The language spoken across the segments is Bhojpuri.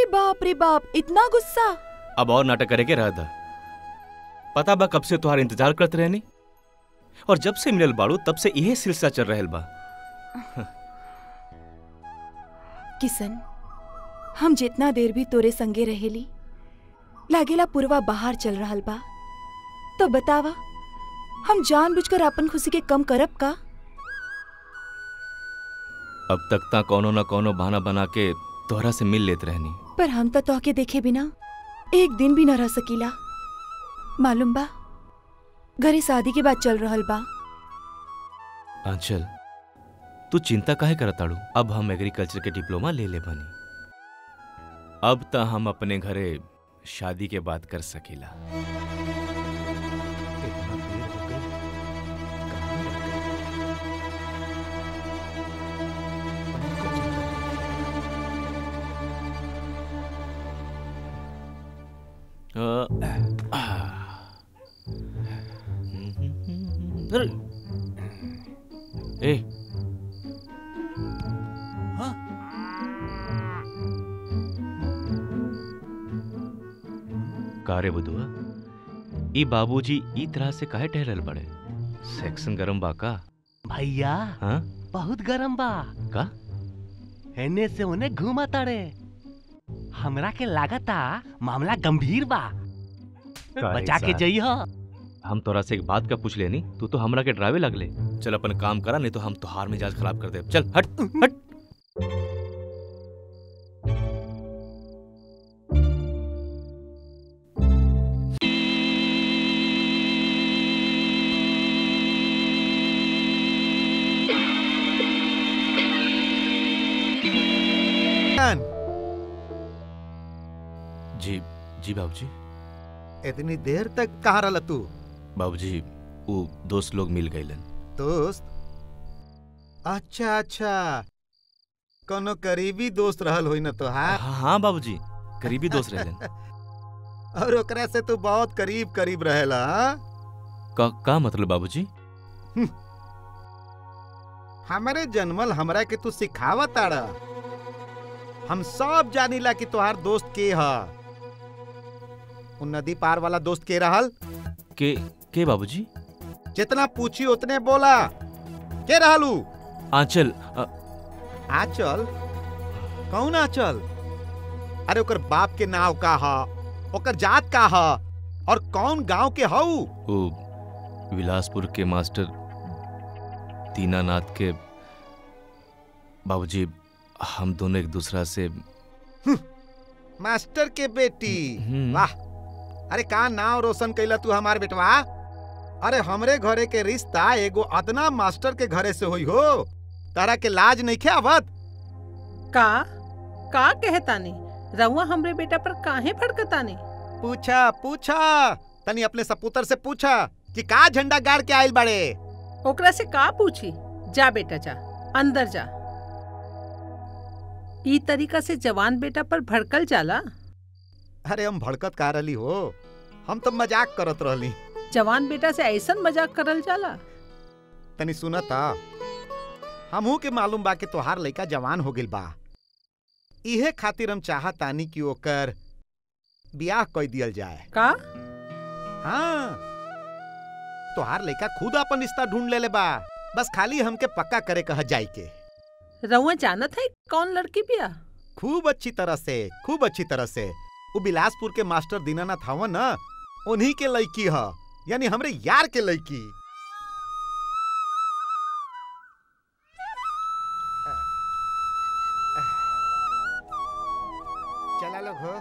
रे बाप, इतना गुस्सा। अब और नाटक करे के रह दा। पता बा कब से तुम्हारा इंतजार करते रहनी, और जब से मिलल बाड़ू तब से यही सिलसिला चल रहल बा। किशन, हम जितना देर भी तोरे संगे रहेली लागेला पूर्वा बाहर चल रहल बा, तो बतावा हम जानबूझकर अपन खुशी के कम करब का? अब तक ता कोनो न कोनो बहाना बना के तोहरा से मिल लेत रहनी, पर हम तो तोहके देखे बिना एक दिन भी न रह सकीला। मालूम बा घरे शादी के बाद चल रहल बा। आंचल, तू चिंता काहे करताड़ू? अब हम एग्रीकल्चर के डिप्लोमा ले ले बनी, अब ता हम अपने घरे शादी के बाद कर सकीला। ए, हाँ? कारे बुधुआ, ई बाबूजी ई तरह से काहे टहलल बड़े? सेक्शन गरम बा का? भैया हाँ? बहुत गरम बा का? एने से उन्हें घूमा ताड़े। हमरा के लागता मामला गंभीर बा, बचा के जइह। हम तोरा से एक बात का पूछ लेनी, तू तो हमरा के ड्रावे लगले। चल अपन काम करा, नहीं तो हम तोहार मिजाज खराब कर दे। चल हट हट। जी जी बाबूजी। इतनी देर तक कहाँ रहला तू? बाबूजी, वो दोस्त लोग मिल गइलन। दोस्त? अच्छा अच्छा, कोनो करीबी दोस्त रहल होई न तो? हाँ बाबूजी, करीबी दोस्त रहलन। और ओकरा से तू बहुत करीब करीब रहेला? का मतलब बाबूजी? हमारे जन्मल हमरा के तू सिखावत आड़ा। हम सब जानीला कि तोहार दोस्त के हा। उन नदी पार वाला दोस्त के रहल? के बाबूजी? जितना पूछी उतने बोला। के रहलू? आंचल। आंचल? कौन आंचल? अरे ओकर बाप के नाव का हा, ओकर जात का हा, और कौन गांव के हाउ? वो विलासपुर के मास्टर दीनानाथ के। बाबूजी, हम दोनों एक दूसरा से। मास्टर के बेटी? वाह! अरे का नाम रोशन कैला तू हमार बेटवा। अरे हमरे घरे के रिश्ता एगो अदना मास्टर के घरे से होई हो। तारा के लाज नहीं खे आवत? का कहतानी? रहुआ हमरे बेटा पर काहे भड़कतानी? पूछा पूछा, तनी अपने सपुतर से पूछा कि का झंडा गाड़ के आइल बड़े। ओकरा से का पूछी? जा बेटा जा, अंदर जा। ई तरीका से जवान बेटा पर भड़कल जाला? अरे हम भड़कत का रहली हो, हम तो मजाक करत रहली। जवान बेटा से ऐसन मजाक करल जाला? तनी सुना था, हमहू के मालूम बा कि तोहार लइका जवान हो गिल बा। इहे खातिर हम चाहतानी कि ओकर बियाह कर दियल जाए। का? हाँ, तोहार लइका खुद अपन रिश्ता ढूंढ लेले बा, बस खाली हमके पक्का करे कह जाई के। रहुआ जानत है कौन लड़की बिया? खूब अच्छी तरह से, खूब अच्छी तरह से। वो बिलासपुर के मास्टर दीनानाथ हवन ना, उन्हीं के लड़की है, यानी हमरे यार के लड़की। चला लोग हो।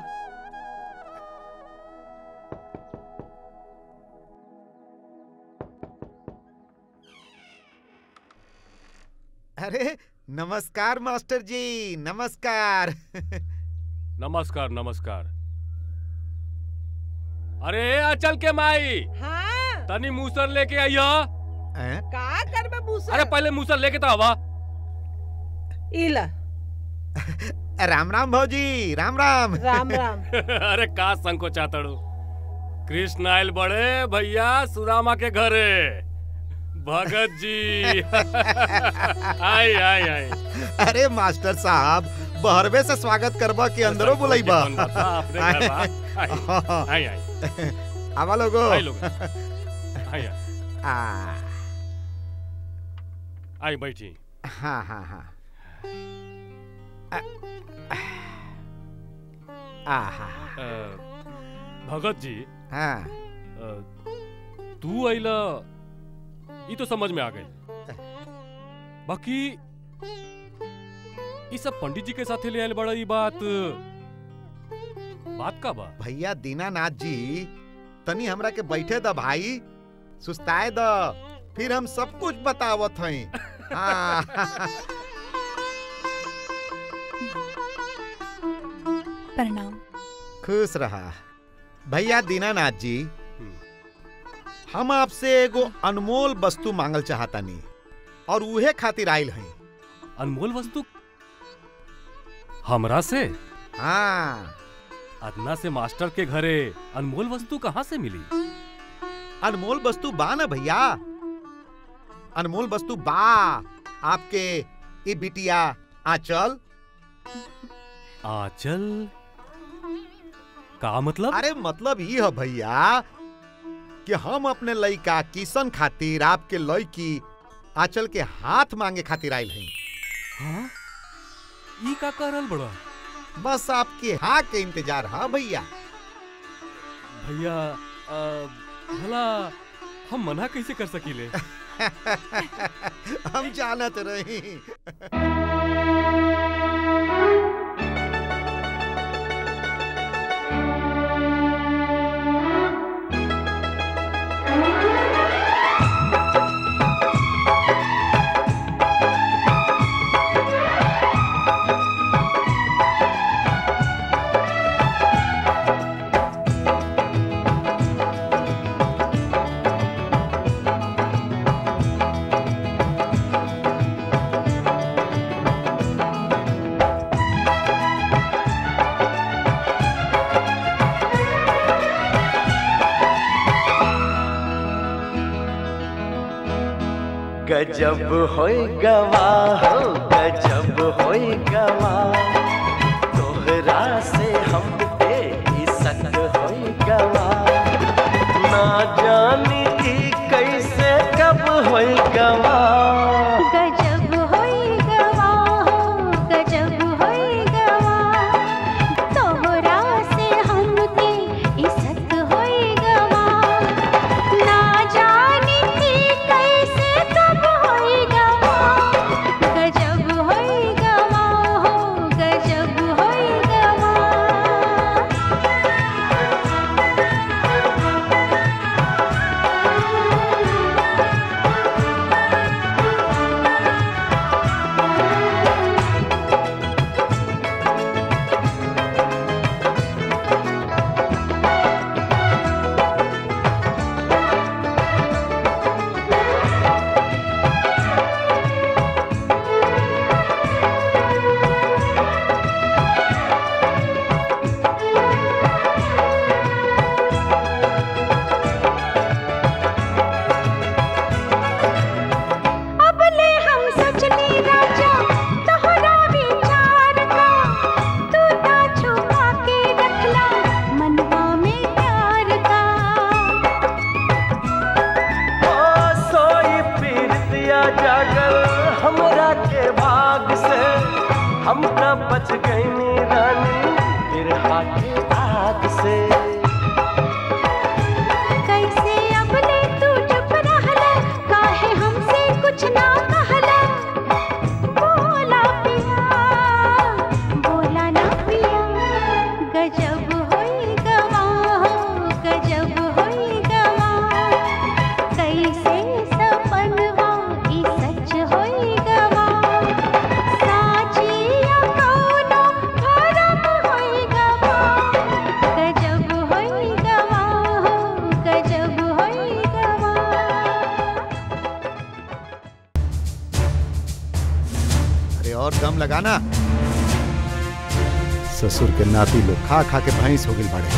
अरे नमस्कार मास्टर जी, नमस्कार। नमस्कार नमस्कार। अरे आंचल के माई। हाँ? तनी मूसर लेके आइया। का करबे मूसर? अरे पहले मूसर लेके तो आवा। इला। राम राम भौजी, राम राम। राम राम। अरे का संकोचातड़ू? कृष्ण आयल बड़े भैया सुदामा के घरे। भगत जी। आई आई आई। अरे मास्टर साहब, बहरवे से स्वागत करबा कि अंदरो बुलाइबा? अपने घर बा। आई आवा लोगो। आई लोग। आई बैठी। हाँ हाँ हाँ। भगत जी। हाँ। तू आइला ये तो समझ में आ गई, बाकी ये सब पंडित जी के साथे ले आयल बड़ा ये बात का बा? भैया दीनानाथ जी तनी हमरा के बैठे द भाई, सुस्ताए द, फिर हम सब कुछ बतावत हई। हाँ। प्रणाम। खुश रहा भैया दीनानाथ जी। हम आपसे एगो अनमोल वस्तु मांगल चाहतानी और उहे खातिर आइल हई। अनमोल वस्तु हमरा से? हाँ। अदना से मास्टर के घरे अनमोल वस्तु कहाँ से मिली? अनमोल वस्तु बा ना भैया, अनमोल वस्तु बा। आपके ये बिटिया आंचल। आंचल का मतलब? अरे मतलब ये है भैया कि हम अपने लड़का किशन खातिर आपके लड़की आंचल के हाथ मांगे खातिर आइल हई। हाँ? ई का करल बड़ा? बस आपके हाँ के इंतजार है भैया। भैया भला हम मना कैसे कर सकीले? हम जानत रही। गजब होई गवाह हो, गजब होई गवाह, तोहरा से हम पे इसक होई गवाह, ना जानी की कैसे कब होई गवाह। गजब होई गवाह हो, गजब होई गवाह, तोहरा से हम पे इसक होई गवाह, ना जानी की कैसे कब होई गवाह। गजब होई गवाह हो, गजब होई गवाह। अबले हम सजनी राजा तोहरा विचार का, तू ना छुपा के रखला मनवा में प्यार का। ओ सोई पीरतिया जागल हमरा के भाग से, हम त बच गईनी रानी बिरहा के आग से। कैसे अबले तू चुप रहला, काहे हमसे कुछ ना कहला। बोला पिया, बोला ना पिया। गजब होई गवाह हो, गजब होई गवाह, कैसे सपनवा ई सच होई गवाह। साचिया कौनो भरम होई गवाह। गजब होई गवाह हो, गजब होई गवाह। अरे और दम लगाना। ससुर के नाती लोग खा खा के भैंस हो गई बड़े।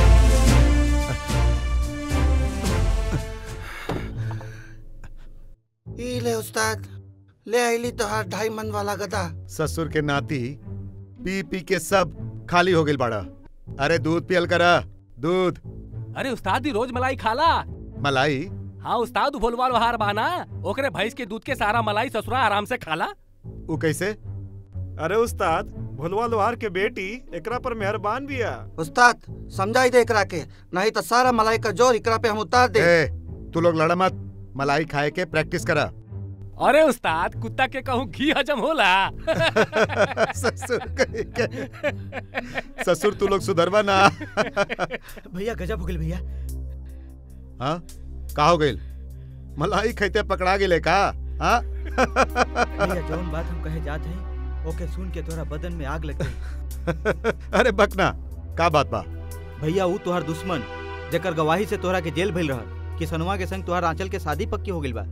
ई ले उस्ताद, ले आईली तोहार 2.5 मन वाला गदा। ससुर के नाती पी पी के सब खाली हो गई बाड़ा। अरे दूध पियल करा, दूध। अरे उस्ताद ही रोज मलाई खाला। मलाई? हाँ उस्ताद भोलवा लोहार बाना, ओकरे भैंस के दूध के सारा मलाई ससुरा आराम से खाला। वो कैसे? अरे उस्ताद भोलवा लोहार के बेटी एकरा पर मेहरबान भी है। उस्ताद समझाई दे एकरा के, नहीं तो सारा मलाई का जोर एकरा पे हम उतार दे। तू लोग लड़ा मत, मलाई खाए के प्रैक्टिस करा। अरे उस्ताद कुत्ता के कहूँ घी हजम होला। ससुर तू लोग सुधरवा ना। भैया गजब हो गइल भैया। हाँ का हो गइल? मलाई खाते पकड़ा गेले का? हाँ भैया जौन बात हम कहे जात हैं ओके सुन के तोरा बदन में आग लग गई। अरे बकना का बात बा? भैया वो तोहार दुश्मन जेकर गवाही से तोहरा के जेल भइल रहल कि सनुआ के संग तोहार आंचल के शादी पक्की हो गइल बा।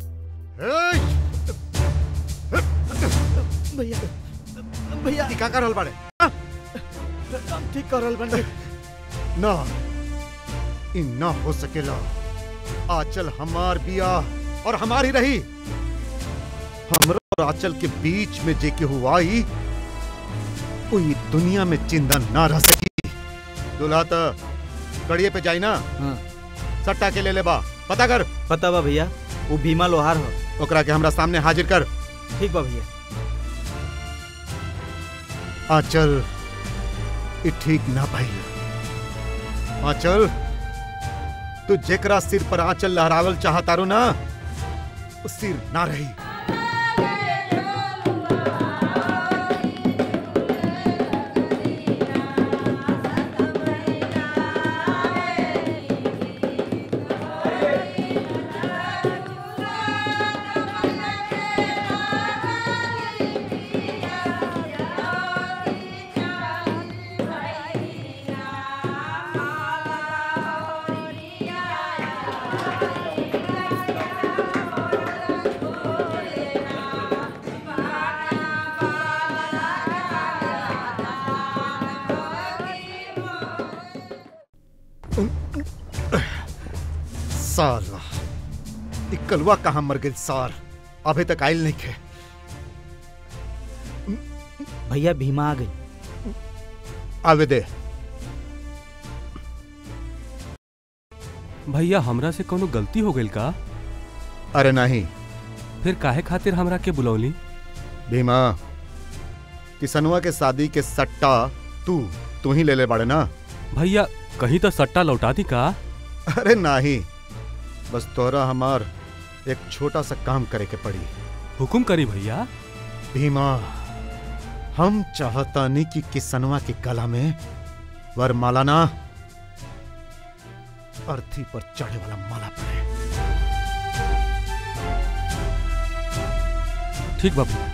भैया भैया का कर रहल बाड़े? ठीक कर रहल बाड़े। ना इ ना हो सकेला। आंचल हमार बिया और हमारी रही। हमरा और आंचल के बीच में जे के हुआ ही कोई दुनिया में चिंता ना रह सकी। दूल्हा तो गड़िए पे जाई ना। हाँ। सट्टा के ले ले बा, पता कर। पता बा भैया, वो भीमा लोहार हो। ओकरा के हमरा सामने हाजिर कर। ठीक बा भैया। आंचल इ ठीक ना भाई। आंचल तू जेकरा सिर पर आंचल लहरावल चाहतारू ना, उस सिर ना रही। साला कलवा कहाँ मर गई सार, अभी तक आयल नहीं खे। भैया भीमा आ गई। आवे दे। भैया हमरा से कोनो गलती हो गई का? अरे नहीं। फिर काहे खातिर हमरा के बुलौली? भीमा किसनुआ के शादी के सट्टा तू ही ले ले बाड़े ना। भैया कहीं तो सट्टा लौटा दी का? अरे नहीं, बस तोरा हमार एक छोटा सा काम करे के पड़ी। हुकुम करी भैया। भीमा हम चाहता नहीं कि किसनुआ के गला में वरमाला ना, अर्थी पर चढ़े वाला माला पड़े। ठीक बाबू।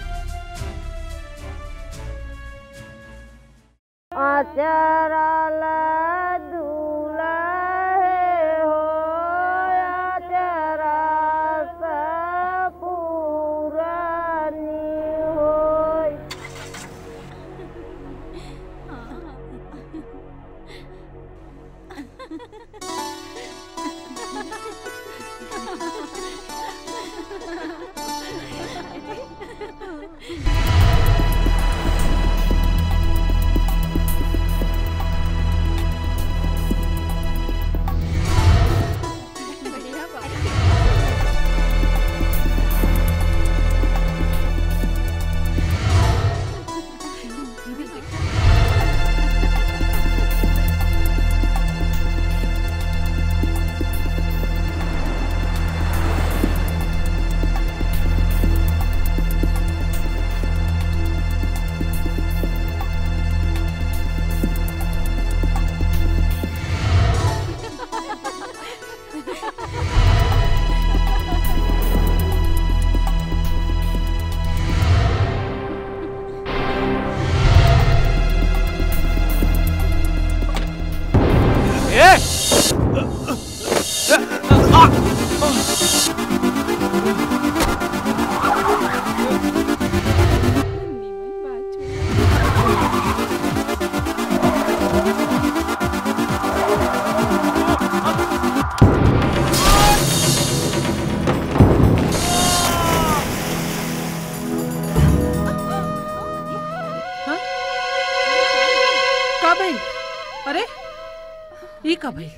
अरे ये का भाई?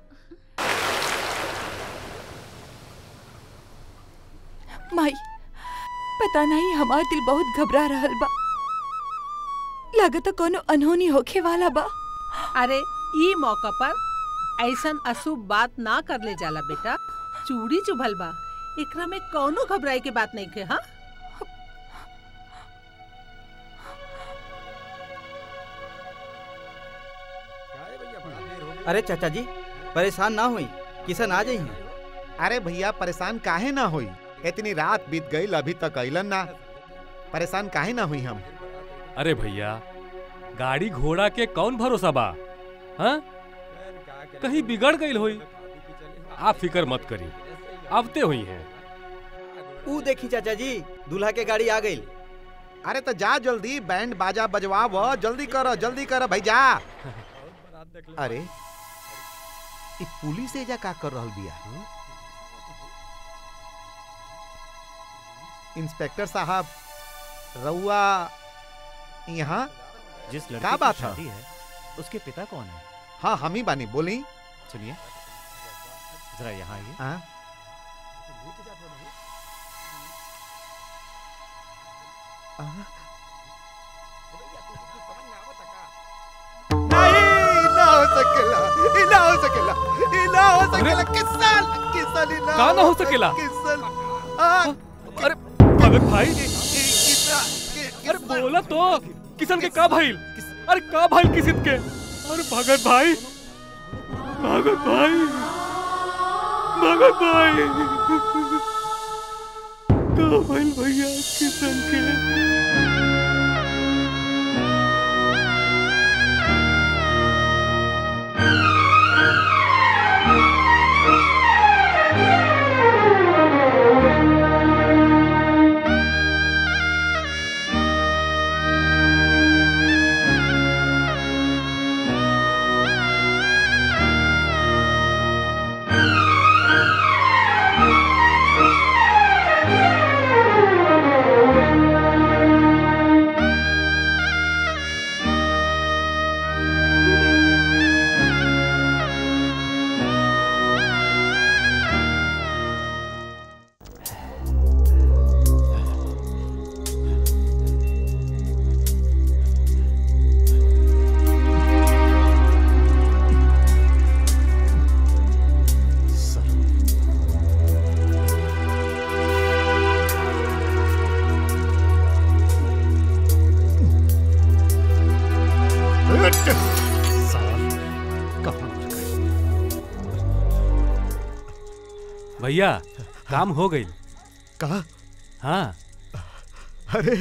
माई, पता नहीं हमार दिल बहुत घबरा रहल बा। लागत कोनो अनहोनी होखे वाला बा। अरे ई मौका पर ऐसन अशुभ बात ना कर ले जाला बेटा। चूड़ी चुभल बा, एकरा में कौनो घबराई के बात नहीं के। हाँ, अरे चाचा जी परेशान ना हुई, किशन आ जाई। अरे भैया परेशान काहे ना हुई, इतनी रात बीत गई अभी तक अइलन ना। परेशान काहे ना हुई हम। अरे भैया गाड़ी घोड़ा के कौन भरोसा बा? हाँ, कहीं बिगड़ गई होई। आप फिक्र मत करी, आवते हुई हैं। ऊ देखी चाचा जी, दूल्हा के गाड़ी आ गई। अरे तो जा जल्दी, बैंड बाजा बजवाओ, जल्दी करो भैया। अरे ई पुलिस एजा का कर रहल बिया? इंस्पेक्टर साहब रउआ यहाँ जिस क्या लड़की बात की शादी है उसके पिता कौन है? हाँ हम ही बानी, बोली। सुनिए जरा यहाँ आइए। हाँ ना हो सकेला किसल का ना हो सकेला? अरे भगत भाई, अरे बोला तो किशन के का भाई? अरे का भाई किशन के? अरे भगत भाई का भाई भैया किशन के? भैया काम हो गई। कहा? हाँ। अरे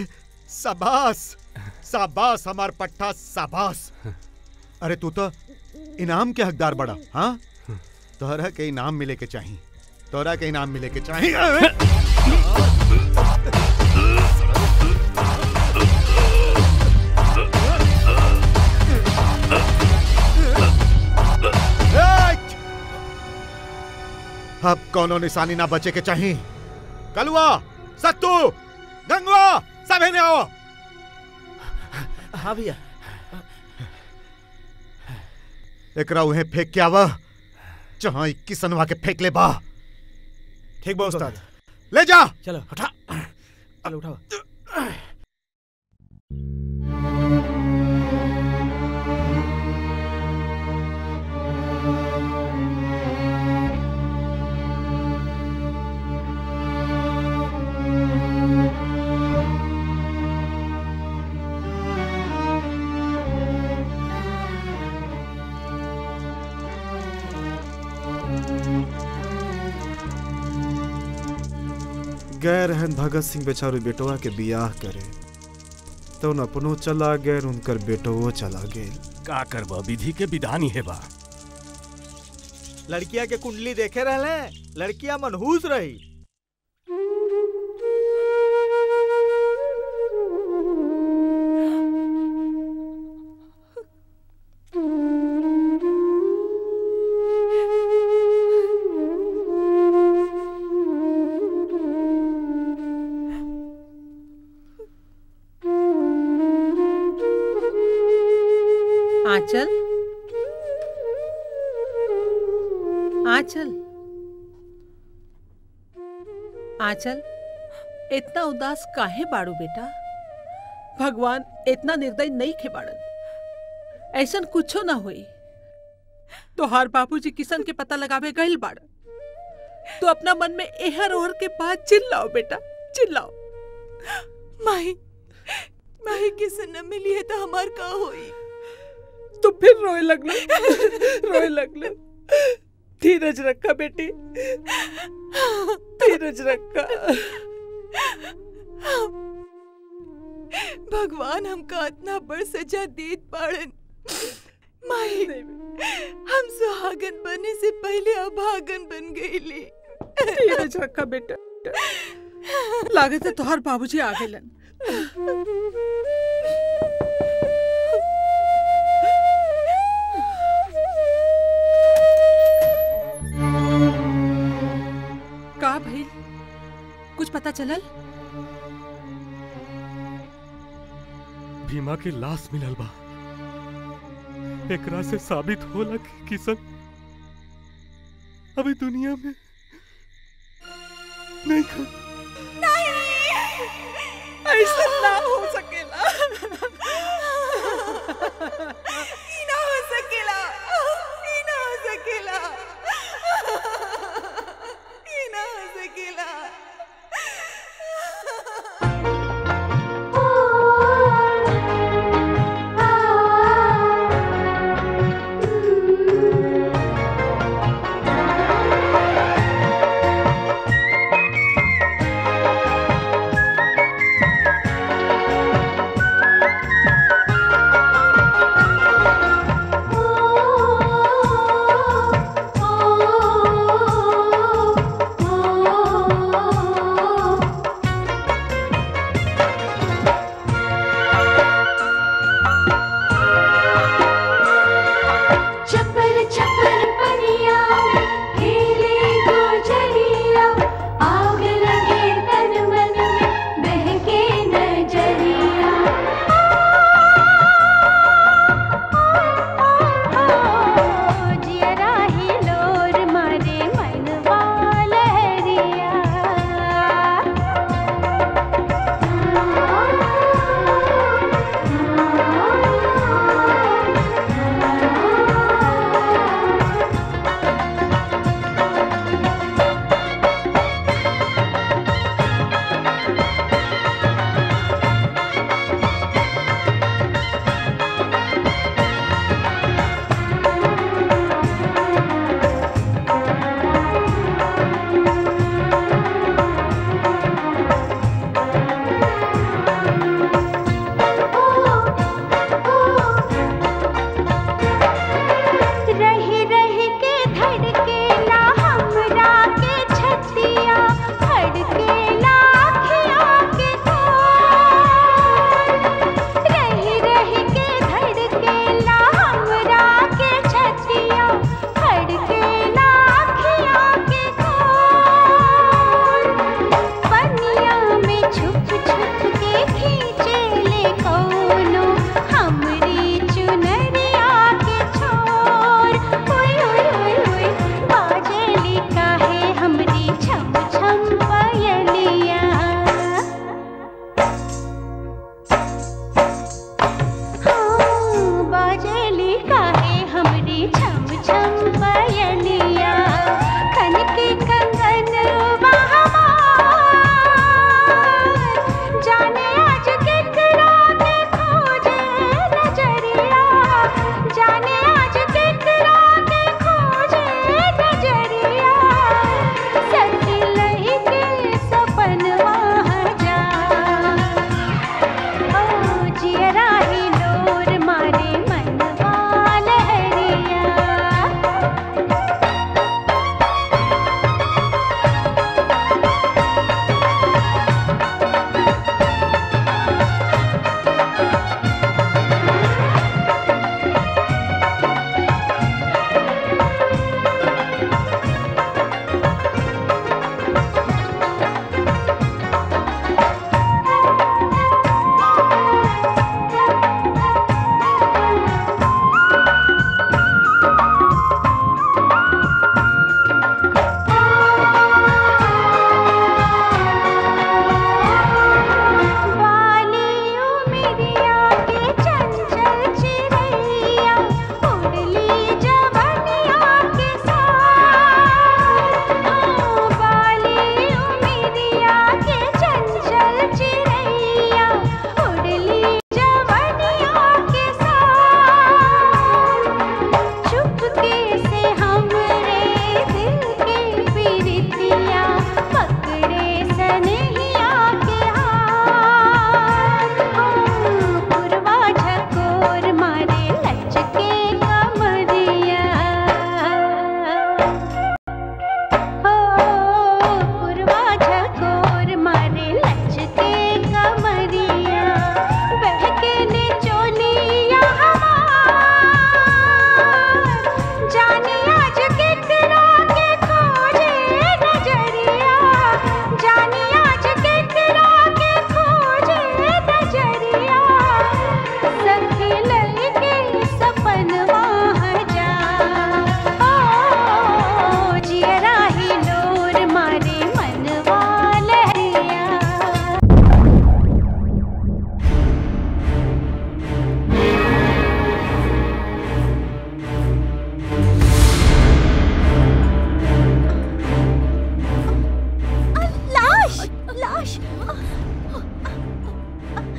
शाबाश हमार पट्टा, शाबाश। अरे तू तो इनाम के हकदार बड़ा। हाँ, तोहरा के इनाम मिले के चाहिए, तोहरा के इनाम मिले के चाहिए। अब कोनो निशानी ना बचे के चाहिए। कलुआ, सत्तू, गंगवा, सब इन्हें आओ। हाँ भैया। एकरा उन्हें फेंक के आवा जहां किसनवा के फेंक ले बा। ठीक बा उस्ताद। ले जा। चलो उठा, चलो उठाओ। गैर रहन भगत सिंह बेचारू बेटवा के बियाह करे तो न अपनो चला गैर उनकर बेटवो चला गेल। का करबा, विधि के विधान ही है बा। लड़किया के कुंडली देखे रहले, लड़किया मनहूस रही। आंचल, आंचल, आंचल, इतना उदास काहे बाड़ू बेटा? भगवान इतना निर्दयी नहीं खे बाड़न। ऐसन कुछो ना हुई। तोहार बाबूजी किशन के पता लगावे गइल बाड़न। तो अपना मन में एहर ओहर के बात चिल्लाओ बेटा, चिल्लाओ। माही, माही किशन न मिली है तो हमार का होई? तुम फिर रोए लगलो, रोए लगलो। धीरज रखा बेटी, धीरज रखा। भगवान हमका इतना बड़ सजा देत पाड़न। माही, हम सुहागन बने से पहले अभागन बन गईली। धीरज रखा बेटा। लागत है तोहार बाबूजी आ गइलन। का भइल? कुछ पता चलल? भीमा की लाश मिलल बा। एकरा से साबित होला कि किशन अभी दुनिया में नहीं खा। ऐसा ना हो सकेला। ई ना हो सकेला, ई ना हो सकेला, ई ना हो सकेला।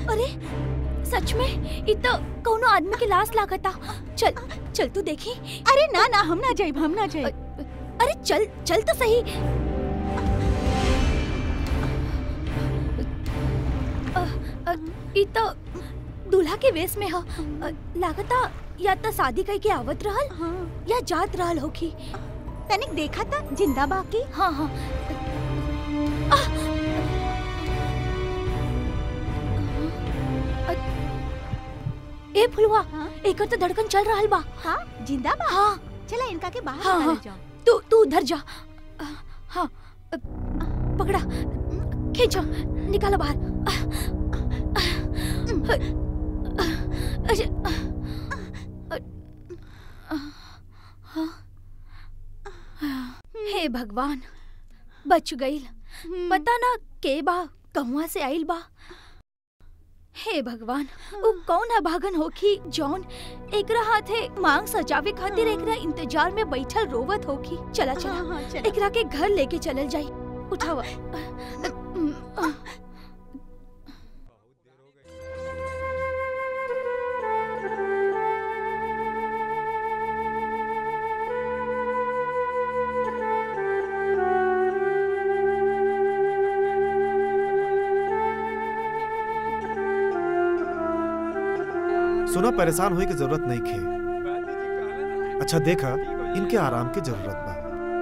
अरे सच में इ तो कोनो आदमी के लाश लागता। चल चल तू देखी। अरे ना ना हम ना जाइब, हम ना जाइब। अरे चल चल तो सही। इ तो दूल्हा के वेश में ह। लागता या तो शादी कई के आवत रहल या जात रहल होखी। तनिक देखा था जिंदा बाकी। हाँ हाँ। ए फुलवा, एकर तो धड़कन चल रहल बा। हाँ जिंदा बा। हाँ चला इनका के बाहर हाँ, निकाल हाँ। जाओ। तू उधर जा। हाँ पकड़ा, खींचो, निकालो बाहर। हे भगवान, बच गईल। पता ना के बा, कहवा से आइल बा। हे भगवान, वो कौन है भागन होखी जौन एकरा हाथे मांग सजावे खातिर एकरा इंतजार में बैठल रोवत होखी। चला चला एकरा के घर लेके चलल जाई। उठावा। सुना, परेशान होने की जरूरत नहीं खे। अच्छा देखा, इनके आराम की जरूरत बा।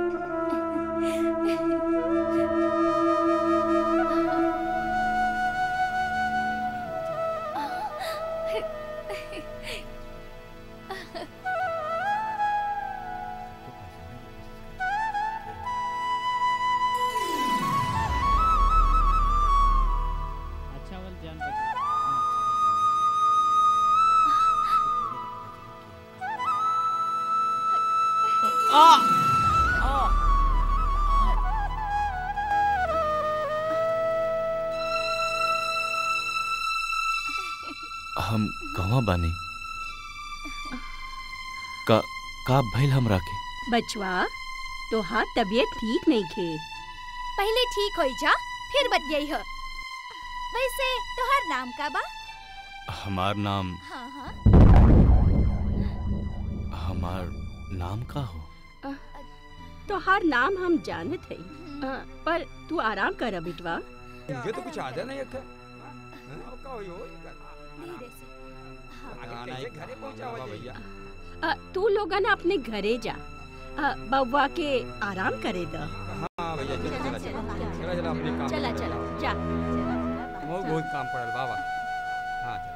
हम कहाँ बानी? का भइल हमरा के? बचवा, तोहार तबीयत ठीक नहीं खे। पहले ठीक होई जा, फिर बतियाई हो। वैसे तोहार नाम का बा? हमार नाम? हाँ हाँ। हमार नाम का हो? तोहार नाम हम जानत हई, पर तू आराम कर बिटवा। मुझे तो कुछ आदत नहीं है। घरे पहुंचा भैया। तू लोगन अपने घरे जा, बउवा के आराम करे द। हाँ भैया, चला अपने काम। चला चला जा। बहुत काम पड़ल बाबा। हाँ चला।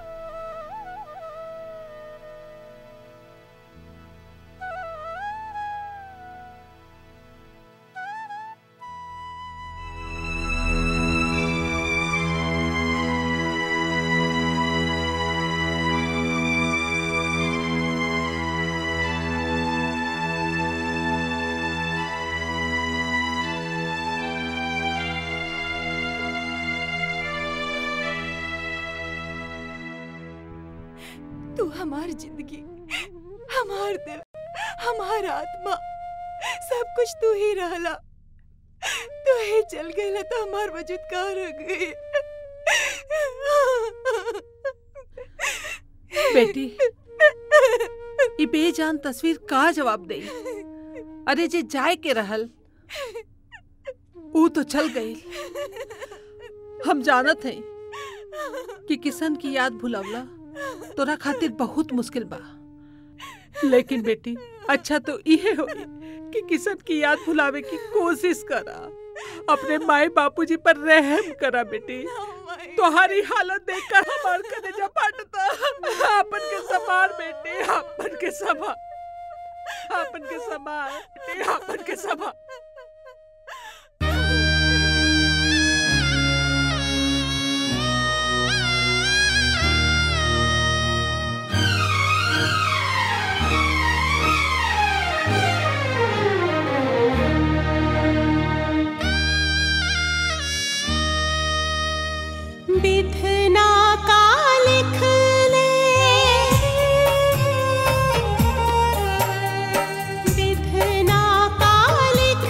तू हमार जिंदगी, हमार दिल, हमार आत्मा, सब कुछ तू ही रहला। तू ही चल गईला तो हमार वजूद कहाँ रह गई। बेटी, ई बेजान तस्वीर का जवाब दे? अरे जे जाए के रहल ऊ तो चल गई। हम जानत हैं कि किशन की याद भुलावला तोरा खातिर बहुत मुश्किल बा, लेकिन बेटी अच्छा तो इहे हो कि किशन की याद भुलावे की कोशिश करा। अपने माए बापूजी पर रहम करा बेटी। तुम्हारी हालत देखकर हमार कलेजा फाटता। आपन के संभाल बेटी, आपन के संभाल, आपन के संभाल बेटी, आपन के संभाल। बिधना का लिख ले, बिधना का लिख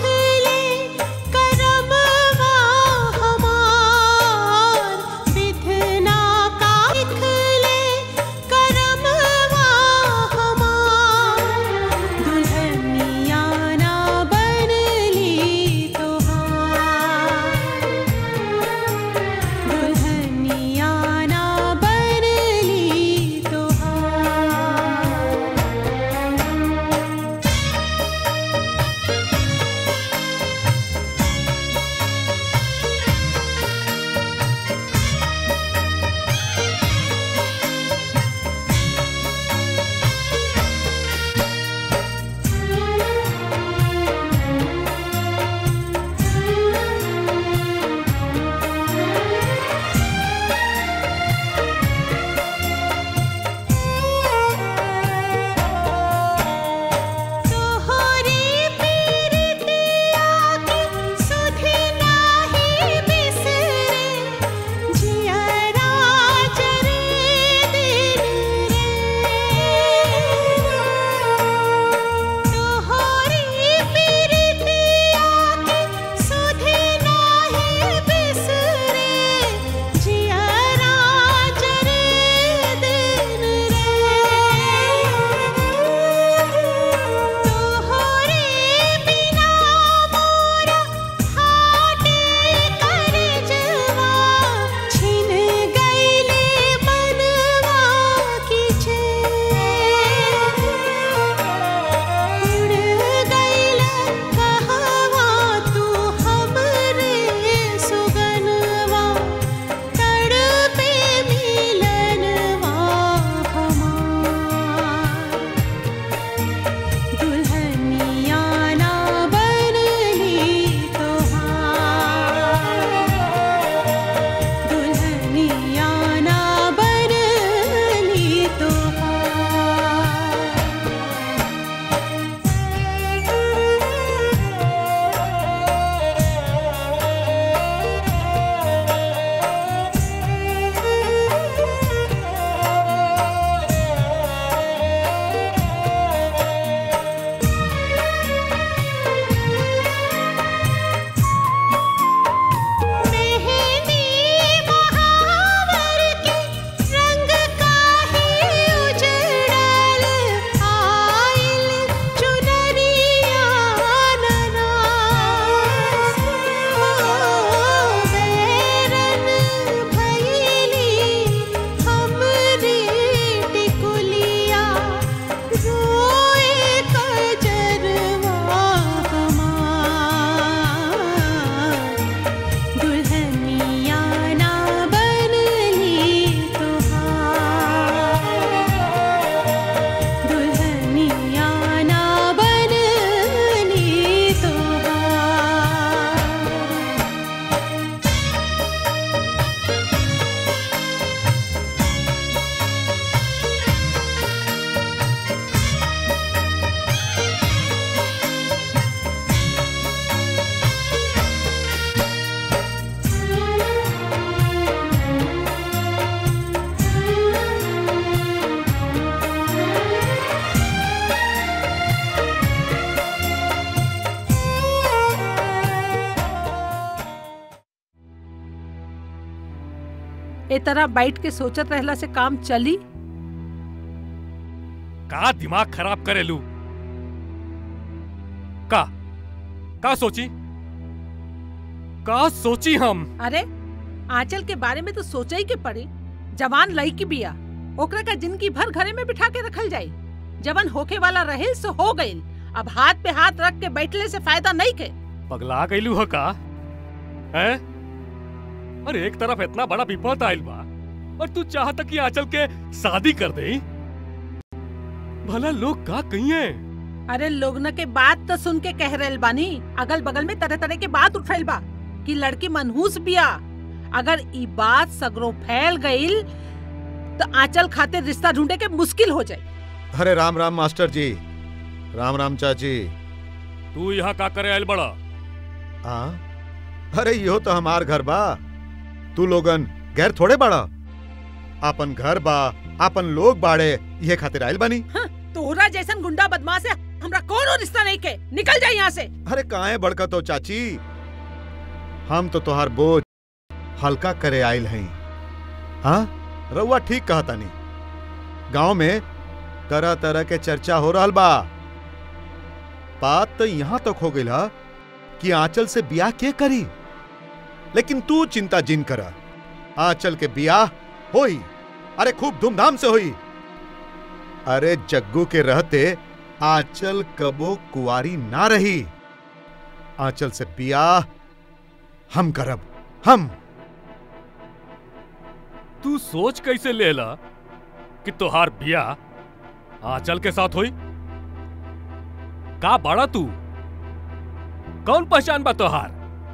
ए तरह बैठ के सोचत रहला से काम चली? का दिमाग खराब करेलू? का सोची? का सोची हम? अरे आंचल के बारे में तो सोचा ही के पड़ी। जवान लड़की बिया, ओकरा का जिंदगी भर घरे में बिठा के रखल जाई। जवन होके वाला रहे सो हो गई। अब हाथ पे हाथ रख के बैठले से फायदा नहीं के। पगला गईलू है का? हैं? अरे एक तरफ इतना बड़ा विपद आइल बा और तू चाहता कि आंचल के शादी कर दे? भला लोग का कहिए? अरे लोगन के बात तो सुन के कह रहे बानी। अगल बगल में तरह तरह के बात उठल बा कि लड़की मनहूस बिया। अगर ई बात सगरो फैल गईल तो आंचल खातिर रिश्ता ढूंढे के मुश्किल हो जाए। अरे राम राम मास्टर जी, राम राम चाची। तू यहाँ का करे आइल बड़ा? अरे यो तो हमार घर बा, तू लोगन गैर थोड़े बड़ा। आपन घर बा, आपन लोग बाड़े, ये खातिर आइल बानी। तोहरा जैसन गुंडा बदमाश से हमरा कोनो रिश्ता नहीं के। निकल जा यहाँ से। अरे काहे बड़का तो चाची, हम तो तोहार बोझ हल्का करे आइल हैं। हाँ रउआ ठीक कहता नहीं। गांव में तरह तरह के चर्चा हो रहा बा। बात तो यहाँ तक हो गई कि आंचल से बियाह के करी, लेकिन तू चिंता जिन कर। आंचल के बियाह होई, अरे खूब धूमधाम से होई। अरे जग्गू के रहते आंचल कबो कुंवारी ना रही। आंचल से बियाह हम करब, हम। तू सोच कैसे लेला कि तोहार बियाह आंचल के साथ होई? का बड़ा तू? कौन पहचान बा तोहार?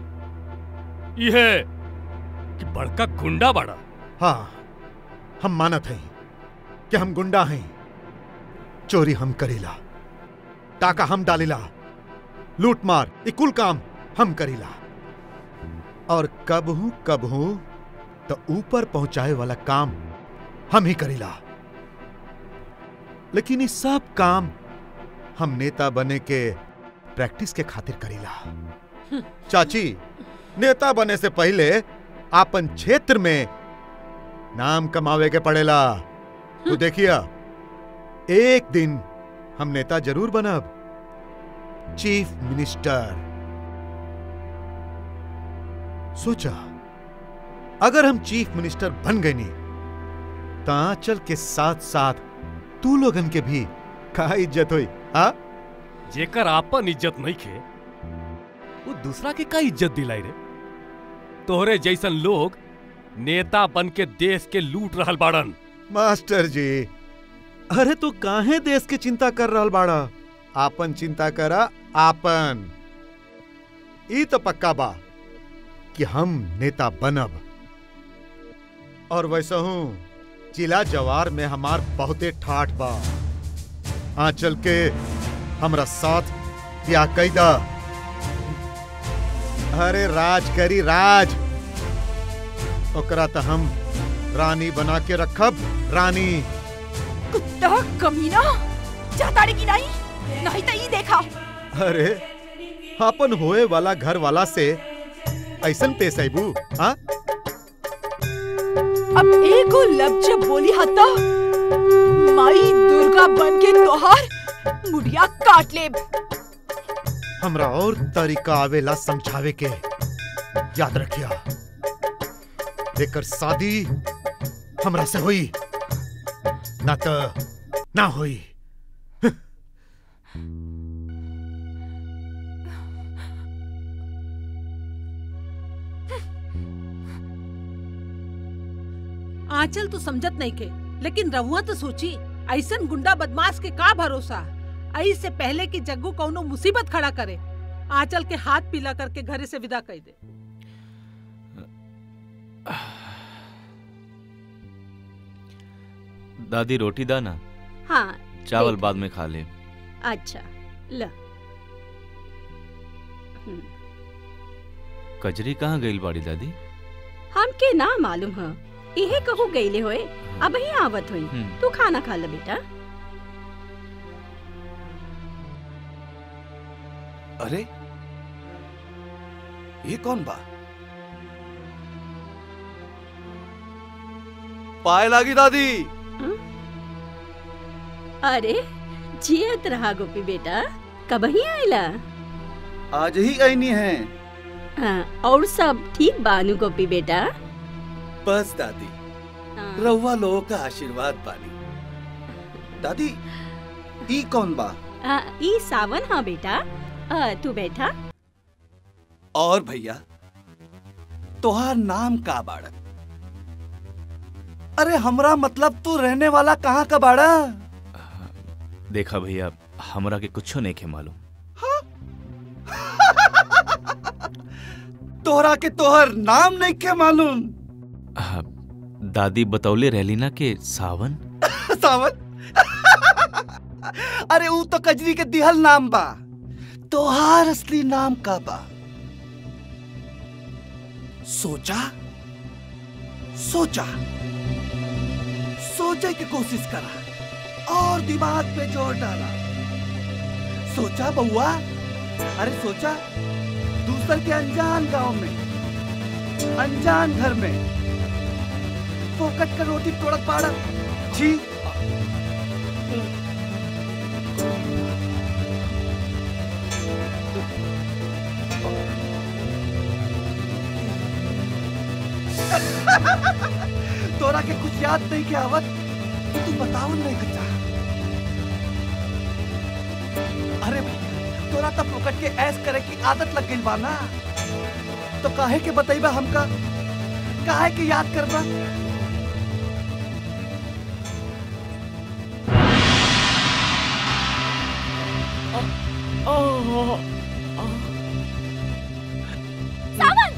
यह कि बड़का गुंडा बड़ा। हाँ हम मानत हैं कि हम गुंडा हैं। चोरी हम करीला, टाका हम डालीला, लूट मार इकुल काम हम करीला, और कबहू तो ऊपर पहुंचाए वाला काम हम ही करीला। लेकिन ये सब काम हम नेता बने के प्रैक्टिस के खातिर करीला। चाची, नेता बने से पहले आपन क्षेत्र में नाम कमावे के पड़ेला। तो देखिए एक दिन हम नेता जरूर बनब, चीफ मिनिस्टर। सोचा अगर हम चीफ मिनिस्टर बन गए नहीं तो आंचल के साथ साथ तू लोगन के भी का इज्जत हुई। हाँ जेकर आपन इज्जत नहीं खे वो दूसरा के का इज्जत दिलाई रे? तोहरे जैसन लोग नेता बन के देश के लूट रहल बाड़न। मास्टर जी, अरे तू काहे देश के चिंता कर रहल बाड़ा? आपन चिंता करा आपन। ई तो पक्का बा कि हम नेता बनब, और वैसा हूं जिला जवार में हमार बहुते ठाठ बा। आंचल के हमरा साथ या कैदा। अरे राज करी राज, ओकरा तो हम रानी बना के रखब, रानी। कुत्ता कमीना, जाताड़े की नहीं तो ये देखा। अरे अपन होए वाला घर वाला से ऐसन पेश आईबू? हाँ अब एको लफ्ज बोली हता माई दुर्गा बन के तोहार मुड़िया काट लेब। हमरा और तरीका आवेला समझावे के, याद रखिया। लेकर शादी हमरा से हुई ना तो ना हुई। आंचल तो समझत नहीं के, लेकिन रहुआ तो सोची ऐसन गुंडा बदमाश के का भरोसा। ऐसे पहले कि जग्गू कौनो मुसीबत खड़ा करे, आंचल के हाथ पीला करके घरे से विदा कर दे। दादी रोटी दाना? हाँ चावल बाद में खा ले। अच्छा ल। कजरी कहाँ गई बाड़ी दादी? हमके ना मालूम है, इहे कहू गईले होए, अब ही आवत हुई। तू खाना खा ले बेटा। अरे ये कौन बा? पाए लागी दादी। अरे जियत रहा गोपी बेटा, कब ही आयला? आज ही आईनी है। और सब ठीक बानू गोपी बेटा? बस दादी, रउआ लोगों का आशीर्वाद पानी। दादी ई कौन बा? ई सावन हाँ बेटा। तू बैठा। और भैया तोहार नाम का बाड़ा? अरे हमरा मतलब तू रहने वाला कहाँ का बाड़ा? देखा भैया, हमरा के कुछो नहीं के मालूम। तोहरा के तोहर नाम नहीं के मालूम? दादी बतौले रहली ना के सावन। सावन? अरे वो तो कजरी के दिहल नाम बा। तोहार असली नाम का बा? सोचा सोचा सोचे की कोशिश करा और दिमाग पे जोर डाला। सोचा बउआ, अरे सोचा दूसर के अनजान गांव में, अनजान घर में फोकट का रोटी तोड़त पाड़ा। जी तोरा के कुछ याद नहीं के आवत? तू बताओ नहीं कच्चा। अरे भैया तोरा तब फोकट के ऐस करे की आदत लग गई बा ना, तो काहे के बतईबा हमका, काहे के याद करबा? सावन!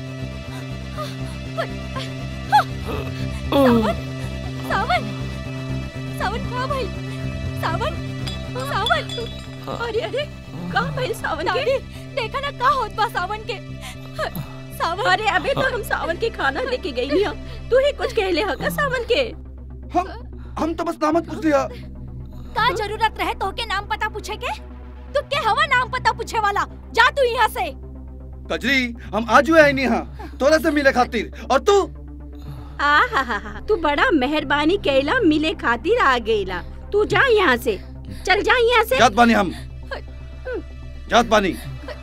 सावन! सावन! सावन कहाँ भाई? सावन! सावन! अरे अरे कहाँ भाई सावन के? देखा ना कहाँ होत बा सावन के? सावन! अरे अबे तो हम सावन के खाना लेके गई नहीं, तू ही कुछ कहले हा का सावन के? हम तो बस नाम पूछ लिया। का जरूरत रहे तो के नाम पता पूछे के? तू के हवा नाम पता पूछे वाला? जा तू यहाँ से। कजरी हम आज हुए आई नहीं हाँ तोरा से मिले खातिर, और तू? आहा तू बड़ा मेहरबानी कैला, मिले खातिर आ गईला। तू जा यहाँ से, चल जा यहाँ से। जात बानी हम, जात बानी।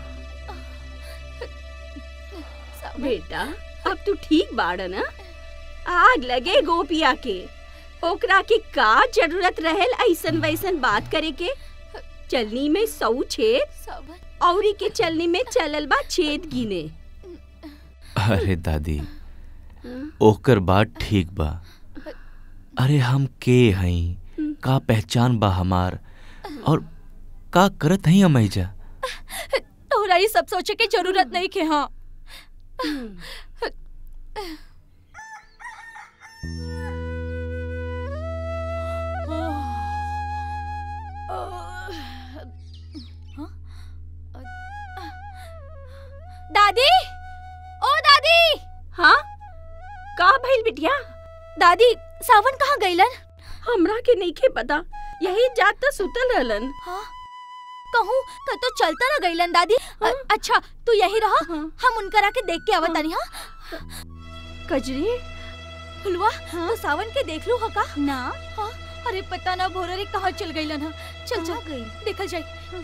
बेटा अब तू ठीक बाड़ ना? आग लगे गोपिया के, ओकरा के का जरूरत रहेल ऐसन वैसन बात करे के? चलनी में 100 छेद औरी के चलनी में चलल बा छेद गिने। अरे दादी ओकर बात ठीक बा। अरे हम के हई, का पहचान बा हमार, और का करत हई हम ऐजा? तोहरा ये सब सोचे के जरूरत नहीं के। हाँ दादी, ओ दादी। हाँ का भइल बिटिया? दादी सावन कहाँ गईलन? हमरा के नहीं के पता, यही जात तो सुतल रहलन। हाँ कहूँ तो चलता ना गईलन दादी। अच्छा तू यही रहा, हम उनकरा के देख के आवत तानी। हाँ कजरी फुलवा तो सावन के देख लू हो का? ना। हाँ अरे पता ना भोररी कहाँ चल गईलन। हाँ चल चल देखल जाए।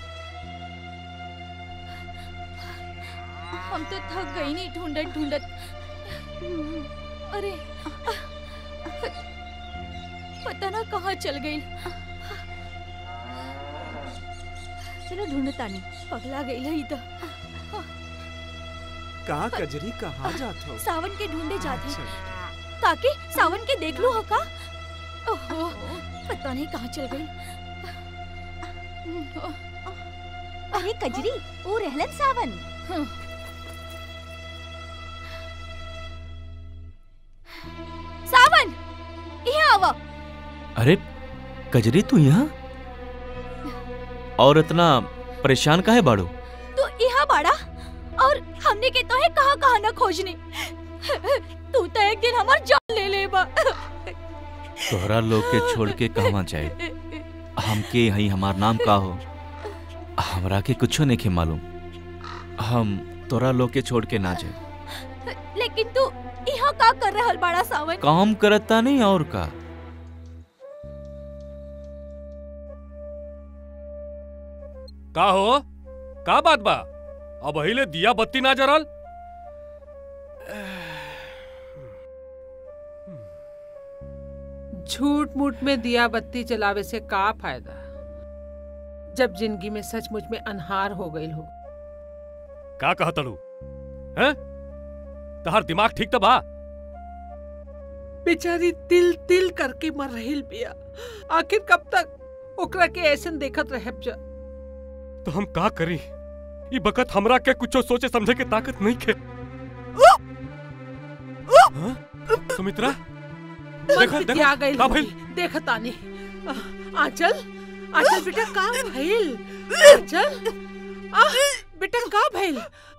हम तो थक गई नहीं ढूंढत ढूंढत। अरे पता ना कहाँ चल गई। चलो ढूंढता नहीं, पगला गई है तो। कहाँ कजरी कहाँ जात हो? सावन के ढूंढे जाते ताकि सावन के देख लो हो का? ओहो पता नहीं कहाँ चल गई। अरे कजरी वो रहलन सावन। सावन यहाँ आवा। अरे कजरी तू यहाँ? और इतना परेशान काहे बाड़ू? तू यहाँ बाड़ा और हमने के तो है कहाँ कहाँ ना खोजनी। तू तो एक दिन हमार जान ले ले बा। तोहरा लोग के छोड़ के कहवा जाए? हमके हई हमार नाम का हो? हमरा के कुछो नहीं के मालूम। हम तोरा लोग के छोड़ के ना जाए। लेकिन तू यहाँ का कर रहल बड़ा सावन? काम करता नहीं और का। का हो का बात बा? अब हिले दिया बत्ती ना जरल? झूठ मूठ में दिया बत्ती जलावे से का फायदा जब जिंदगी में सचमुच में अनहार हो गई हो। का कहता लू हैं? तहार दिमाग ठीक तो बा? बेचारी तिल तिल करके मर रही बिया। आखिर कब तक ओकरा के ऐसन देखत रहब जा? तो हम का करी? ये बकत हमरा के कुछ सोचे समझे के ताकत नहीं के। हाँ? सुमित्रा देखा देखा गई का भइल? देखा तानी। आंचल आंचल बेटा का भइल? आंचल बेटा का भइल?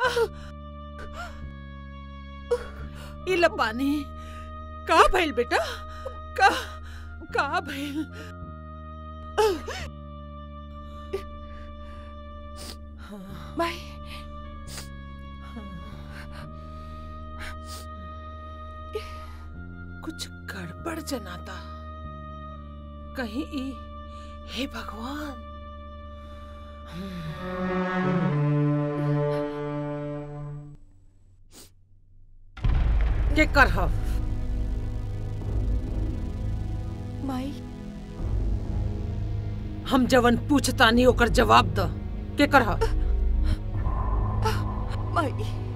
इला पानी का भइल बेटा? का भइल? माई कुछ गड़बड़ जनाता। कहीं ई हे भगवान। के कर माई हम जवन पूछता नहीं ओकर जवाब द। के कर माई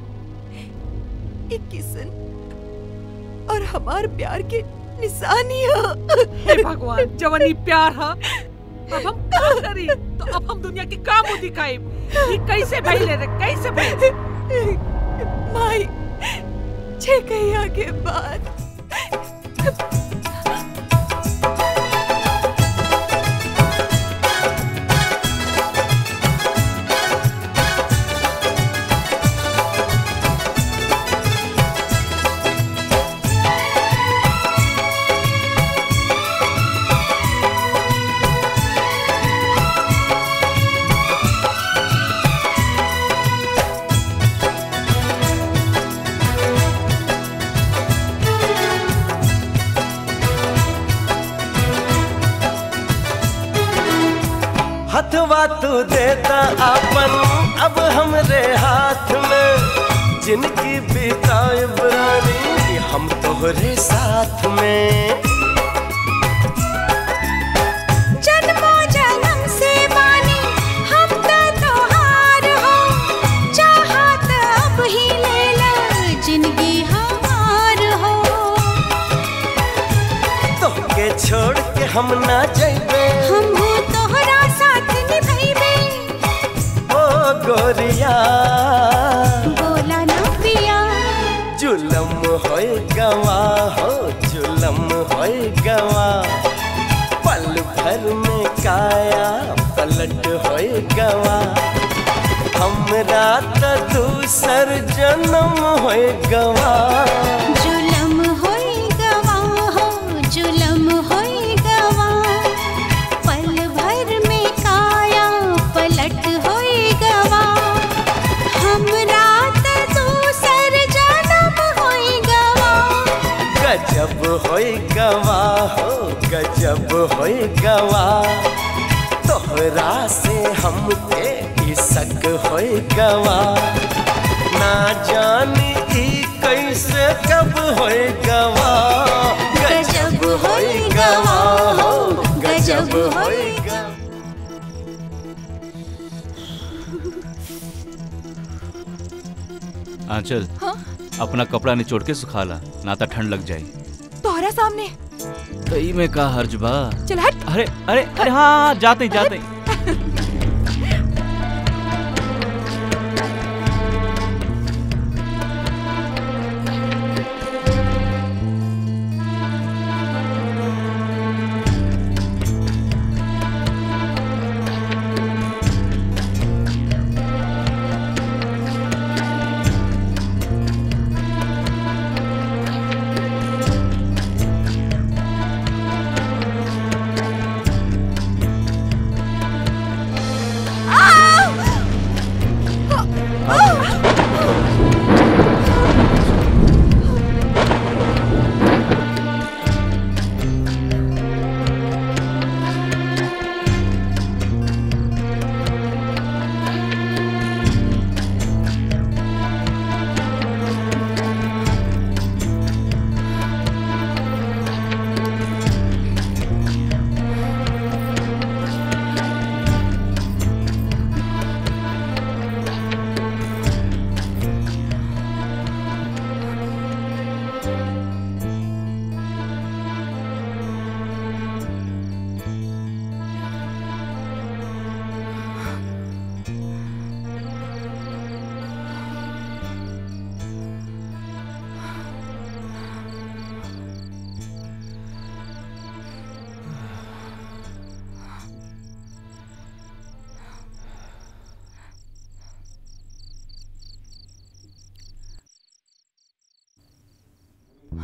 एक किसन और हमार प्यार के निशानी है। हे भगवान जवन ही प्यार है अब हम का करी? तो अब हम दुनिया के का मुंह दिखाई? ये कैसे भइले रे? कैसे भइले? माई छे कहिया के बाद हथवा तू देता अपन अब हमरे हाथ में, जिनकी बीताए रानी हम तोहरे साथ में। जन्मों जन्म से बानी हम तो तोहार हो, चाहत अब ही ले ला जिंदगी हमार हो। तोहके छोड़ के हम ना जाइबे, हम तोहरा साथ निभाइबे। ओ गोरिया बोला ना पिया, जुलम होय गवा हो, जुलम होय गवा। पल भर में काया पलट होय गवा। हमरा त दूसर जन्म होय गवा। जुलम होय गवा हो, जुलम होय गवा। पल भर में काया पलट होय गवा। हमरा त दूसर जन्म होय गवा। गजब होय गवा हो, गजब होय गवा। तोहरा से हमके इसक होय गवा। ना जानी ई कैसे कब होय गवा। गजब होय गवा हो, गजब होय गवा। आंचल हाँ? अपना कपड़ा निचोड़ के सुखा ला, ना तो ठंड लग जाए। तोहरा सामने कई में का हर्ज बा। चल हट। अरे अरे अरे हाँ जाते जाते।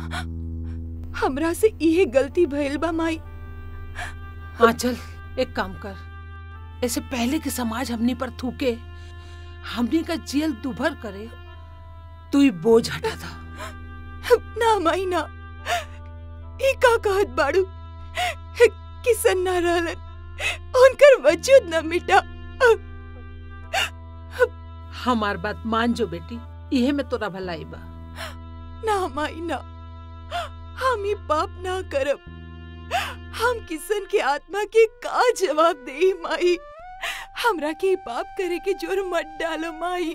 हमरा से यही गलती भइल बा माई। आंचल एक काम कर, ऐसे पहले के समाज हमनी पर थूके, हमनी का जेल दुभर करे, तू ही बोझ हटा था। ना माई ना, ई का कहत बाड़ू? किसन ना रहलन, उनकर वजूद न मिटा। हमार बात मान जो बेटी, इहे में तोरा भलाई बा। ना माई ना, हम ही पाप ना करब। हम किसन के आत्मा के का जवाब दे माई? हमरा के पाप करे के जोर मत डालो माई।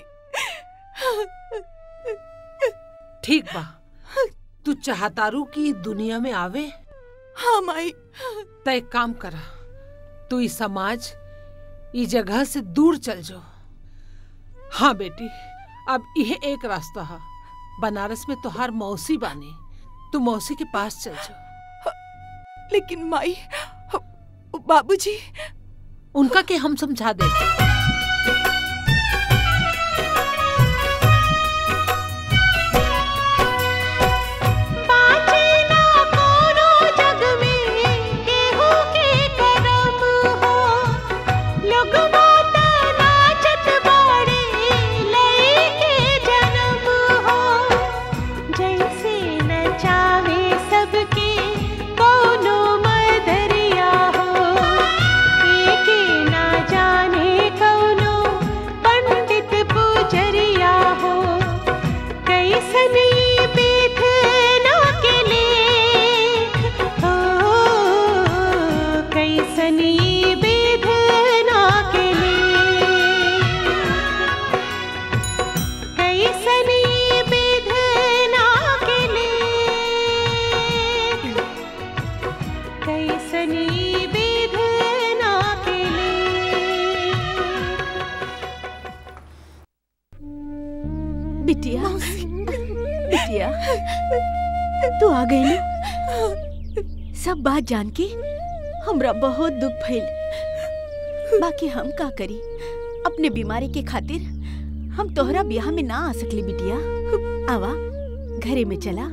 ठीक बा, तू चाहतारू की दुनिया में आवे? हाँ माई। तय काम करा, तू इस समाज, इस जगह से दूर चल जाओ। हाँ बेटी, अब यह एक रास्ता है, बनारस में तोहार मौसी बानी, तू मौसी के पास चल जाओ। लेकिन माई, बाबूजी, उनका के हम समझा देते। बिटिया, बिटिया, तू आ गई ना? सब बात जान के हमरा बहुत दुख भइल। बाकी हम का करी, अपने बीमारी के खातिर हम तोहरा ब्याह में ना आ सकली। बिटिया आवा, घरे में चला।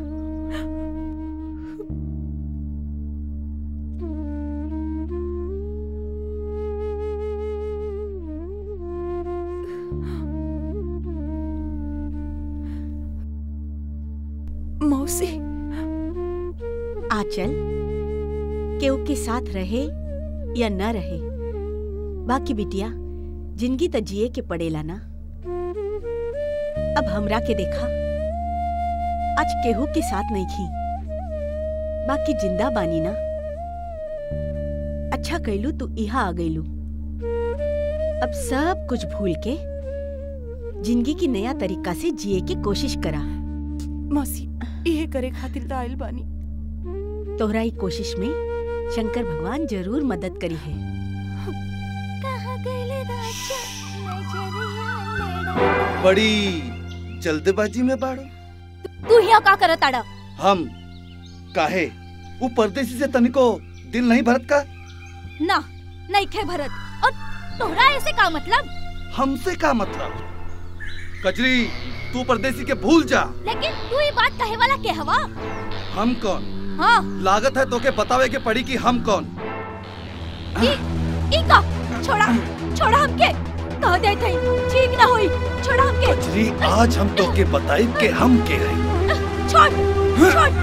मौसी, आंचल केहू के साथ रहे या न रहे, बाकी बिटिया जिंदगी तो जिए के पड़ेला ना। अब हमरा के देखा, आज केहू के साथ नहीं खी, बाकी जिंदा बानी ना। अच्छा कैलू तू यहाँ आ गईलू। अब सब कुछ भूल के जिंदगी की नया तरीका से जिए की कोशिश करा। मौसी, ये करे खातिर त आइल बानी। तोहरा ई कोशिश में शंकर भगवान जरूर मदद करी है। बड़ी जल्दबाजी में बाड़ो। तू यहाँ का करत आड़ा? हम काहे वो परदेसी से तनिको दिल नहीं भरत का? ना, नहीं खे भरत। और तोहरा ऐसे का मतलब? हमसे का मतलब? कजरी, तू परदेसी के भूल जा। लेकिन तू ये बात कहे वाला के हवा? हम कौन? हाँ, लागत है तो के बतावे के पड़ी कि हम कौन। ई का? छोड़ा हमके। कह दे थई, ठीक ना होई। छोड़ा हमके। कजरी, आज हम तो के बताई के हम के हैं। छोड़।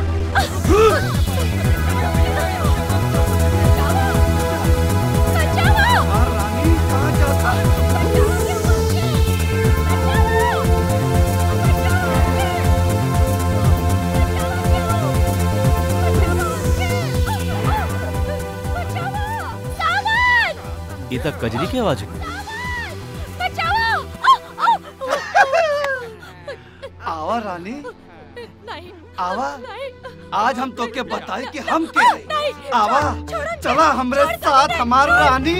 ये तक कजरी की आवाज है। आवा रानी, आवा। आज हम तो के बताए कि हम के हैं। आवा, चला हमरे साथ हमार रानी।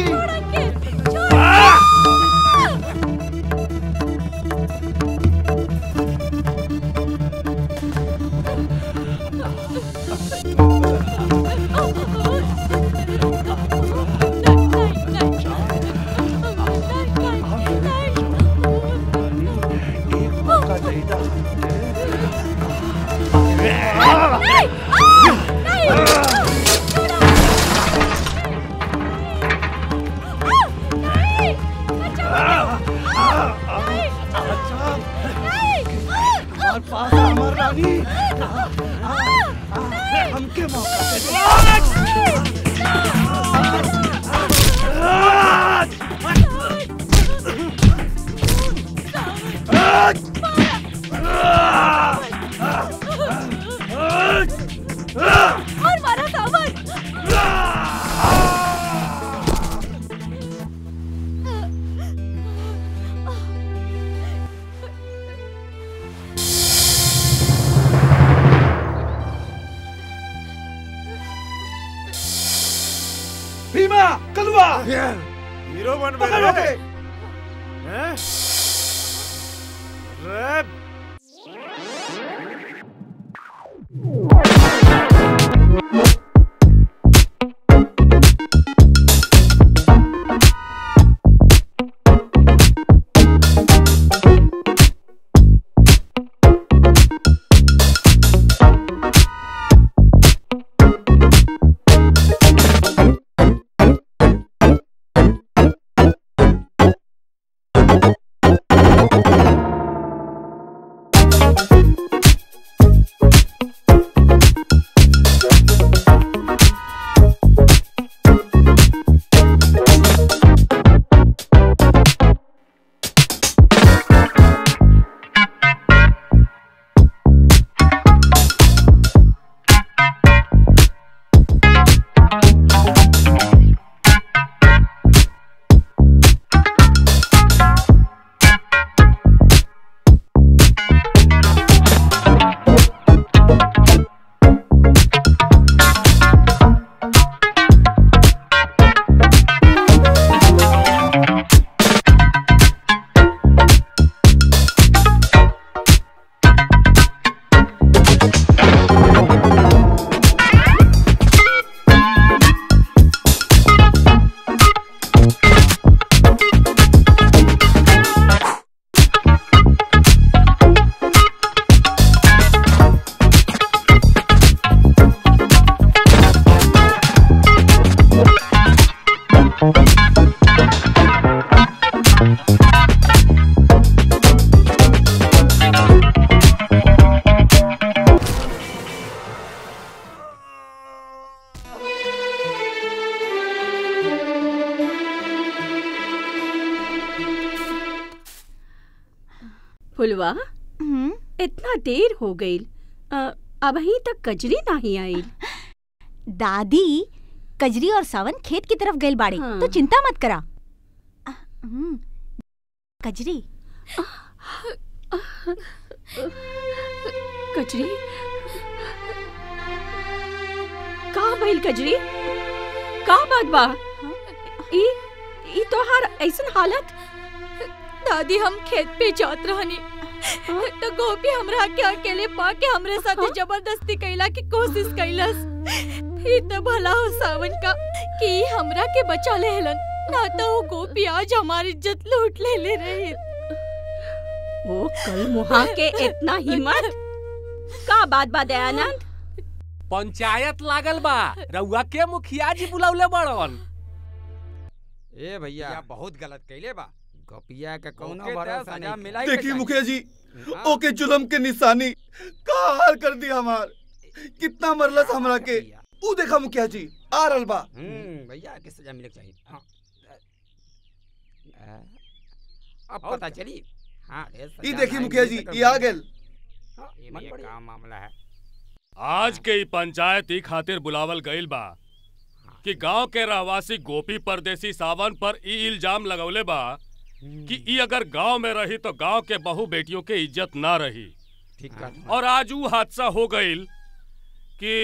भीमा कलवा हीरो बन पकड़ ओके। हैं? रे फुलवा इतना देर हो गई, अभी तक कजरी नहीं आई। दादी कजरी और सावन खेत की तरफ गए बाड़े, तो चिंता मत करा। कजरी कजरी का भइल? कजरी का बात बा? ई तोहार ऐसन हालत? दादी हम खेत पे जात रहनी तो गोपी हमरा के अकेले पाके हमरे साथे जबरदस्ती कैला की कोशिश कैलस। ई तो भला हो सावन का कि हमरा के बचा लेहलन, ना तो वो गोपी आज हमारी इज्जत लूट ले रहे। ओ कल मुहा के इतना हिम्मत? का बात बा दयानंद? पंचायत लागल बा, रउआ के मुखिया जी बुलावले बड़न। ए भैया बहुत गलत कैले बा, गोपिया का कौनो भरोसा नहीं। मिलाई देखिए मुखिया जी, ओके जुल्म के निशानी का हाल कर दिया हमार। कितना मरलस हमरा के, ऊ देखा मुखिया जी आ रहल बा। भैया के सजा मिले चाहिए। हाँ। अब पता चली। हाँ ये देखिए मुखिया जी, ये आ गेल। ये का मामला है? आज के पंचायत ई खातिर बुलावल गईल बा कि गांव के रहवासी गोपी परदेसी सावन पर ई इल्जाम लगौले बा कि ई अगर गांव में रही तो गांव के बहू बेटियों के इज्जत ना रही। और आज वो हादसा हो गईल कि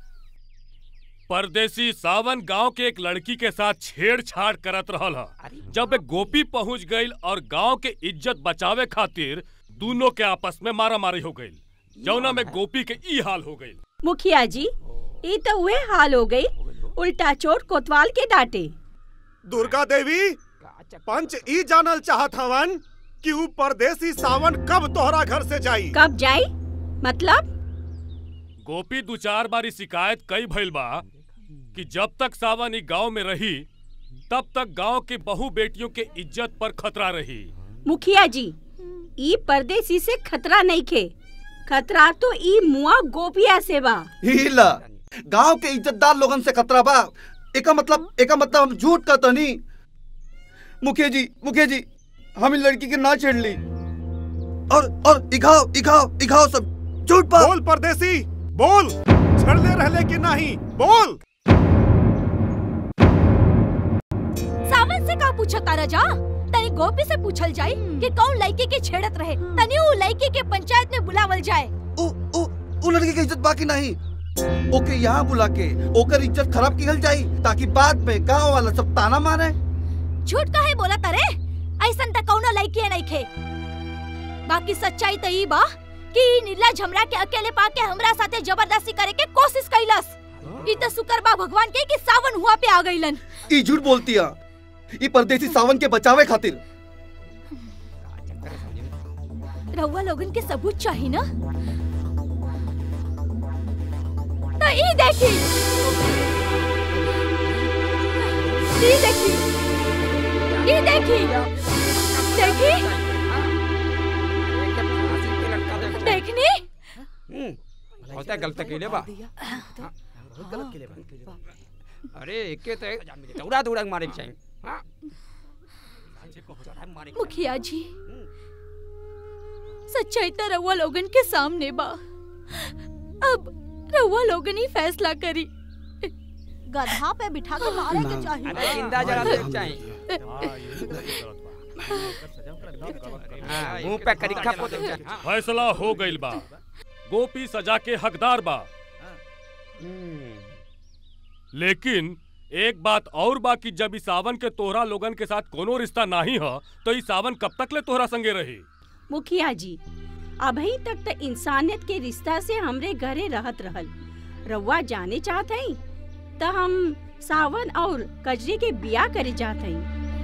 परदेसी सावन गांव के एक लड़की के साथ छेड़छाड़ करत रहल हा। जब एक गोपी पहुंच गईल और गांव के इज्जत बचावे खातिर दोनों के आपस में मारामारी हो गईल, जौना में गोपी के ई हाल हो गईल। मुखिया जी ई तो वह हाल हो गई, उल्टा चोट कोतवाल के डांटे। दुर्गा देवी पंच ई जानल चाहत हवन कि ऊ परदेसी सावन कब तोहरा घर से जाई? कब जाई मतलब? गोपी दो चार बारी शिकायत कई भइल बा कि जब तक सावन ई गांव में रही तब तक गांव के बहू बेटियों के इज्जत पर खतरा रही। मुखिया जी ई परदेसी से खतरा नहीं खे, खतरा तो ई मुआ गोपिया से बा। हीला गांव के इज्जतदार लोगन से खतरा बा। एका मतलब हम झूठ कहता नहीं। मुखिया जी हम इन लड़की के ना छेड़ ली और इघाओ सब झूठ बा। बोल परदेसी बोल, छेड़ले रहले कि नहीं बोल। सावन से का पूछा तारा जा? तनी गोपी से पूछल जाए कि कौन लड़की के छेड़त रहे, तनी वो लड़की के पंचायत में बुलावल जाए। उ लड़की की इज्जत बाकी नहीं। ओके यहाँ बुला के ओकर इज्जत खराब किहल जाई ताकि बाद में गांव वाला सब ताना मारे। झूठ काहे बोला तरे? ऐसन त कौनो लइके नहीं खे। बाकी सच्चाई त ई बा कि नीला झमरा के अकेले पाके हमरा साथे जबरदस्ती करे के कोशिश कैलस। ई त शुक्र बा भगवान के कि सावन हुआ पे आ गइलन। ई झूठ बोलतिया। ई परदेसी सावन के बचावे खातिर। रउआ लोगन के सबूत चाहिए ना? तो ई देखी, ई देखी, ई देखी, देखी, देखनी? होता गलत केले बा। अरे एके ते दौड़ा दौड़ा मारे के चाहिए। मुखिया जी, सच्चाई तो रउआ लोगन के सामने बा। अब रउआ लोगन ही फैसला करी। गधा पे बिठा के मारे के चाहिए। अरे जिंदा जला दे चाहिए। मुंह पे करिखा पोते चाहिए। फैसला हो गइल बा। गोपी सजा के हकदार बा। लेकिन एक बात और बा कि जब इस सावन के तोहरा लोगन के साथ कोनो रिश्ता नहीं है तो इस सावन कब तक ले तोहरा संगे रही? मुखिया जी, अभी तक तो इंसानियत के रिश्ता से हमरे घरे रहत रहल। रउआ जाने चाहत हई तो हम सावन और कजरी के बिया करे चाहत हई।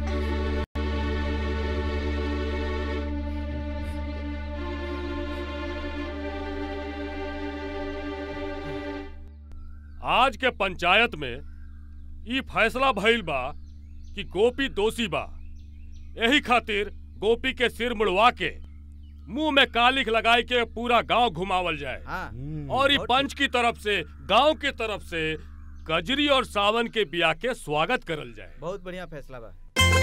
आज के पंचायत में ई फैसला भइल बा कि गोपी दोषी बा। यही खातिर गोपी के सिर मुड़वा के मुंह में कालिख लगाई के पूरा गांव घुमावल जाए। और ई पंच की तरफ से गांव की तरफ से कजरी और सावन के बिया के स्वागत करल जाए। बहुत बढ़िया फैसला बा।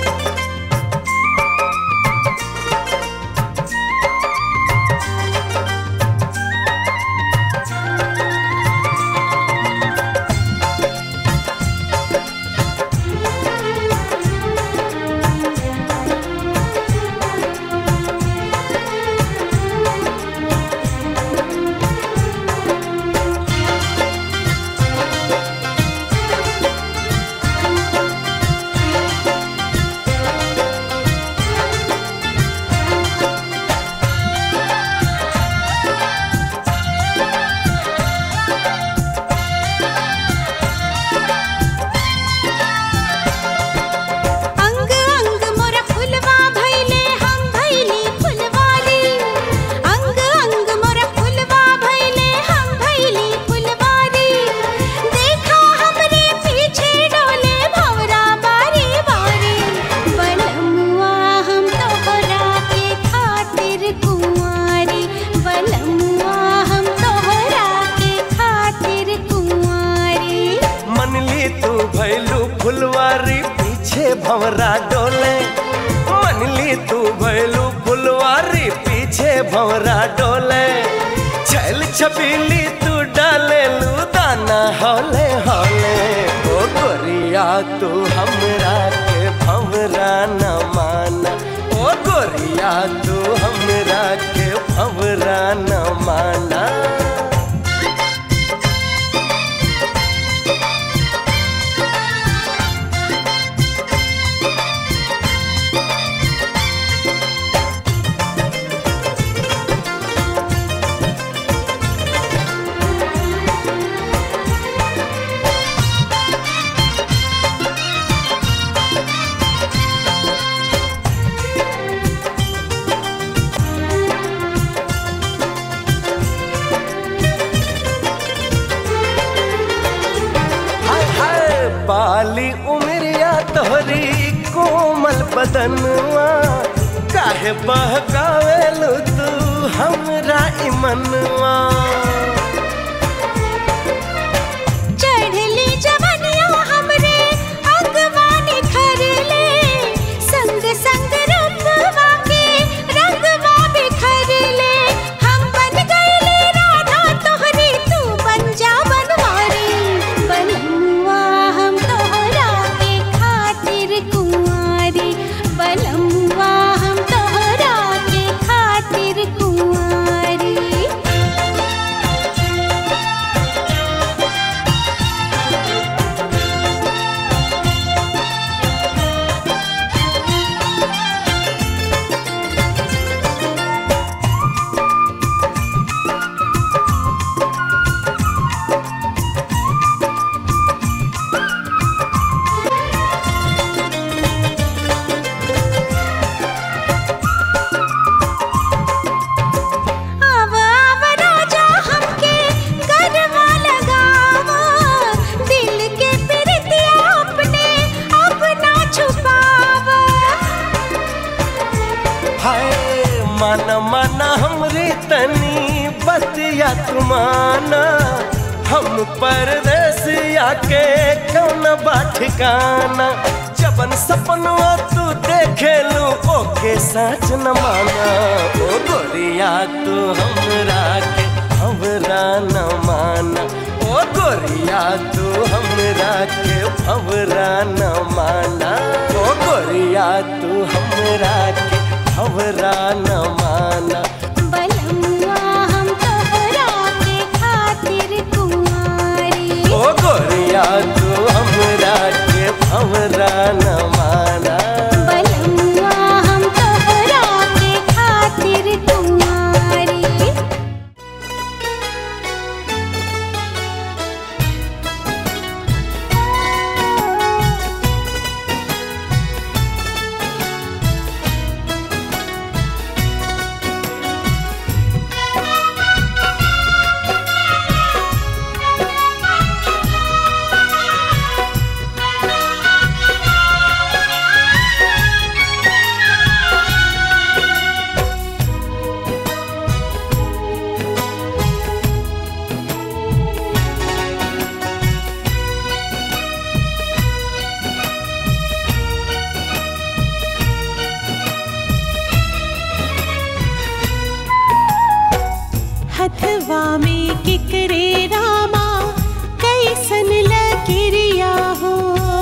भंवरा डोले मनली तू भैलू फुलवारी पीछे भंवरा डोले छल छबीली तू डाले लू दाना हौले हौले ओ गोरिया तू हमरा के भंवरा न माना ओ गोरिया तू हमरा के भंवरा न माना। बाली उमरिया तोहरी कोमल बदनवा काहे बहकावेलू तू हमरा इमनवा। चढ़ली जवनिया हमरे अगवानी खरले संग संग रूपवा के रंगवा बिखरले हम बन गईले राधा तोहरी तू बन जा बनवारी बनमुआ हम तोहरा के खातिर कुंवारी बनमुआ हम तोहरा के खातिर कुंवारी। के कौन बा ठिकाना जबन सपनवा तू देखे लू ओके सच न माना ओ गोरिया तू हमरा के भंवरा न माना ओ गोरिया तू हमरा के भंवरा न माना ओ गोरिया तू हमरा के भंवरा न माना बलमुआ हम तोहरा के खातिर कुंवारी ओ गोरिया तू हमरा के भंवरा न माना बलमुआ हम तोहरा के खातिर कुंवारी हथवा में किकरे रामा कैसन लकीरिया हो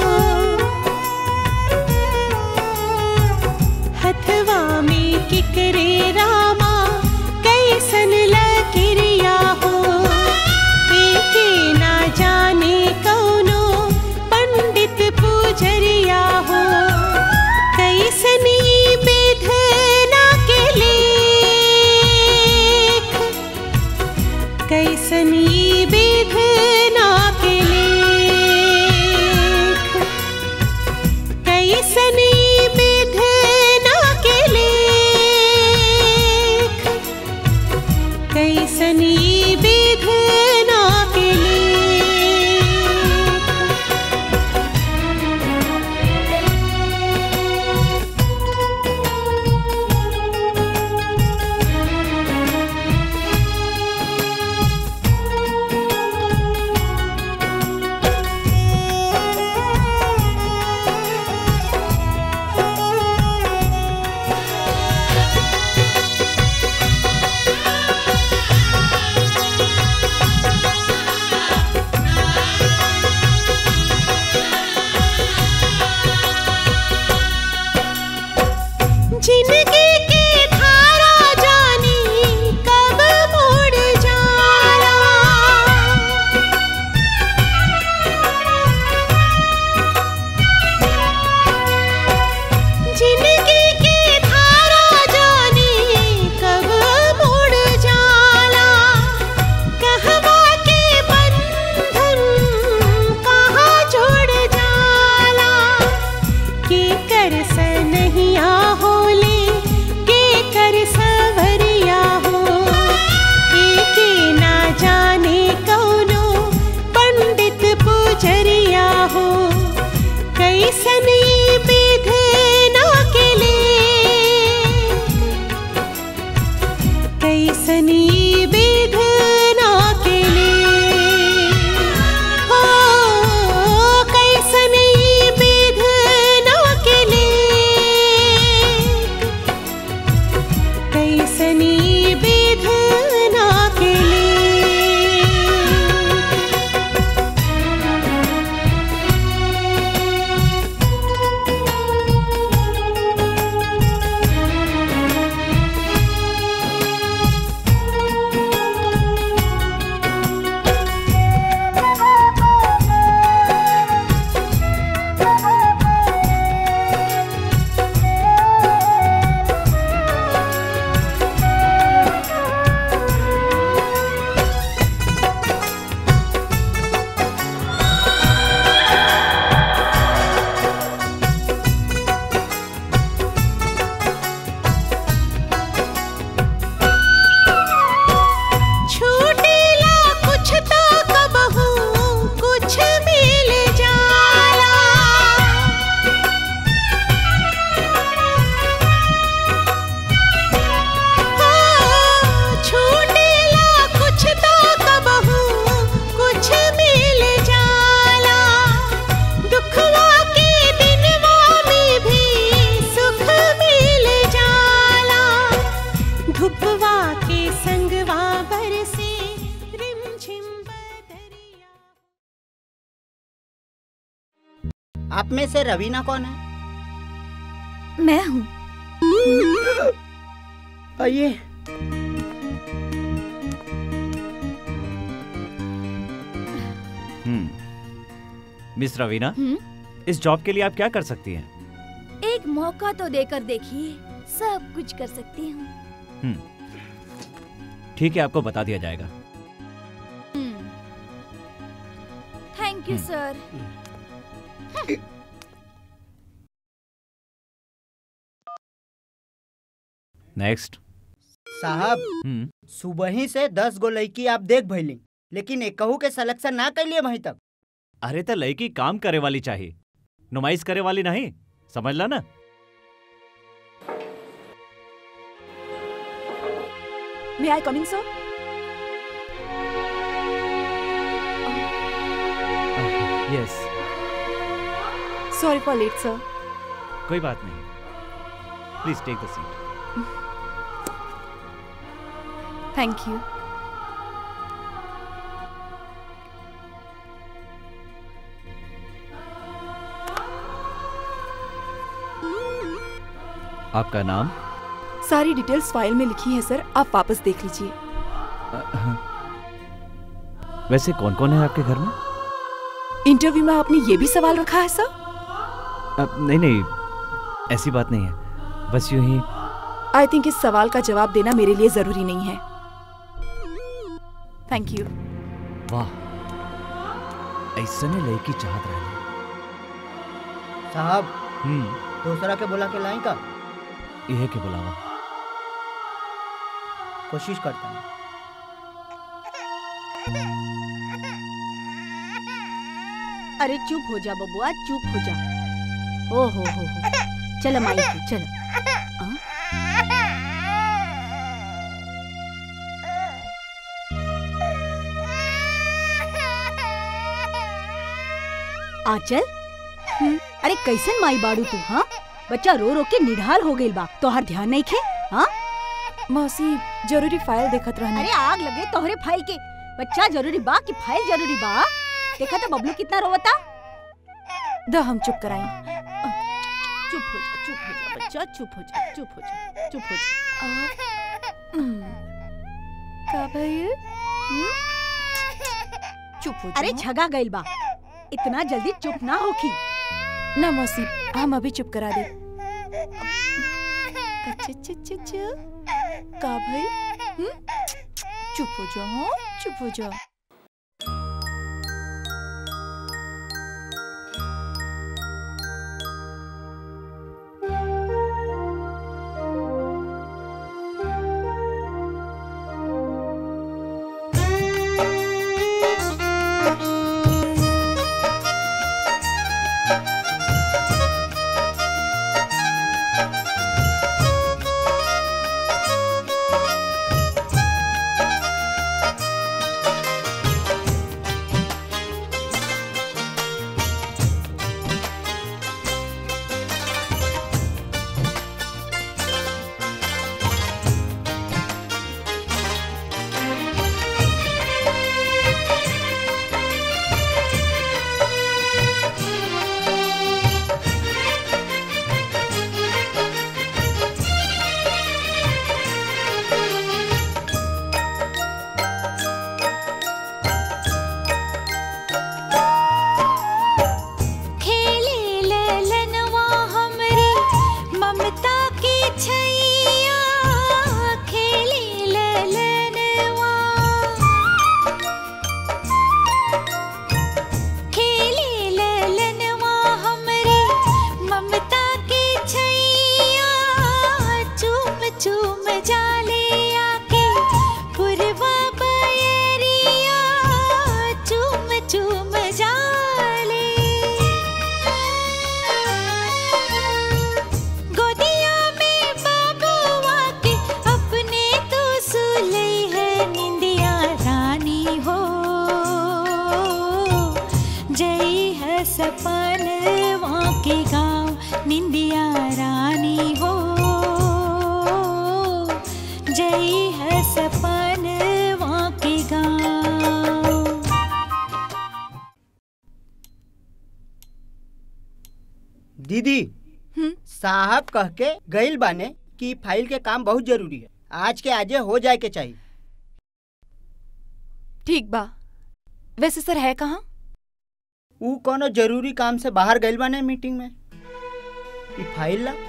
हथवा में किकरे रामा कैसन लकीरिया हो एके ना जाने कौनो पंडित पूजरिया हो कैसन ई बेधना के लेख कैसन ई आप में से रवीना कौन है? मैं हूँ। आइए। मिस रवीना, इस जॉब के लिए आप क्या कर सकती हैं? एक मौका तो देकर देखिए, सब कुछ कर सकती हूँ। ठीक है, आपको बता दिया जाएगा। Thank you sir. नेक्स्ट। साहब, सुबह ही से 10 गो लड़की आप देख भइली, लेकिन एक कहू के सिलेक्शन ना कर लिए वहीं तक। अरे तो लड़की काम करे वाली चाहिए, नुमाइश करे वाली नहीं, समझ ला ना। May I come in, sir? Yes. Sorry for late, sir. कोई बात नहीं, please take the seat. Thank you. आपका नाम? सारी डिटेल्स फाइल में लिखी है सर, आप वापस देख लीजिए। वैसे कौन कौन है आपके घर में? इंटरव्यू में आपने ये भी सवाल रखा है सर? नहीं नहीं, ऐसी बात नहीं है, बस यूं ही। आई थिंक इस सवाल का जवाब देना मेरे लिए जरूरी नहीं है। Thank you. वाह, ऐसा ने लड़की चाहत रहे। साहब, दूसरा के बोला के लाई का? यह के बुलावा। कोशिश करता हूँ। अरे चुप हो जा बबुआ, चुप हो जा। ओ हो, चल माई चल। आंचल, अरे कैसन माई बाड़ू तू? हाँ, बच्चा रो रो के निढाल हो गइल बा, तोहर ध्यान नहीं खे? हाँ मौसी, जरूरी फाइल देखत रहनी। अरे आग लगे तोहरे फाइल के, बच्चा जरूरी बा कि फाइल जरूरी बा? देखा तो बबलू कितना रोवता। द हम चुप कराई। चुप हो जा बच्चा, चुप हो जा। का भइल? चुप हो जा। अरे छगा गइल बा, इतना जल्दी चुप ना होखी। ना मौसी, हम अभी चुप करा दे। का भइल? चुप हो जाओ, चुप हो जाओ। दीदी साहब कह के गइल बाने कि फाइल के काम बहुत जरूरी है, आज के आजे हो जाए के चाहिए। ठीक बा। वैसे सर है कहाँ? ऊ कोनो जरूरी काम से बाहर गइल बाने मीटिंग में। ई फाइल ला।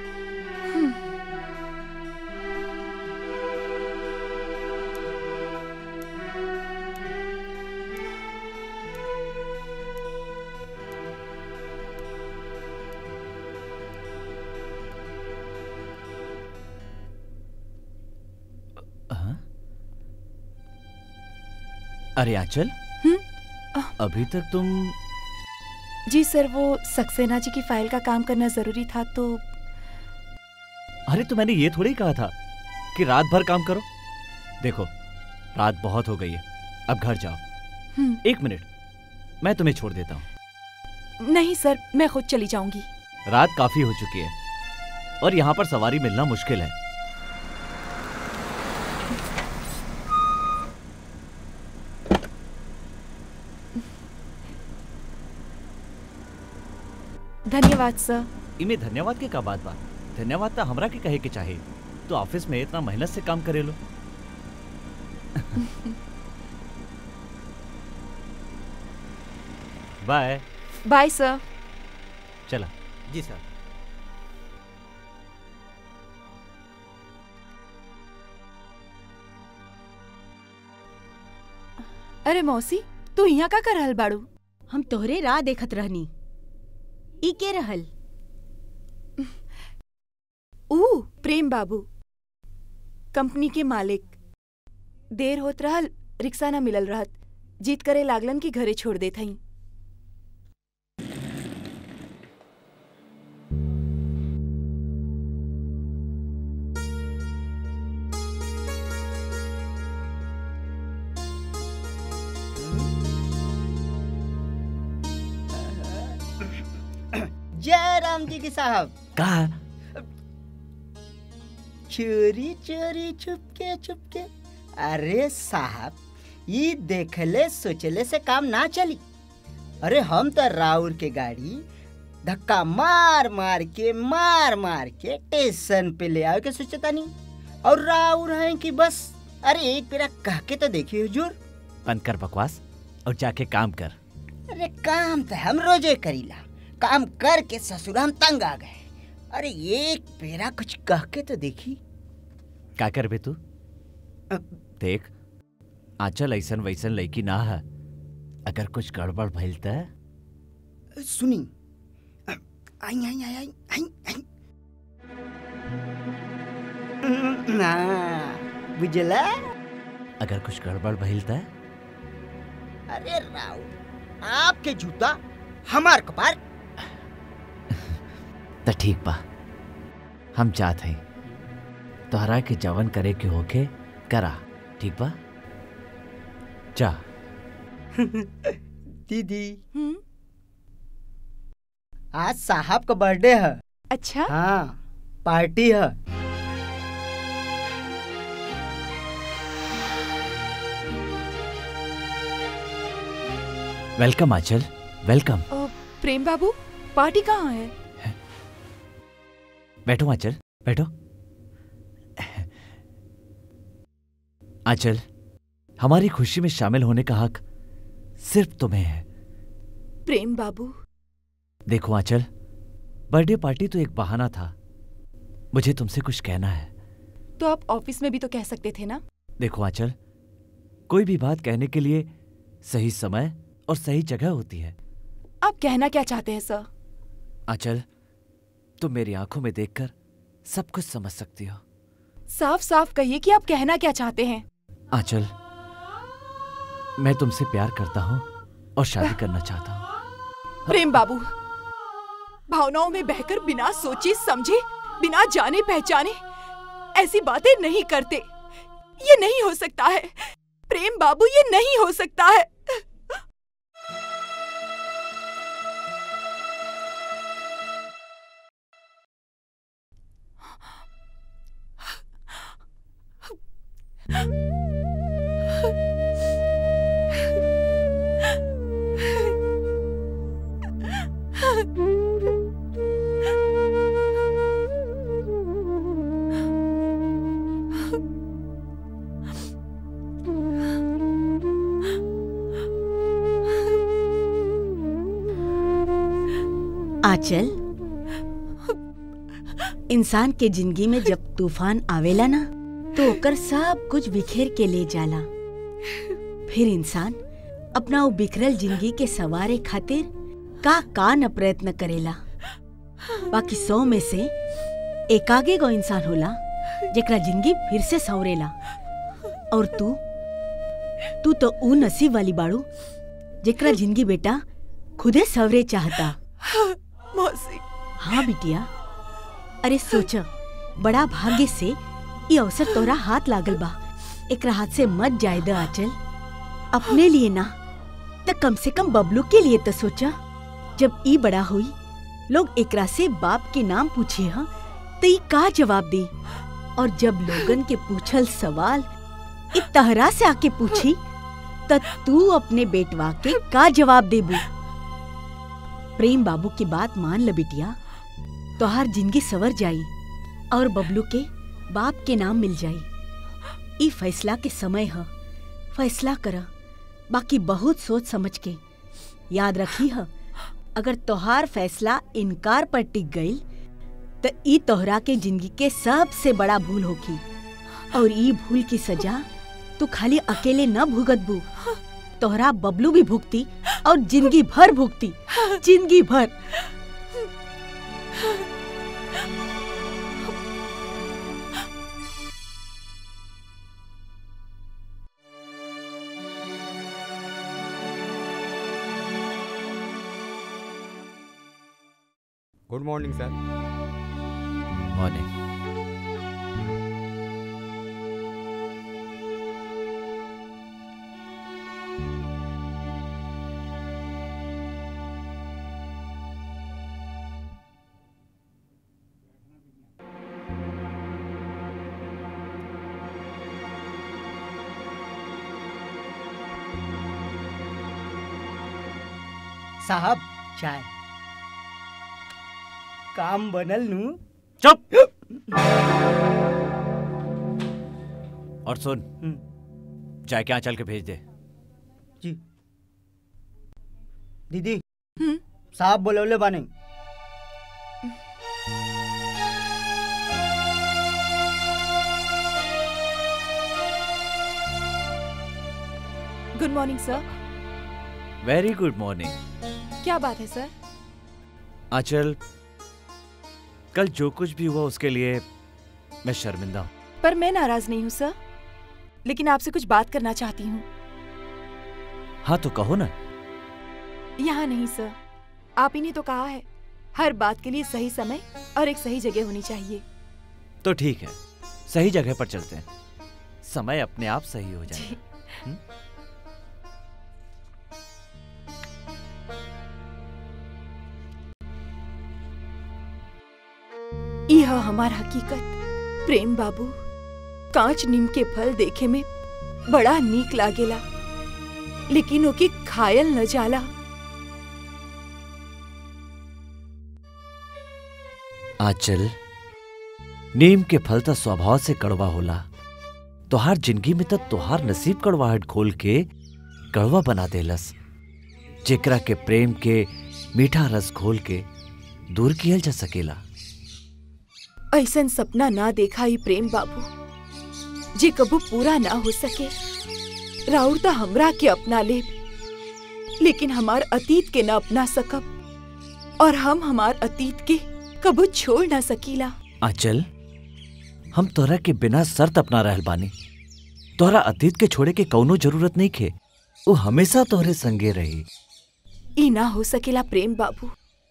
अरे आंचल, अभी तक तुम। जी सर, वो सक्सेना जी की फाइल का काम करना जरूरी था तो। अरे तो मैंने ये थोड़ी कहा था कि रात भर काम करो। देखो रात बहुत हो गई है, अब घर जाओ। 1 मिनट, मैं तुम्हें छोड़ देता हूँ। नहीं सर, मैं खुद चली जाऊंगी। रात काफी हो चुकी है और यहाँ पर सवारी मिलना मुश्किल है। धन्यवाद सर। इमे धन्यवाद के का बात बा? धन्यवाद तो हमरा के कहे के चाहे। तो ऑफिस में इतना मेहनत से काम करे लो। बाय। बाय सर। चला। जी सर। अरे मौसी, तू यहाँ का कर रहल बाड़ू? हम तोहरे राह देखत रहनी। ई के रहल? प्रेम बाबू, कंपनी के मालिक। देर होत रहल, रिक्शा न मिलल रहत, जीत करे लागलन कि घरे छोड़ देत हई। जय राम जी की साहब। कहा? चोरी चोरी छुपके छुपके। अरे साहब, ये देखले सोचले से काम ना चली। अरे हम तो राउर के गाड़ी धक्का मार मार के स्टेशन पे ले आवे के सोचता नहीं, और राउर है कि बस अरे एक पेरा कह के तो देखिए हुजूर। बंद कर बकवास और जाके काम कर। अरे काम तो हम रोजे करीला, काम करके ससुर हम तंग आ गए। अरे एक पेरा कुछ कह के तो देखी। क्या कर बे तू? देख, आंचल ऐसन वैसन लड़की ना है। अगर कुछ गड़बड़ भइल त सुनी। आई आई आई आई आई आई ना बुझला। अगर कुछ गड़बड़ भइल त अरे राव, आपके जूता हमार कपार। तो ठीक बा, हम चाहते हैं तोहरा के जवन करे के होके करा। ठीक बा, जा। दीदी, आज साहब का बर्थडे है। अच्छा? हाँ, पार्टी है। वेलकम आंचल, वेलकम। प्रेम बाबू, पार्टी कहाँ है? बैठो आंचल, बैठो। आंचल, हमारी खुशी में शामिल होने का हक सिर्फ तुम्हें है। प्रेम बाबू। देखो आंचल, बर्थडे पार्टी तो एक बहाना था, मुझे तुमसे कुछ कहना है। तो आप ऑफिस में भी तो कह सकते थे ना। देखो आंचल, कोई भी बात कहने के लिए सही समय और सही जगह होती है। आप कहना क्या चाहते हैं सर? आंचल, तुम मेरी आंखों में देखकर सब कुछ समझ सकती हो। साफ साफ कहिए कि आप कहना क्या चाहते हैं। आंचल, मैं तुमसे प्यार करता हूँ और शादी करना चाहता हूँ। प्रेम बाबू, भावनाओं में बहकर बिना सोचे समझे, बिना जाने पहचाने ऐसी बातें नहीं करते। ये नहीं हो सकता है प्रेम बाबू, ये नहीं हो सकता है। आंचल, इंसान के जिंदगी में जब तूफान आवेला ना तो ओकर सब कुछ बिखेर के ले जाला। फिर इंसान अपना वो बिखरल जिंदगी के सवारे खातिर का न प्रयत्न करेला। बाकी 100 में से एकागे गो इंसान होला जेकरा जिंदगी फिर से संवरेला। और तू तो ऊ नसीब वाली बाड़ू जेकरा जिंदगी बेटा खुदे सवरे चाहता। मौसी। हाँ बिटिया, अरे सोच, बड़ा भाग्य से ये अवसर तोरा हाथ लागल बा। एकरा हाथ से मत जाए द आंचल। अपने लिए ना तो कम से कम बबलू के लिए तो सोचा। जब ई बड़ा हुई लोग एकरा से बाप के नाम पूछे हा तो ई का जवाब दी। और जब लोगन के पूछल सवाल इ तहरा से आके पूछी तो तू अपने बेटवा के का जवाब देबू। प्रेम बाबू की बात मान ल बिटिया, तोहार जिंदगी सवर जाई और बबलू के बाप के नाम मिल जाई। ई फैसला के समय है, फैसला करा। बाकी बहुत सोच समझ के। याद रखी है, अगर तोहार फैसला इनकार पर टिक गई तो ई तोहरा के जिंदगी के सबसे बड़ा भूल होगी। और ई भूल की सजा तू खाली अकेले न भुगतबू, तोहरा बबलू भी भुगती और जिंदगी भर भुगती, जिंदगी भर। Good morning sir. मॉर्निंग। साहब चाय। काम बनल नू। चुप। और सुन, चाय के आंचल के भेज दे। जी दीदी, साहब बोलौले बाने। Good morning sir. Very good morning. क्या बात है सर? आंचल, कल जो कुछ भी हुआ उसके लिए मैं शर्मिंदा हूँ। पर मैं नाराज नहीं हूँ सर, लेकिन आपसे कुछ बात करना चाहती हूँ। हाँ तो कहो ना। यहाँ नहीं सर, आप ही ने तो कहा है हर बात के लिए सही समय और एक सही जगह होनी चाहिए। तो ठीक है, सही जगह पर चलते हैं, समय अपने आप सही हो जाएगा। यह हमार हकीकत। प्रेम बाबू, कांच नीम के फल देखे में बड़ा नीक लागेला, लेकिन ओके खायल न जाला। आंचल, नीम के फल तो स्वभाव से कड़वा होला। तोहार जिंदगी में तो तोहार नसीब कड़वाहट खोल के कड़वा बना देलस, जेकरा के प्रेम के मीठा रस घोल के दूर कियल जा सकेला। ऐसन सपना ना देखा ही प्रेम बाबू जे कबू पूरा ना हो सके। राउर तो हमरा के अपना ले, लेकिन हमार अतीत के ना अपना सकब, और हम हमार अतीत के कबू छोड़ ना सकीला। आंचल, हम तोहरा के बिना शर्त अपना रहल बानी। तोहरा अतीत के छोड़े के कौनो जरूरत नहीं खे, वो हमेशा तोहरे संगे रही। ई ना हो सकेला प्रेम बाबू।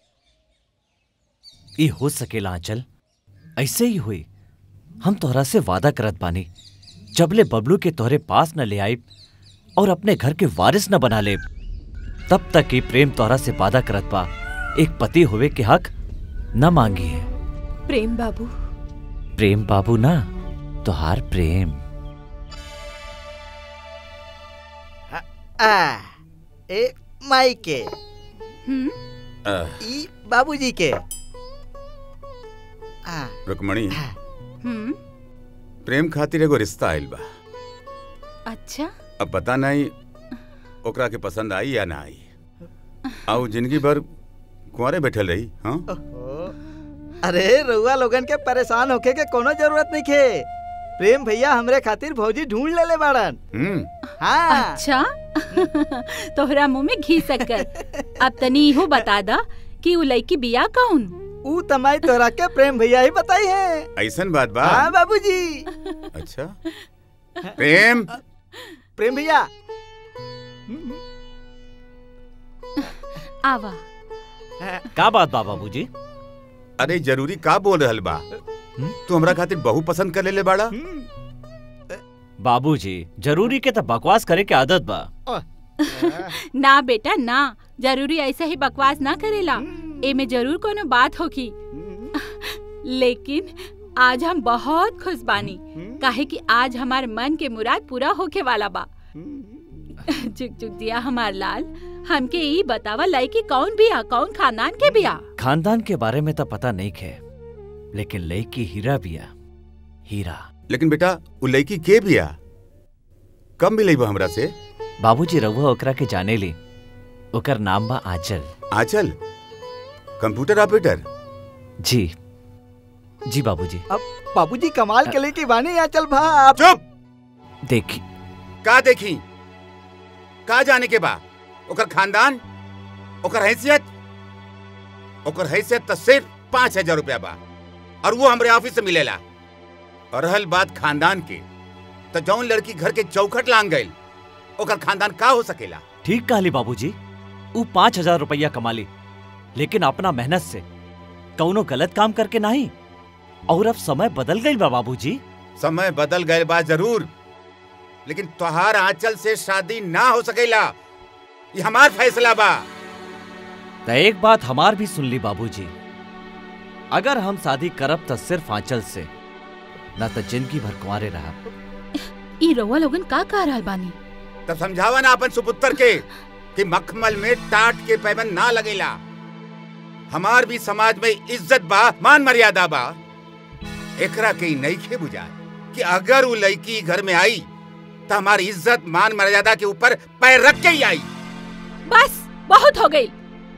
ई हो सकेला आंचल, ऐसे ही हुई। हम तोहरा से वादा करत बानी, जबले बबलू के तोहरे पास न ले आई और अपने घर के वारिस न बना ले, तब तक ही प्रेम तोहरा से वादा करत बा एक पति होवे के हक न मांगी है। प्रेम बाबू। प्रेम बाबू ना, तोहार प्रेम। ए माई के ई बाबूजी के। रुक्मणी, प्रेम खातिर एगो रिश्ता आइल बा। अच्छा, अब पता नहीं ओकरा के पसंद आई या ना आई। आउ जिंदगी भर कुंवारे बैठल रही हाँ? अरे रउआ लोगन के परेशान होके के कोनो जरूरत नहीं खे। प्रेम भैया हमरे खातिर भौजी ढूंढ लेले बाड़न। हाँ। अच्छा तोहरा मुंह में घी शक्कर। अब तनी इहो बता दा कि उ लड़की बिया कौन? ऊ तमाई तोरा के प्रेम भैया ही बताई है। ऐसन बात बा? हाँ बाबूजी। अच्छा प्रेम भैया आवा। का बात बा बाबूजी? अरे जरूरी का बोल रहल बा? तू हमरा खातिर बहु पसंद कर लेले बाड़ा? बाबूजी जरूरी के तो बकवास करे के आदत बा। ना बेटा ना, जरूरी ऐसे ही बकवास ना करेला। एमे जरूर कोनो बात होगी। लेकिन आज हम बहुत खुश बानी, काहे कि आज हमार मन के मुराद पूरा होके वाला बा। चुक चुक दिया हमार लाल, हमके ई बतावा लड़की कौन बिया, कौन खानदान के बिया? खानदान के बारे में तो पता नहीं है, लेकिन लड़की हीरा बिया। हीरा। लेकिन बेटा उ लड़की के बिया? कब मिली बा हमरा से? बाबूजी रउआ ओकरा के जाने ली। ओकर नाम बा आंचल। आंचल? Computer operator? जी जी बाबूजी। अब बाबूजी कमाल के लेके बानी आंचल भा। चुप। देखी का देखी? का जाने के बा? ओकर खानदान, ओकर हैसियत तो सिर्फ 5000 रुपया बा, और वो हमरे ऑफिस से मिलेला। और रहल बात खानदान के, तो जौन लड़की घर के चौखट लांग गई, ओकर खानदान का हो सकेला? ठीक कहली बाबूजी। ऊ 5000 रुपया कमाली, लेकिन अपना मेहनत से कौनो गलत काम करके नहीं। और अब समय बदल गई बा बाबूजी। समय बदल गए बा जरूर, लेकिन तोहार आंचल से शादी ना हो सकेला। ये हमार फैसला बा। तो एक बात हमार भी सुन ली बाबूजी, अगर हम शादी करब तो सिर्फ आंचल से, ना तो जिंदगी भर कुंवारे रहब। ई रउआ लोगन का कह रहल बानी? तब समझावा ना अपन सुपुत्र के कि मखमल में टाट के पैबंद ना लगेला। हमार भी समाज में इज्जत बा, मान मर्यादा बा। एकरा के नइखे बुझाए कि अगर वो लड़की घर में आई तो हमारी इज्जत मान मर्यादा के ऊपर पैर रख के ही आई। बस बहुत हो गई।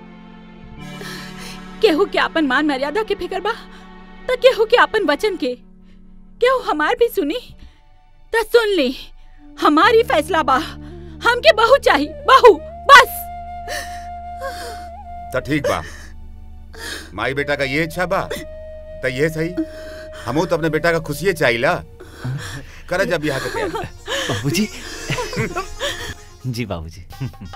केहू के अपन मान मर्यादा के फिकर बा, तो केहू के अपन वचन के। केहू हमार भी सुनी तो सुन ली। हमारी फैसला बा, हमके बहू चाहिए, बहू बस। तो ठीक बा, माई बेटा का ये इच्छा बा तो ये सही। हमो तो अपने बेटा का खुशिये चाहिला। कर जब यहाँ के बाबूजी। जी बाबूजी।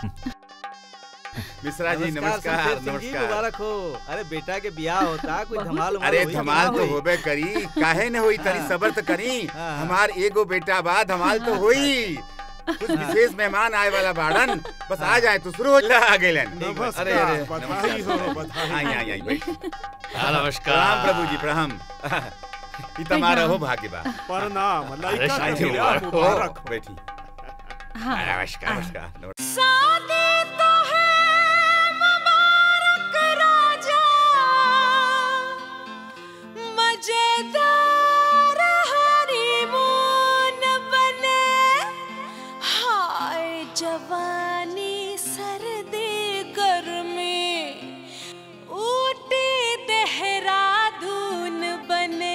मिश्रा जी नमस्कार। नमस्कार। मुबारक हो। अरे बेटा के ब्याह होता कोई धमाल। अरे धमाल तो होबे करी, काहे न होई? तनी सबर तो करी। हमार एगो बेटा बा, धमाल तो होई। कुछ विशेष मेहमान आए वाला बाड़न, बस आ जाए तो शुरू हो गेलन। अरे अरे बधाई हो, बधाई। आई बैठ। नमस्कार। प्रणाम प्रभु जी, प्रणाम। ई तुम्हारा हो भाग्य बा। प्रणाम। लइका शादी मुबारक। बैठी। नमस्कार नमस्कार। शादी तो है मुबारक राजा, मजेदार हनीमून बने। हाय जवानी सर्दी गर्मी, ऊटी देहरादून बने।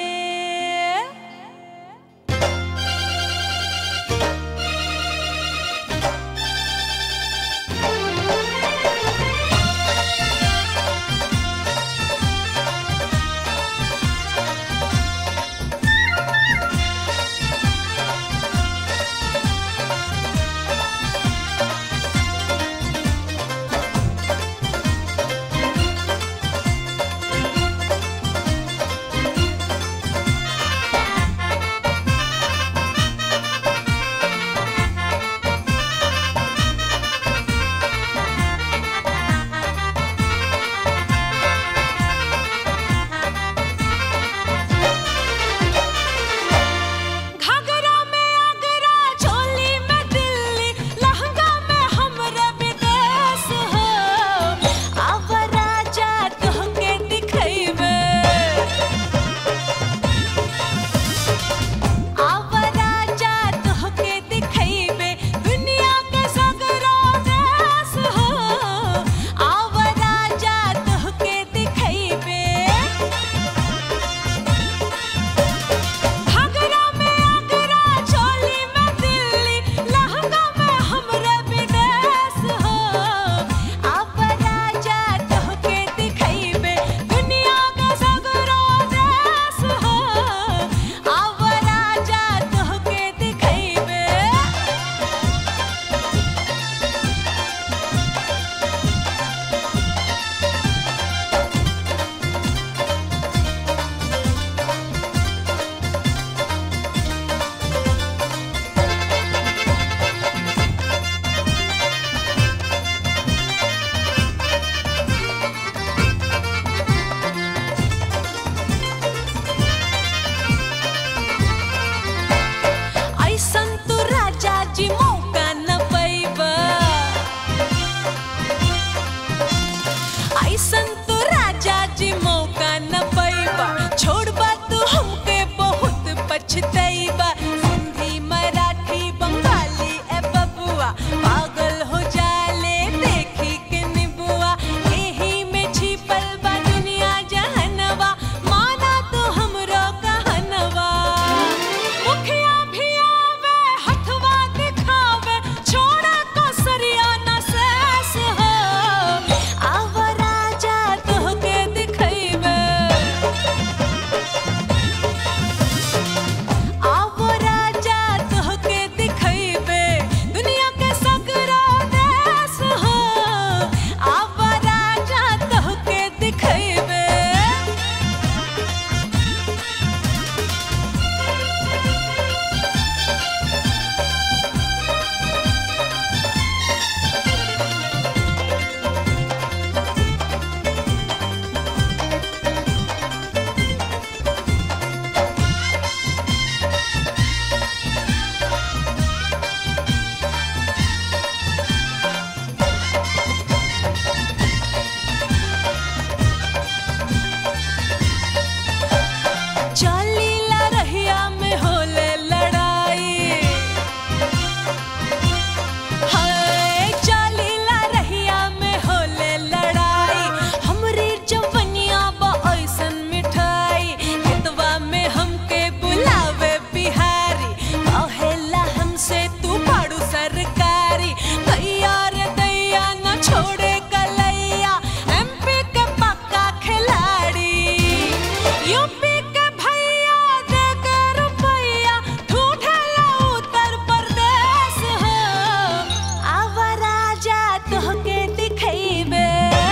दिखैबे। चलीला रहिया में होले लड़ाई, हाय चलीला रहिया में होले लड़ाई। हमरी जवनिया बा ऐसन मिठाई, हितवा में हमके बुलावे बिहारी। कहेला हमसे तू बड़ू सरकारी, दैया रे दैया न छोड़े कलैया। एमपी के पक्का खिलाड़ी, यूपी के भैया दे के रुपैया, ठूठेला उत्तर प्रदेश हो। आवा राजा तोहके दिखैबे,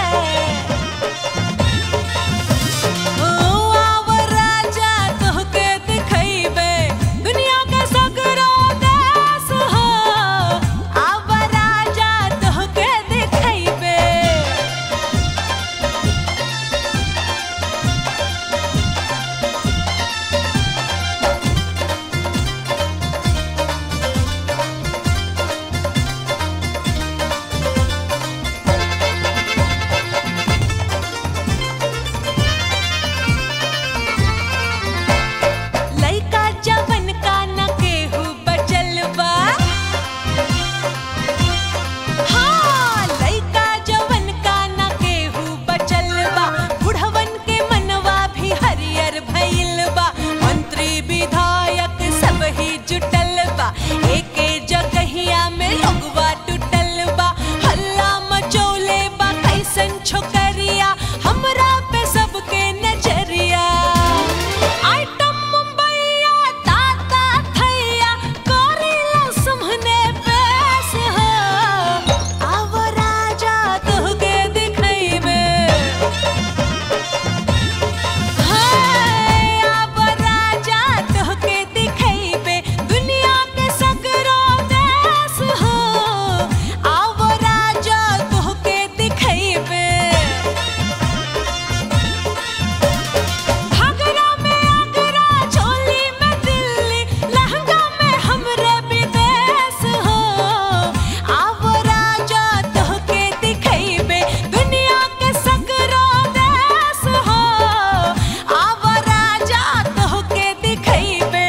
ओ आवा राजा तोहके दिखैबे। दुनिया के सगरो देश हो, आवा राजा तोहके दिखैबे। लइका जवन का न केहू बचल बा, हाँ लइका जवन का न केहू बचल बा। बुढ़वन के मनवा भी हरियर भइल बा, मंत्री विधायक सब ही जुटल बा। एके जगहिया में लोगवा टूटल बा, हल्ला मचौले बा कैसन छोकरिया। हमरा पे सबके नजरिया, आइटम मुंबईया ताता थैया, करेला सुमने पेश हो। आवा राजा तोहके दिखैबे, हाय आवा राजा तोहके दिखैबे। दुनिया के सगरो देश हो, आवा राजा तोहके दिखैबे। घाघरा में आगरा, चोली में दिल्ली, लहंगा में हमरे विदेश हो। आवा राजा तोहके दिखैबे, दुनिया के सगरो देश हो। आवा राजा तोहके दिखैबे।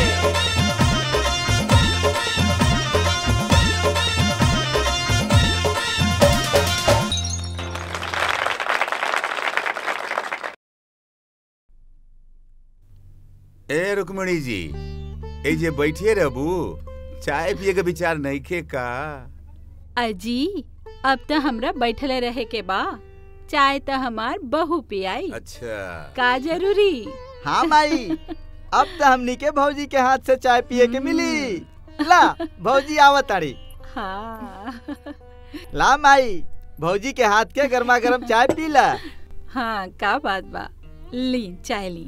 ए रुक्मणी जी, ए जे बैठिए रहबू, चाय पिए के विचार नइखे का? अजी अब तो हमरा बैठले रहे के बा, चाय तो हमार बहू पियाई। अच्छा का जरूरी? हाँ माई, अब तो हमनी के भौजी के हाथ से चाय पिए के मिली। ला भौजी आवत ताड़ी। हाँ ला माई, भौजी के हाथ के गर्मा गर्म चाय पी ला। हाँ का बात बा, ली चाय ली।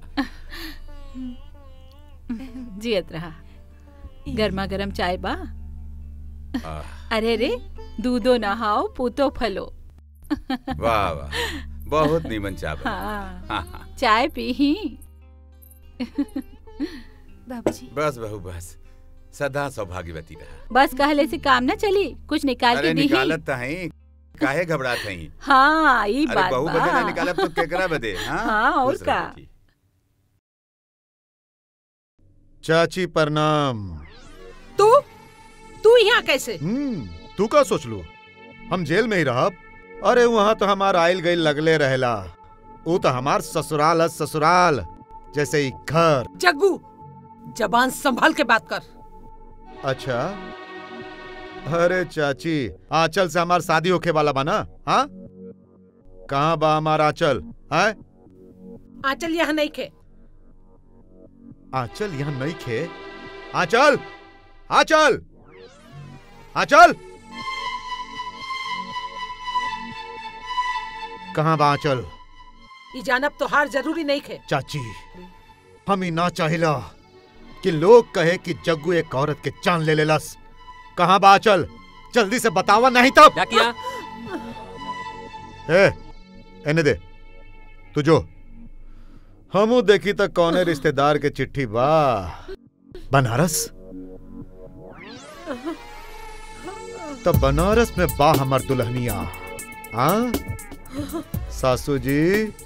जियत रहा, गर्मा गर्म चाय बा। अरे रे, दूधो नहाओ पूतो फलो। वाह वाह, बहुत नीमन चाय बना। हाँ चाय पी ही। बाबूजी बस बहू बस, सदा सौभाग्यवती रहा। बस कहले से काम न चली, कुछ निकाल अरे के दी। निकालत त हई, काहे घबरात हई? हाँ ई अरे बात बहू बा। बदे ना निकालब तो केकरा बदे? हाँ और खुश का। रहो बेटी। चाची प्रणाम। तू यहाँ कैसे? तू का सोच लू हम जेल में ही रहब? अरे वहाँ तो हमार आइल गई लगले रहेला, वो तो हमार ससुराल है, ससुराल जैसे ही घर। जग्गू जबान संभाल के बात कर। अच्छा अरे चाची, आंचल से हमार शादी होके वाला बा ना? हाँ कहाँ बा हमार आंचल? है आंचल यहाँ नहीं खे। आंचल यहाँ नहीं खे? आंचल, आंचल, आंचल, कहाँ बा आंचल? ई जानब तोहार जरूरी नहीं खे। चाची, हम ही ना चाहिला कि लोग कहे कि जग्गू एक औरत के जान ले लेलस। कहाँ बा आंचल? जल्दी से बतावा, नहीं तब क्या किया? एने दे तू जो हमू देखी तक कौने रिश्तेदार के चिट्ठी बा। बनारस? तो बनारस में बा हमार दुल्हनिया। हाँ सासू जी,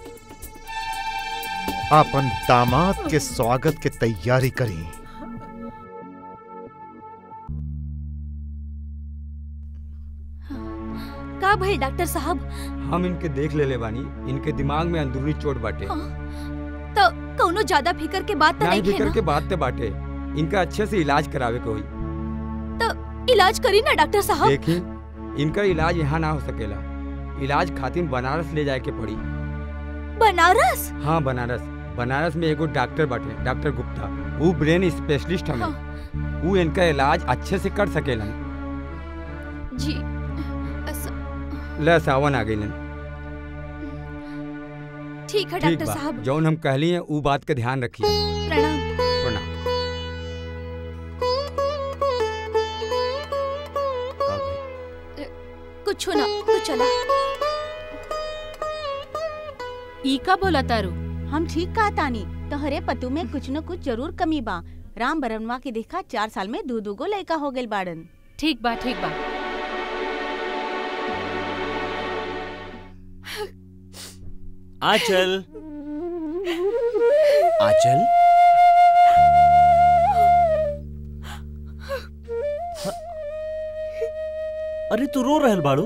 अपन दामाद के स्वागत के तैयारी करी। का भाई डॉक्टर साहब? हम इनके देख ले बानी, इनके दिमाग में अंदरूनी चोट बाटे। तो कोनो ज्यादा फिकर के बात तो नहीं फिकर है के बात ते बाटे। इनका अच्छे से इलाज करावे के होई। तो इलाज करी ना डॉक्टर साहब। देखी, इनका इलाज यहाँ ना हो सकेला। इलाज खातिर बनारस ले जाए के पड़ी। बनारस? हाँ बनारस। बनारस में एगो डॉक्टर बाटे, डॉक्टर गुप्ता। वो ब्रेन स्पेशलिस्ट हमें। वो इनका इलाज अच्छे से कर सकेलन। जी ले सावन आ गई। ठीक है डॉक्टर साहब। जौन हम कहली हैं वो बात का ध्यान रखिए। प्रणाम। प्रणाम। कुछ ना, तू चला। ई का बोला तारू? हम ठीक कहा तानी। तोहरे पतू में कुछ न कुछ जरूर कमी बा। राम बरनवा के देखा 4 साल में 2 गो लड़का हो गए बाड़न। ठीक बा, ठीक बा। आंचल, आंचल, अरे तू रो रहल बाड़ू?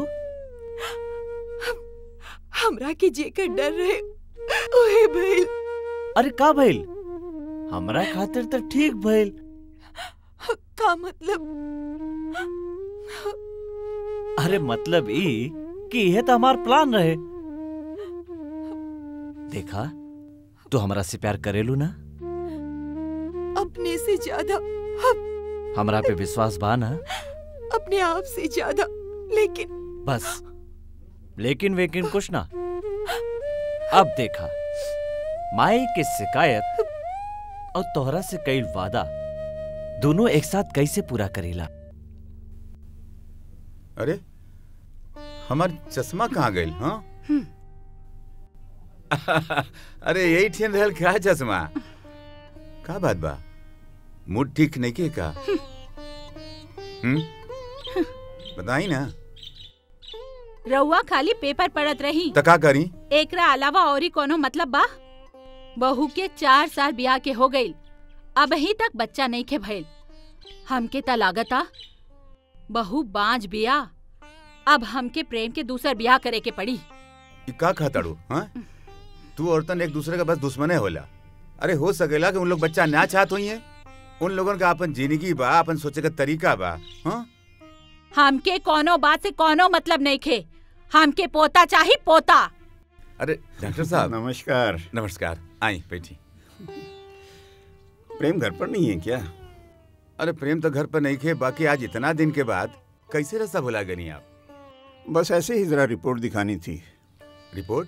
हमरा के जेकर डर रहे ओहे भइल। अरे का भइल? हमरा खातिर तो ठीक भइल। का मतलब? अरे मतलब ई कि यह तो हमार प्लान रहे। देखा, तू हमरा से प्यार करेलू ना? अपने से ज्यादा। हमरा पे विश्वास बा ना? अपने आप से ज्यादा। लेकिन बस लेकिन वेकिन कुछ ना। अब देखा, माई की शिकायत और तोहरा से कई वादा दोनों एक साथ कैसे पूरा करेला। अरे हमार चश्मा कहाँ गई? हाँ अरे यही ठेन रहल क्या चश्मा? का बात बा? मूड ठीक नहीं के का? बताई ना। रउआ खाली पेपर पढ़त रही त का करी? एकरा अलावा औरी कोनो मतलब बा? बहू के 4 साल ब्याह के हो गईल, अब ही तक बच्चा नहीं के भइल। हमके त लागता बहू बांझ बिया। अब हमके प्रेम के दूसर ब्याह करे के पड़ी। का खाताड़ू? हाँ तू औरतन एक दूसरे का बस दुश्मने होला। अरे हो सकेला कि उन लोग बच्चा ना चाहत हुई है। उन लोगन का अपन जिंदगी बा, अपन सोचे का तरीका बा। हाँ हमके कोनो बात से कोनो मतलब नहीं खे। हमके पोता चाहिए, पोता। अरे डॉक्टर साहब नमस्कार। नमस्कार, आई बैठी। प्रेम घर पर नहीं है क्या? अरे प्रेम तो घर पर नहीं खे, बाकी आज इतना दिन के बाद कैसे रास्ता भुला गई आप? बस ऐसे ही जरा रिपोर्ट दिखानी थी। रिपोर्ट?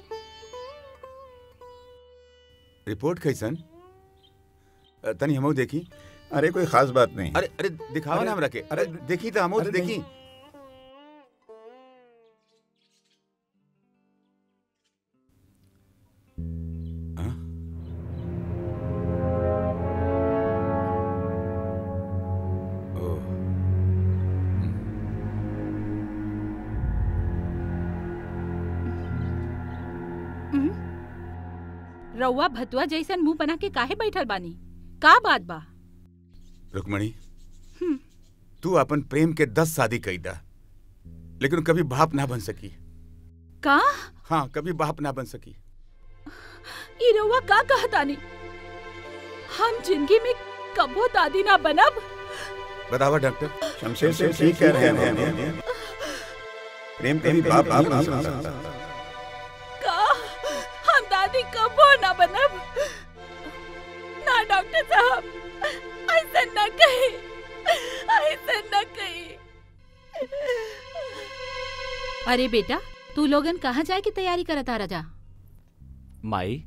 रिपोर्ट कैसन? तनी हमो देखी। अरे कोई खास बात नहीं। अरे अरे दिखावा ना हमरा के। अरे देखी तो हमो देखी। रउआ भतुआ जैसन मुंह बना के काहे बैठल बानी? का बात बा? रुक्मणी, तू अपन प्रेम के 10 शादी कई दा, लेकिन कभी बाप ना बन सकी। का? हाँ, कभी बाप ना बन सकी। ई रउआ का कहतानी? हम जिंदगी में कबो दादी ना बनब। बतावा डॉक्टर। शमशेर से ठीक कह रहे हैं। प्रेम कभी बाप नहीं बन सकता। का? हम दादी कबो ना बनब? ना डॉक्टर साहब, ऐसा न कही, ऐसा न कही। अरे बेटा, तू लोगन कहाँ जाए की तैयारी करता राजा? माई,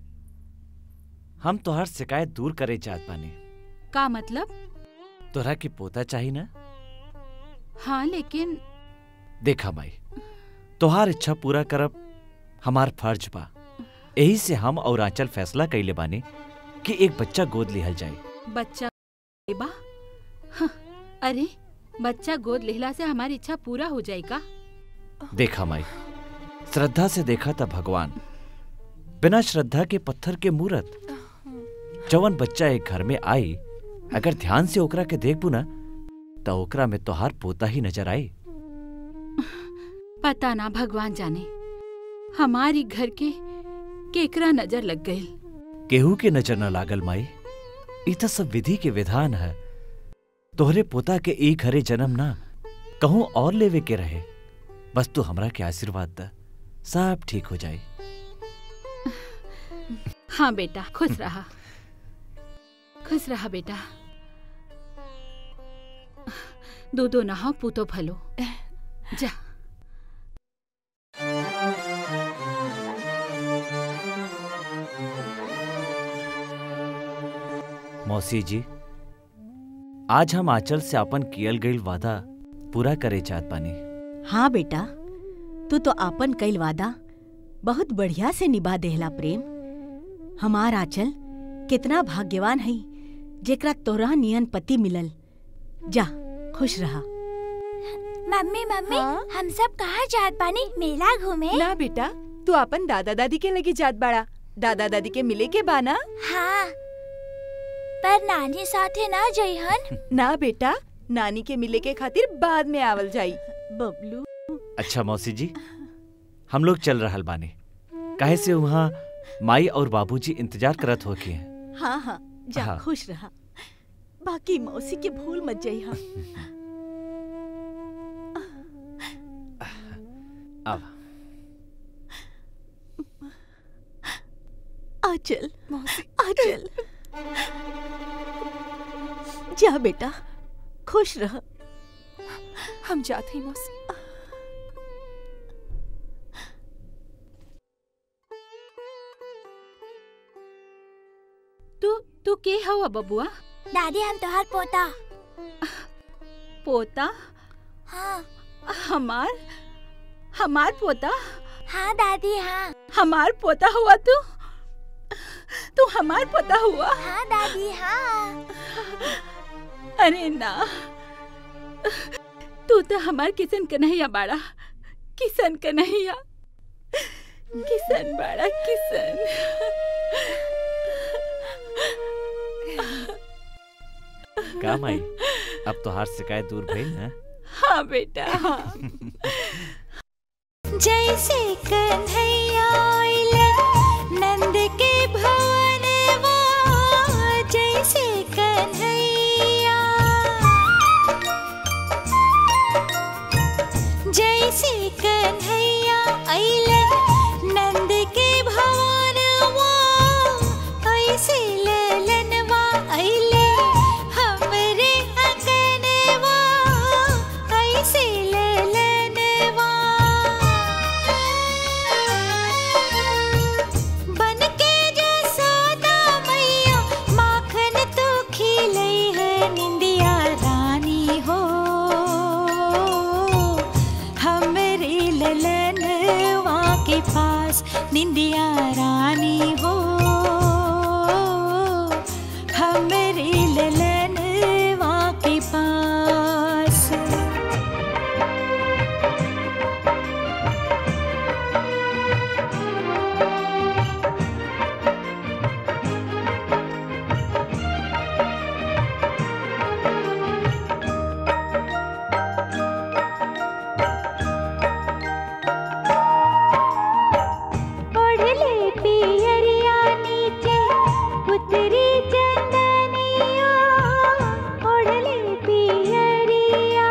हम तोहर शिकायत दूर करे चाहत बानी। का मतलब? तोहरा के पोता चाहिए ना? हाँ, लेकिन देखा माई, तोहार इच्छा पूरा करब हमार फर्ज बा। यही से हम और आंचल फैसला कइले बानी कि एक बच्चा गोद लिहल जाए। बच्चा बा? हाँ, अरे बच्चा गोद लेहला से हमारी इच्छा पूरा हो जाएगा। देखा माई, श्रद्धा से देखा था भगवान, बिना श्रद्धा के पत्थर के मूरत। जवन बच्चा एक घर में आई, अगर ध्यान से ओकरा के देखबू ना तो ओकरा में तोहार पोता ही नजर आई। पता ना भगवान जाने हमारी घर के केकरा नजर लग गई। केहू के नजर न लागल माई, ई तो सब विधि के विधान है। तोहरे पोता के एक घरे जन्म ना कहूं और लेवे के रहे। बस तू हमरा के आशीर्वाद दा, सब ठीक हो जाए। हाँ बेटा, खुश रहा, खुश रहा बेटा। दूधो नहाओ, पूतो फलो, जा। मौसी जी, आज हम आंचल से अपन कियल गईल वादा पूरा करे चाहत बानी। हाँ बेटा, तू तो आपन कईल वादा बहुत बढ़िया से निभा देहला प्रेम। हमार आंचल कितना भाग्यवान है जेकरा तोरा नियन पति मिलल। जा, खुश रहा। मम्मी मम्मी, हम सब कहाँ जात बानी? मेला घूमे? ना बेटा, तू अपन दादा दादी के लगी जात बाड़ा। दादा दादी के मिले के बाना? हाँ, पर नानी साथे ना जइहन। ना बेटा, नानी के मिले के खातिर बाद में आवल जाई। बबलू। अच्छा मौसी जी, हम लोग चल रहल बानी। काहे से वहाँ माई और बाबूजी इंतजार करत हो के हैं। हाँ हाँ, जा हाँ। खुश रहा। बाकी मौसी के भूल मत जाइहा। अब आंचल, आंचल, जा बेटा, खुश रह। हम जाते हैं मौसी। तू के हवा बबुआ? दादी, हम तोहार पोता। पोता? हाँ। हमार पोता? हाँ दादी, हाँ। हमार पोता हुआ तू? तू हमार पोता हुआ? हाँ दादी, हाँ। अरे ना, तू तो हमार किसन कन्हैया बाड़ा। किसन कन्हैया, किसन बाड़ा, किसन। का माई, अब तोहार शिकायत दूर भइल ना? हाँ बेटा, हाँ। जैसे कन्हैया आइले नंद के भवनवा, जैसे कन्हैया, जैसे कन्हैया आइले नंद के भवनवा, ऐसे ललनवा आइले हमरे अंगनवा, ऐसे ललनवा। बनके जसोदा मैया माखन तो खिलै है निंदिया रानी हो, हमरे ललनवा के पास निंदिया रानी हो, हमरे ललनवा के पास। ओढ़ले पियरिया नीचे उतरी चंदनिया, ओढ़ले पियरिया,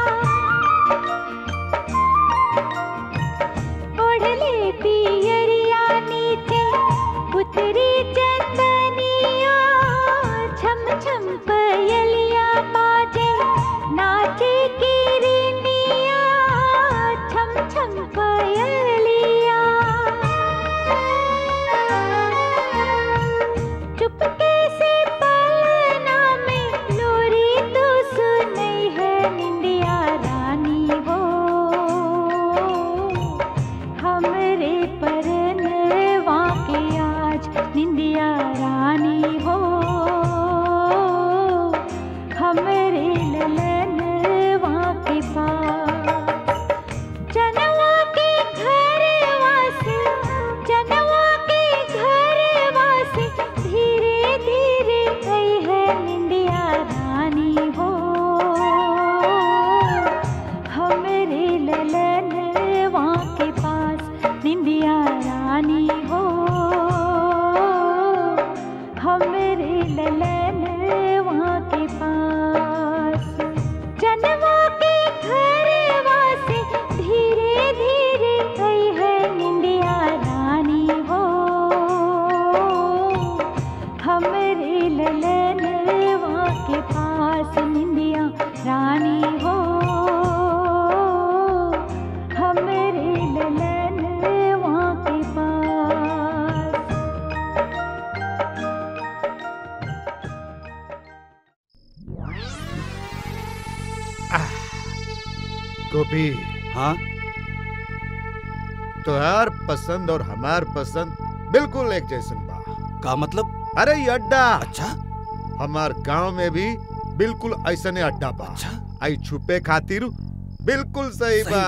ओढ़ले पियरिया नीचे उतरी चंदनिया, छम छम पयलिया बाजे नाचे गिरनिया, छम छम पयल गोपी। हाँ तोहार पसंद और हमार पसंद बिल्कुल एक जैसन बा। का मतलब? अरे ये अड्डा। अच्छा। हमार गांव में भी बिल्कुल ऐसने अड्डा बा। अच्छा। आई छुपे खातिर बिल्कुल सही बा।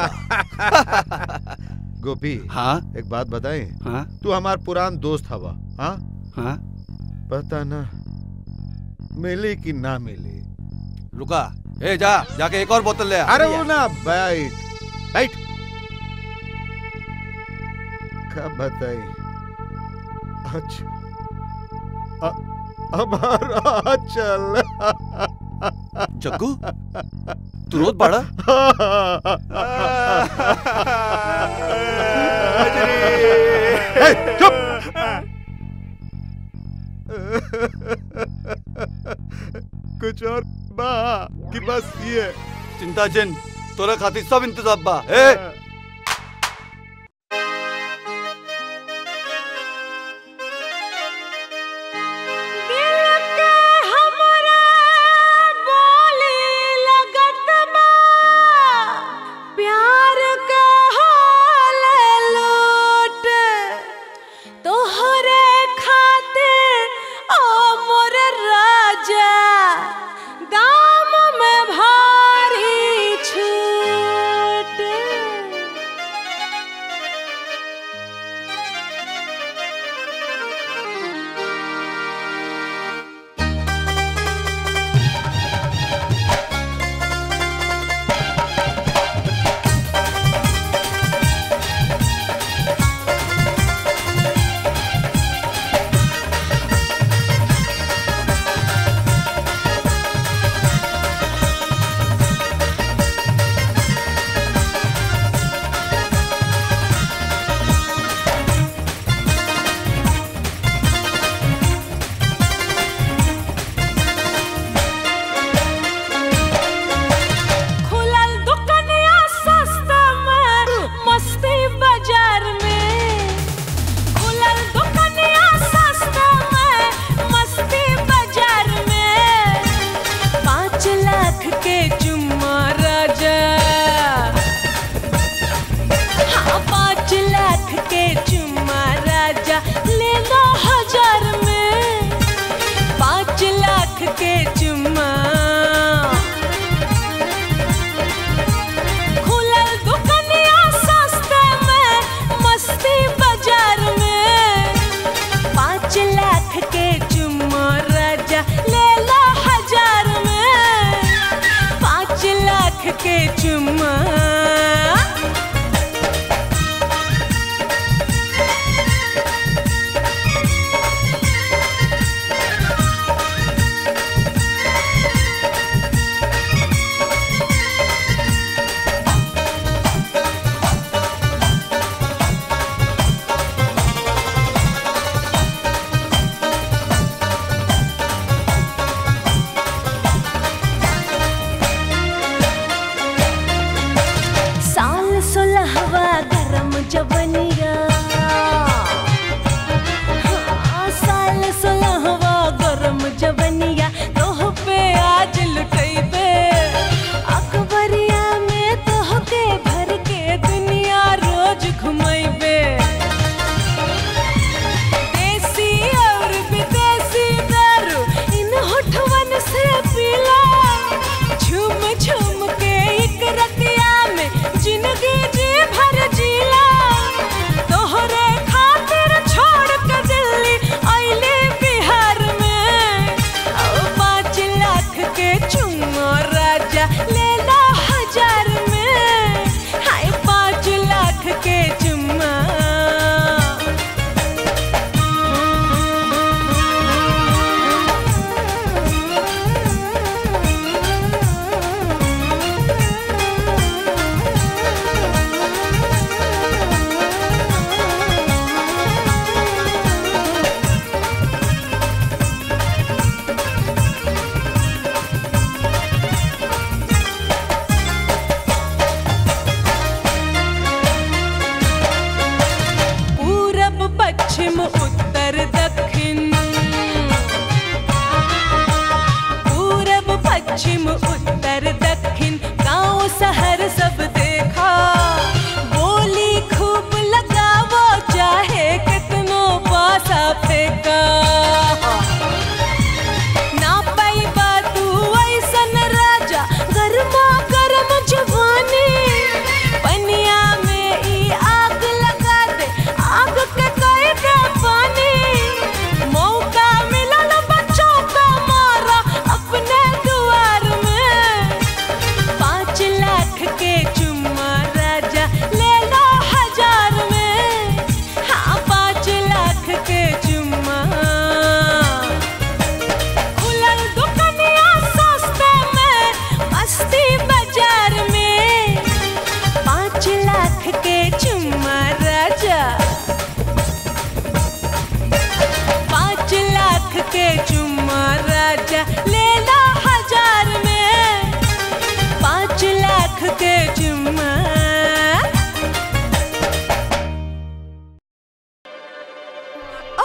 गोपी। हाँ एक बात बताएं। हाँ तू हमार पुरान दोस्त हवा। हाँ हाँ पता ना मिली कि ना मिली। रुका, ए जाके एक और बोतल ले आ। अरे वो ना बैठ बैठ। कब बताई? अच्छा हमारा चल। जग्गू तू रोज बड़ा। चुप। कुछ और बा कि बस ये? चिंता चिन तोरा खातिर सब इंतजाम बा। ए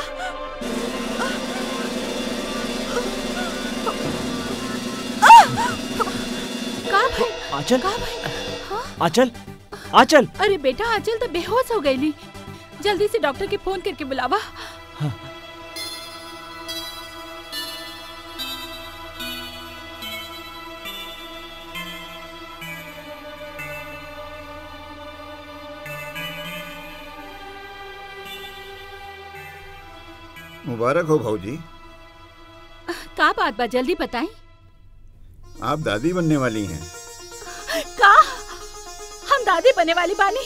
का भाई? आंचल का भाई? हाँ? आंचल आंचल अरे बेटा आंचल तो बेहोश हो गई। जल्दी से डॉक्टर के फोन करके बुलावा। हाँ। मुबारक हो भाऊजी। का बात बा, जल्दी बताएं। आप दादी बनने वाली हैं। का हम दादी बने वाली बानी?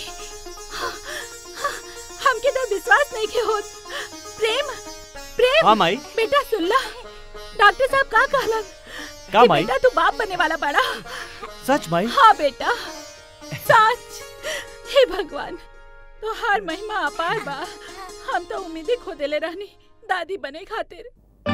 हमके तो विश्वास नहीं के होत। प्रेम प्रेम हाँ माई। बेटा सुन ला, डॉक्टर साहब का कहलन का कि माई? बेटा तू बाप बनने वाला बड़ा। सच माई? हाँ बेटा सच। हे भगवान, तो हर महिमा अपार बा। हम तो उम्मीद खो देले रहनी दादी बने खातिर।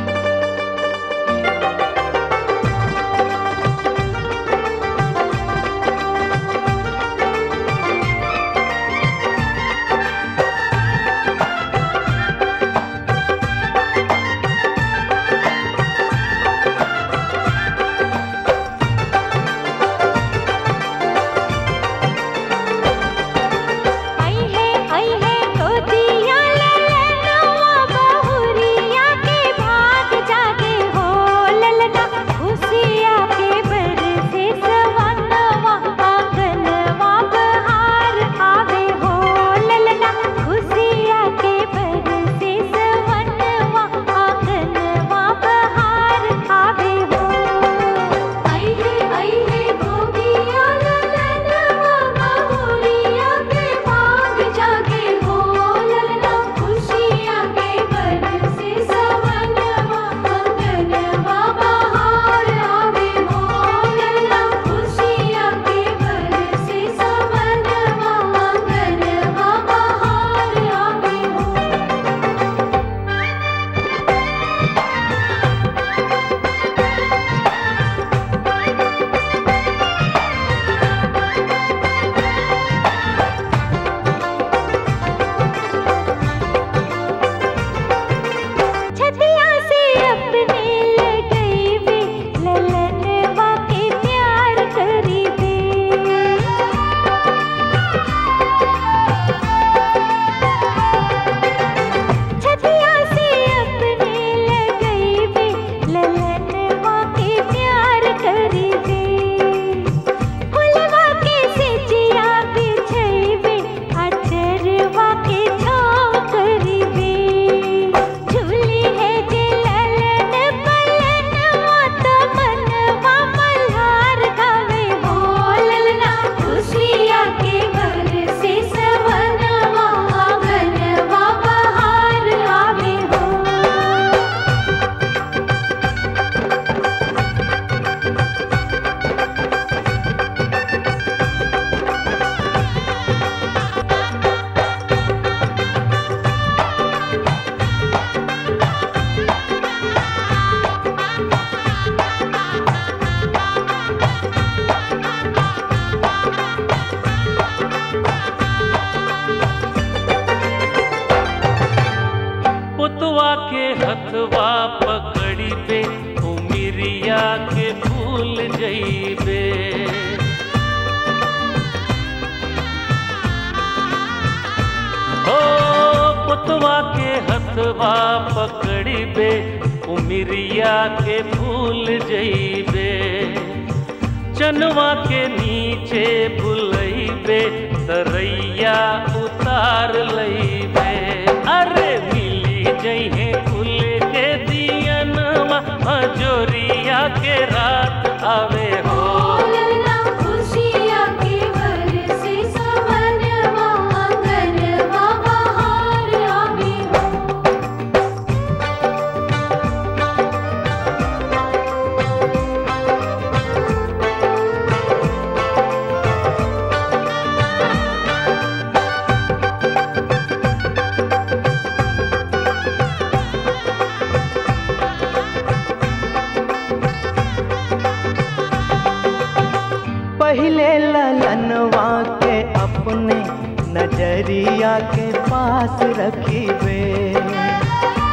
आई है गोदिया ललनवा बहुरिया के भाग जागे हो ललना खुशिया के बरसे सवनवा आंगनवा बहार आवे हो ललना खुशिया के बरसे सवनवा आंगनवा बहार आवे हो। आई है गोदिया ललनवा बहुरिया के भाग जागे हो ललना खुशियाँ के बरसे सवनवा आंगनवा बहार आवे हो ललना खुशियाँ के बरसे सवनवा आंगनवा बहार आवे हो। छतिया से अपने लगई वे ललनवा के प्यार करी दे। छतिया से अपने लगई वे ललनवा के प्यार करी दे। फुलवा के सिचिया बिछई वे अचरवा के छाँव करी दे। झूली है जे ललन पलनवा तो मनवा मल्हार गावे हो ललना खुशियाँ के बरसे सवनवा आंगनवा बहार आवे हो। पुतवा के हथवा पकड़ी पे उमिरिया के भूल जइबे। ओ पुतवा के हथवा पकड़ी पे उमिरिया के भूल जइबे। चनवा के नीचे बुलइबे तरैया उतार लइबे। अरे मिली जइहे खुल के दियनवा हजोरिया के रात आवे हो। ललना खुशियाँ के बरसे सवनवा आंगनवा बहार आवे हो। पहले ललनवा के अपने नजरिया के पास रखीबे।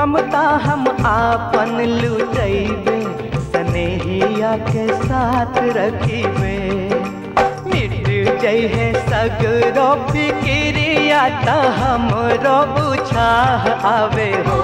ममता हम आपन लुटैबे स्नेहिया के साथ रखिबे मिट जई है सगरो फिक्रिया त हमरो बुझाह आवे हो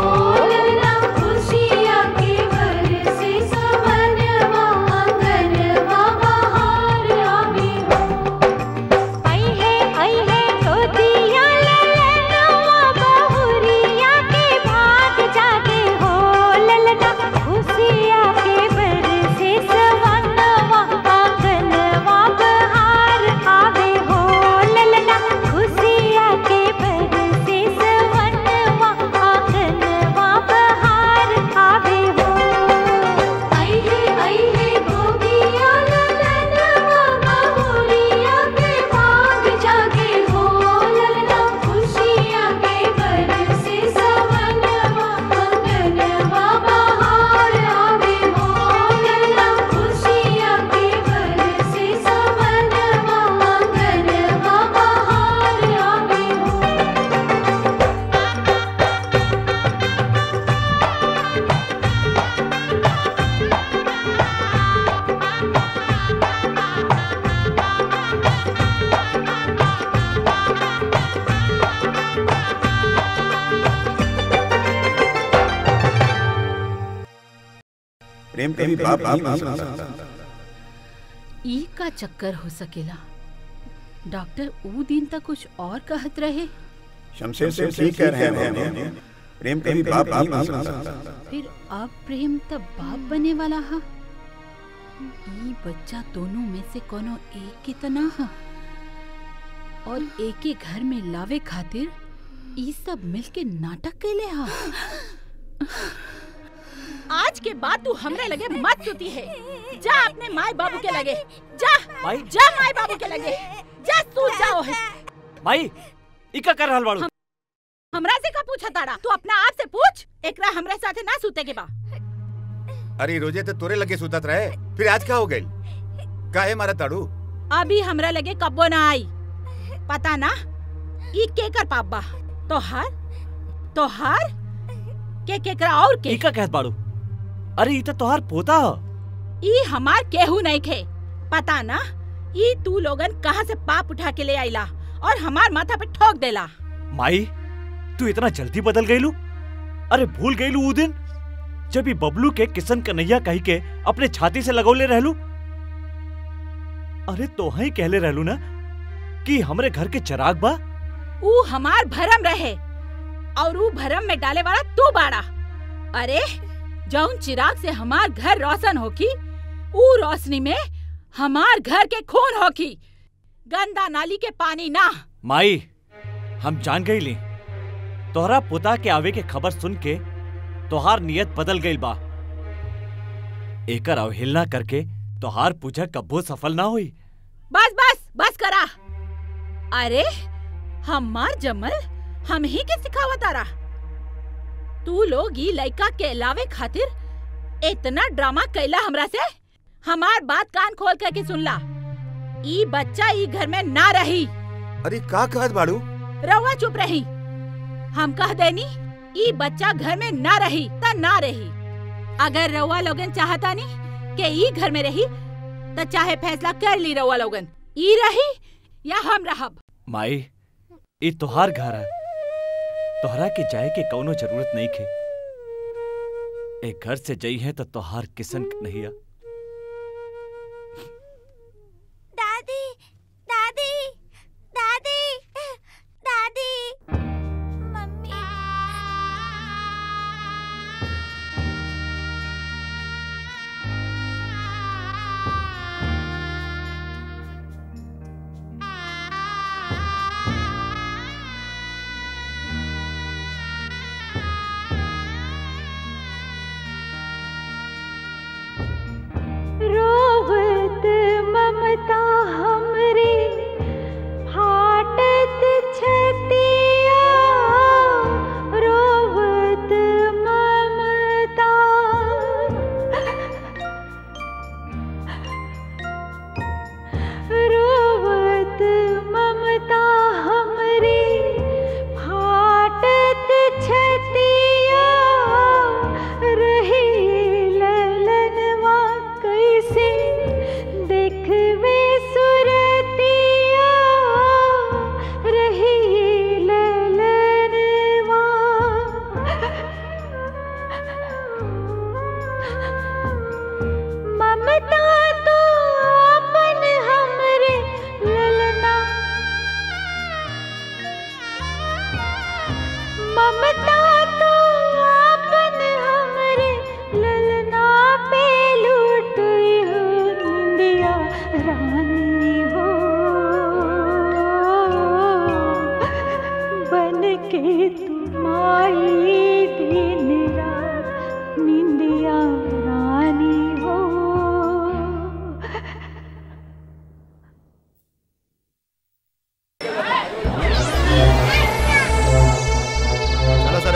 प्रेम कभी बाप नहीं बन सकता। ई का चक्कर हो सकेला। डॉक्टर ऊ दिन तक कुछ और कहत रहे। शमशेर से ठीक कह रहे हैं। प्रेम कभी बाप नहीं बन सकता। फिर अब प्रेम तब बाप बने वाला हा। ई बच्चा दोनों में से कोनो एक की तना हा और एक ही घर में लावे खातिर ई सब मिलके नाटक कैले हा। आज के बाद तू हमरे लगे मत सुती है। जा अपने माई बाबू के लगे जा। माई? जा माई बाबू के लगे जा। तू जाओ है माई इका कर रहल बाड़ू। हमरा से का पूछा ताड़ा? तू अपना आप से पूछ। एकरा हमरे साथे ना सूते के बा। अरे रोजे तो तोरे लगे सुतत रहे, फिर आज का हो गई? काहे मारा ताड़ू? अभी हमरा लगे कब्बो ना आई। पता ना ई के कर पाप बा। तोहार के केकरा और के इका कहत बाड़ू? अरे ई तो तोहार पोता ह। ई हमार केहू नहीं खे। पता ना ई तू लोगन कहाँ से पाप उठा के ले आइला और हमार माथा पे ठोक देला। माई तू इतना जल्दी बदल गईलू? अरे भूल गईलू वो दिन जब ही बबलू के किशन कन्हैया कही के अपने छाती से लगौले रहलू? अरे तो ही कहले रहलू ना कि हमरे घर के चिराग बा। ऊ हमार भरम रहे और ऊ भरम में डाले वाला तू बाड़ा। अरे जौन चिराग से हमार घर रोशन होकी, ऊ रोशनी में हमार घर के खून होकी, गंदा नाली के पानी ना। माई हम जान गईली तोहरा पोता के आवे के खबर सुन के तोहार नियत बदल गई बा। एकर अवहेलना करके तोहार पूजा कब्बो सफल ना हुई। बस करा। अरे हमार जमल हम ही के सिखावत आरा। तू लोग ई लइका के लावे खातिर इतना ड्रामा कैला हमरा से। हमार बात कान खोल करके सुन ला। ई बच्चा ई घर में ना रही। अरे का कहत बाड़ू? रउआ चुप रही। हम कह देनी ई बच्चा घर में ना रही त ना रही। अगर रउआ लोगन चाहता नहीं कि ई घर में रही त चाहे फैसला कर ली रउआ लोगन, ई रही या हम रहब। माई ई तोहार घर है, तोहरा के जाए के कौनो जरूरत नहीं खे। एक घर से जई है तो तोहार किसन कन्हैया। दादी दादी दादी दादी मम्मी। रोवत ममता हमरे फाटत छतिया, रोवत ममता रोवत ममता हमरे फाटत छतिया, ममता तो आपन हमरे ललना, ममता तो आपन हमरे ललना पे लूटी हो निंदिया रानी हो, बन के तुम आई दिन रात निंदिया रानी हो। चलो सर।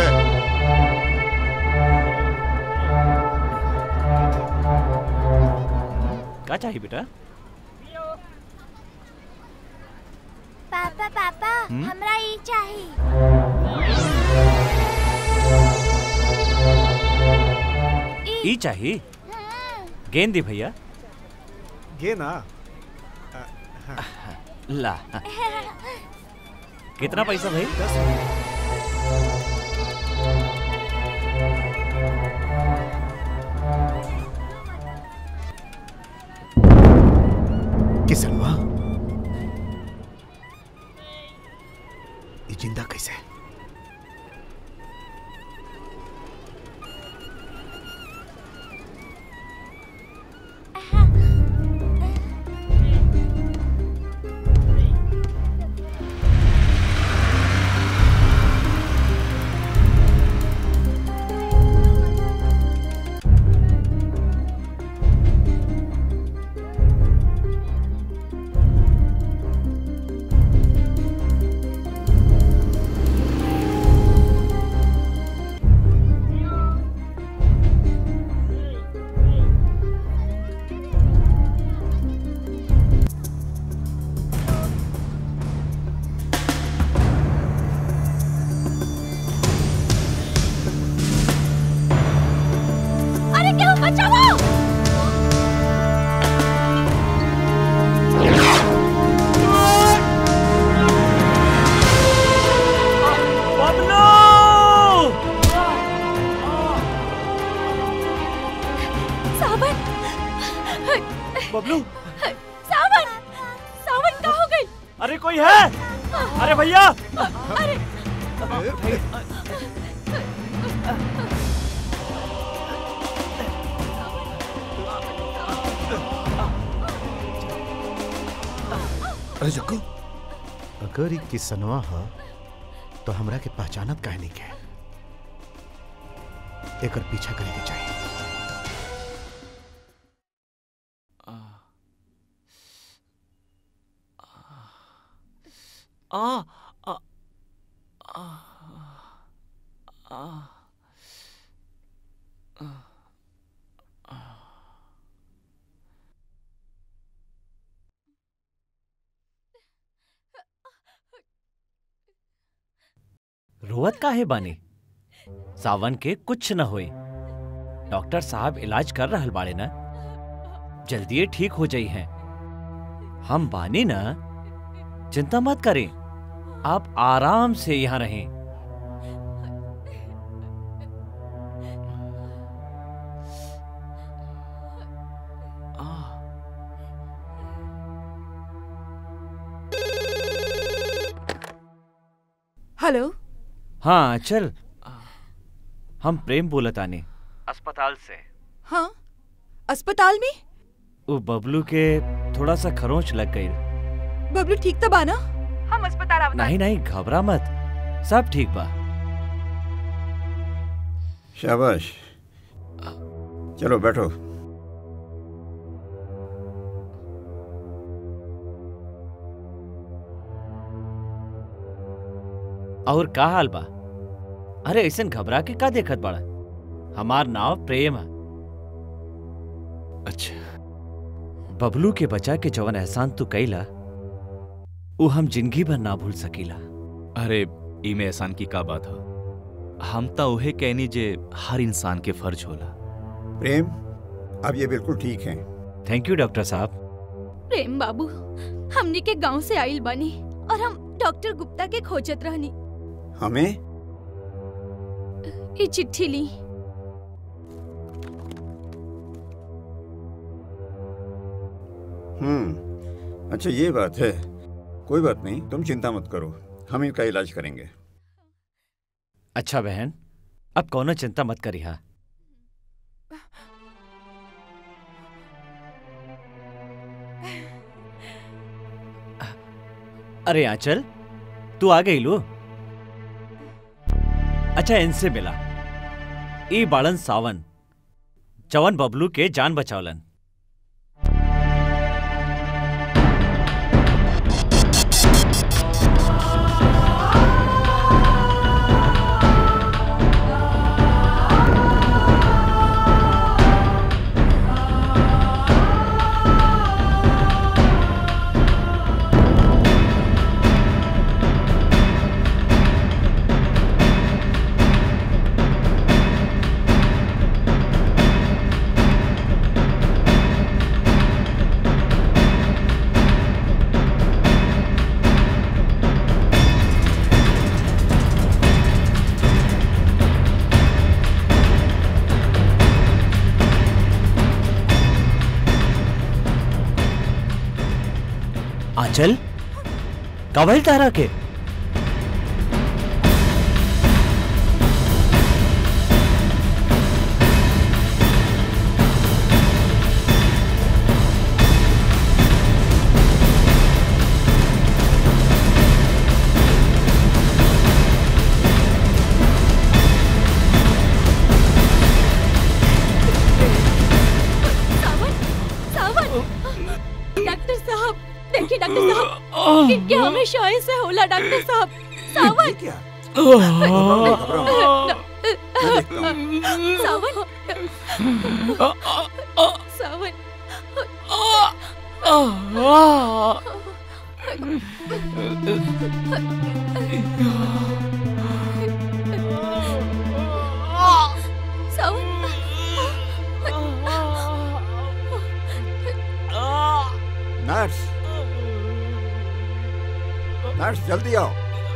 क्या चाहिए बेटा? पापा पापा हमरा ई चाहिए। ई चाहिए? गेंद दी भैया। गेना ला। कितना पैसा भाई? 10 किसनवा ये जिंदा कैसे है? बबलू, सावन, सावन कहाँ हो गई? अरे कोई है? अरे भैया! अरे अरे जग्गू, अगर ये किसनवा है तो हमरा के पहचानत काहे नहीं के? एकर पीछा करे के चाहिए। रोवत काहे बानी? सावन के कुछ न होई। डॉक्टर साहब इलाज कर रहल बाड़े ना, जल्दी ठीक हो जाई हैं। हम बानी ना, चिंता मत करें, आप आराम से यहाँ रहें। हेलो। हाँ चल, हम प्रेम बोलत आने अस्पताल से। हाँ, अस्पताल में? वो बबलू के थोड़ा सा खरोंच लग गई। बबलू ठीक तो बा ना? हम अस्पताल आवता। नहीं नहीं, घबरा मत, सब ठीक बा। शाबाश, चलो बैठो। और का हाल बा? अरे ऐसन घबरा के का देखत बड़ा? हमार नाव प्रेम है। अच्छा, बबलू के बचा के जवन एहसान तू कैला, वो हम जिंदगी भर ना भूल सकीला। अरे इमे एहसान की का बात है? हम तो उहे कहनी जे हर इंसान के फर्ज होला। प्रेम, अब ये बिल्कुल ठीक है। थैंक यू डॉक्टर साहब। प्रेम बाबू, हमनी के गांव से आइल बानी और हम डॉक्टर गुप्ता के खोजत रहनी। हमें? ये चिट्ठी ली। अच्छा ये बात है। कोई बात नहीं, तुम चिंता मत करो, हम इनका इलाज करेंगे। अच्छा बहन, अब कौनो चिंता मत करी। हा अरे आंचल, तू आ गई लो। अच्छा इनसे मिला, ई बाड़न सावन जवन बबलू के जान बचावलन। आंचल, कवल तारा के क्या हमेशा ऐसे होला डॉक्टर साहब? सावन क्या? सावन सावन नर्स, नर्स जल्दी आओ।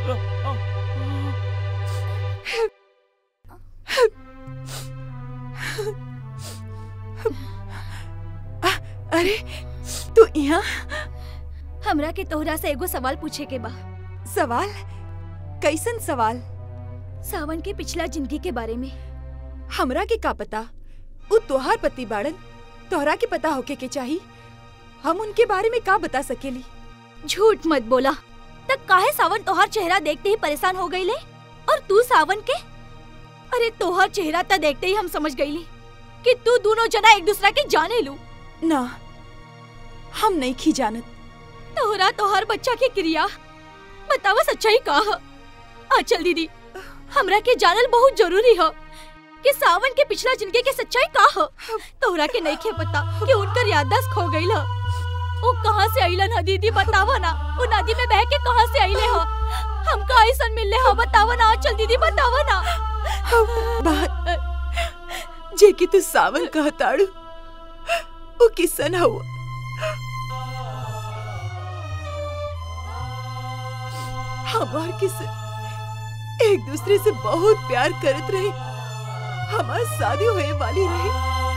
अरे तू यहाँ? हमरा के तोहरा से एगो सवाल पूछे के बा। सवाल? कैसन सवाल? सावन के पिछला जिंदगी के बारे में। हमरा के का पता? उ तोहार पति बाड़न, तोहरा के पता होके के चाही। हम उनके बारे में का बता सकेली? झूठ मत बोला। तक काहे सावन तोहार चेहरा देखते ही परेशान हो गईले और तू सावन के? अरे तोहार चेहरा त देखते ही हम समझ गईली कि तू दोनों जना एक दूसरा के जाने लू। ना, हम नहीं खी जानत। तोहरा तोहार बच्चा के क्रिया बतावा सच्चाई का है? आंचल दीदी, हमरा के जानल बहुत जरूरी है कि सावन के पिछला जिंदगी के सच्चाई का है। तोहरा के नहीं खे पता कि उनकर याददाश्त खो गई है। वो कहाँ से आइलन है दीदी, बतावा ना। वो नदी में बह के कहाँ से आइले हो? हमका ऐसन मिलले हो, बतावा ना आंचल दीदी, बतावा ना। बात जे कि तू सावन कहताड़ू वो किसन हुआ? हमार किसन एक दूसरे से बहुत प्यार करत रहे। हमार शादी होए वाली रहे।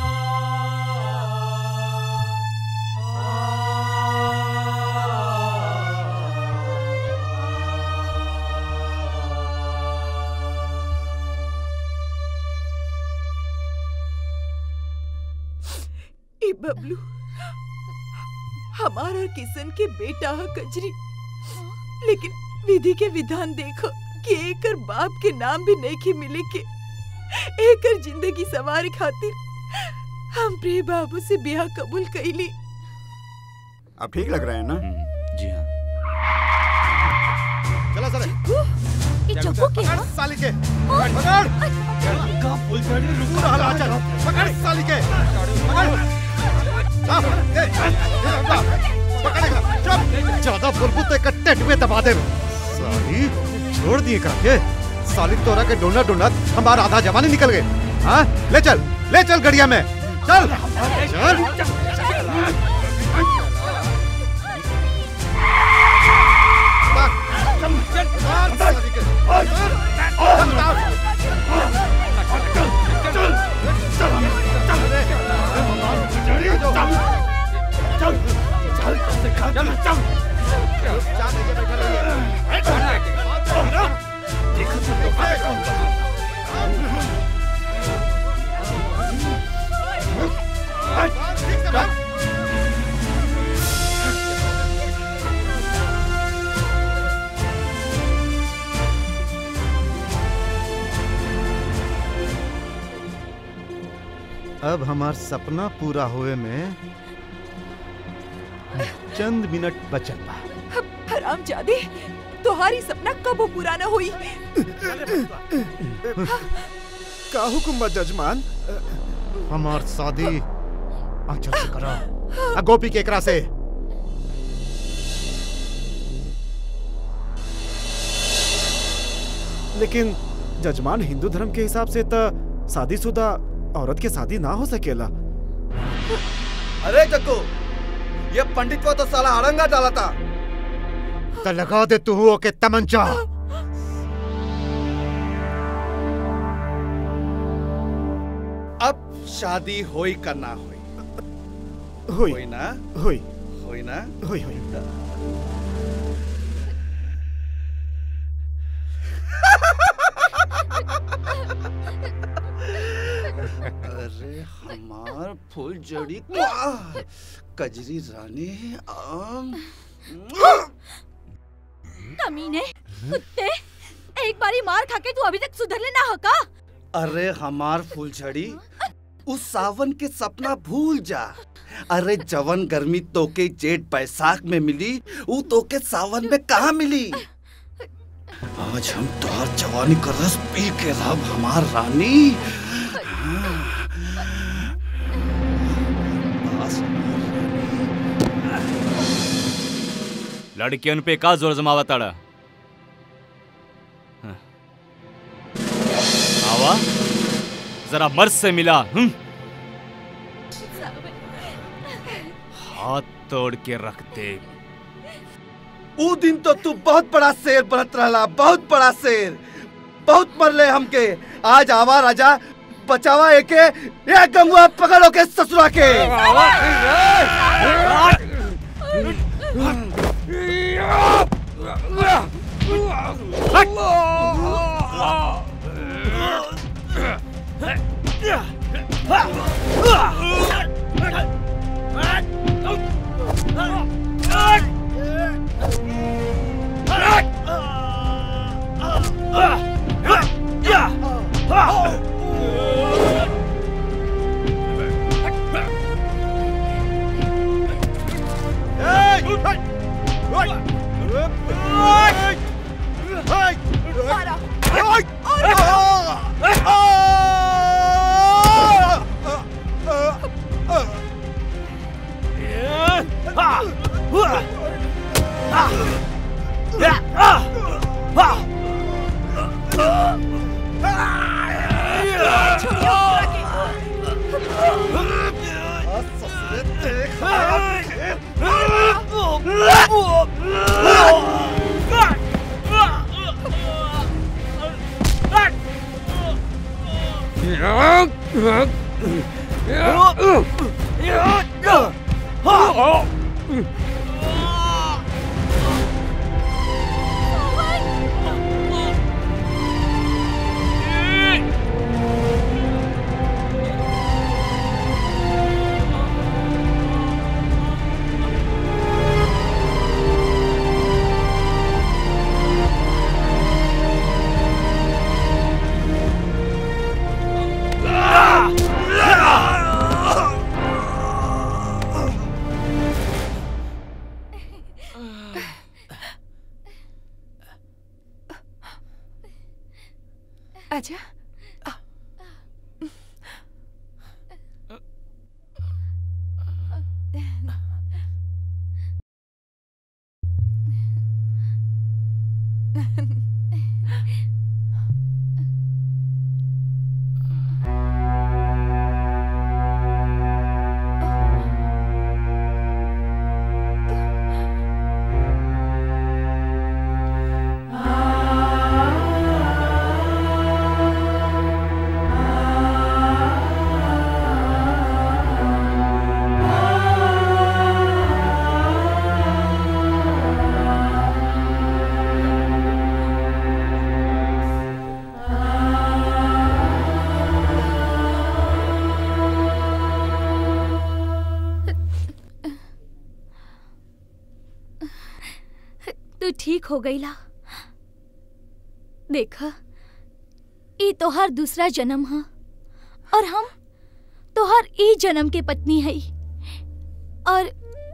बबलू हमारा और किसन के बेटा है कजरी, लेकिन विधि के विधान देखो कि एकर बाप के नाम भी नहीं मिले के एकर जिंदगी सवार खातिर हम प्रिय बाबू से ब्याह कबूल कैली। अब ठीक लग रहा है ना? जी हाँ। चला सर। ये चप्पू के पकड़ साली के, पकड़। का पुल चढ़ी रुक रहा है। चल पकड़ साली के, पकड़। ज्यादा बुलबुल कट्टे में दबा दे। साली छोड़ दिए करके। साली तोरा के डोनट डोनट हमारा आधा जवानी निकल गए। हाँ ले चल गड़िया में चल चल। अब हमार सपना पूरा हुए में चंद मिनट बचल बा। हरामजादे, तुम्हारी सपना कबो पूरा न हुई। का हुकुम बा जजमान? हमार शादी आंचल से करो, गोपी के एकरा से। लेकिन जजमान, हिंदू धर्म के हिसाब से तो शादीशुदा औरत के शादी ना हो सकेला। अरे जग्गू, ये पंडित को तो साला अड़ंगा डाला था। तो लगा दे तू ओके तमंचा। अब शादी होई का ना होई? होई ना? होई होई ना? होई होई। अरे हमार फूलझड़ी कजरी रानी कमीने, कुत्ते, एक बारी मार खाके तू अभी तक सुधरले ना हो का? अरे हमार फूलझड़ी, उस सावन के सपना भूल जा। अरे जवन गर्मी तोके जेठ बैसाख में मिली, वो तोके सावन में कहाँ मिली? आज हम तोहर जवानी का रस पी के रब हमार रानी। लड़कियन पे का जोर जमावा ताड़ा? आवा जरा मर्द से मिला। हाथ तोड़ के रख दे। वो दिन तो तू बहुत बड़ा शेर बनत रहला, बहुत बड़ा शेर। बहुत मरले हमके। आज आवा राजा, बचावा एके, ये गंगुआ पकड़ो के ससुरा के। आजा। तू ठीक हो गईला। देखा, ई तोहार दूसरा जन्म है और हम तोहर ई जन्म के पत्नी है और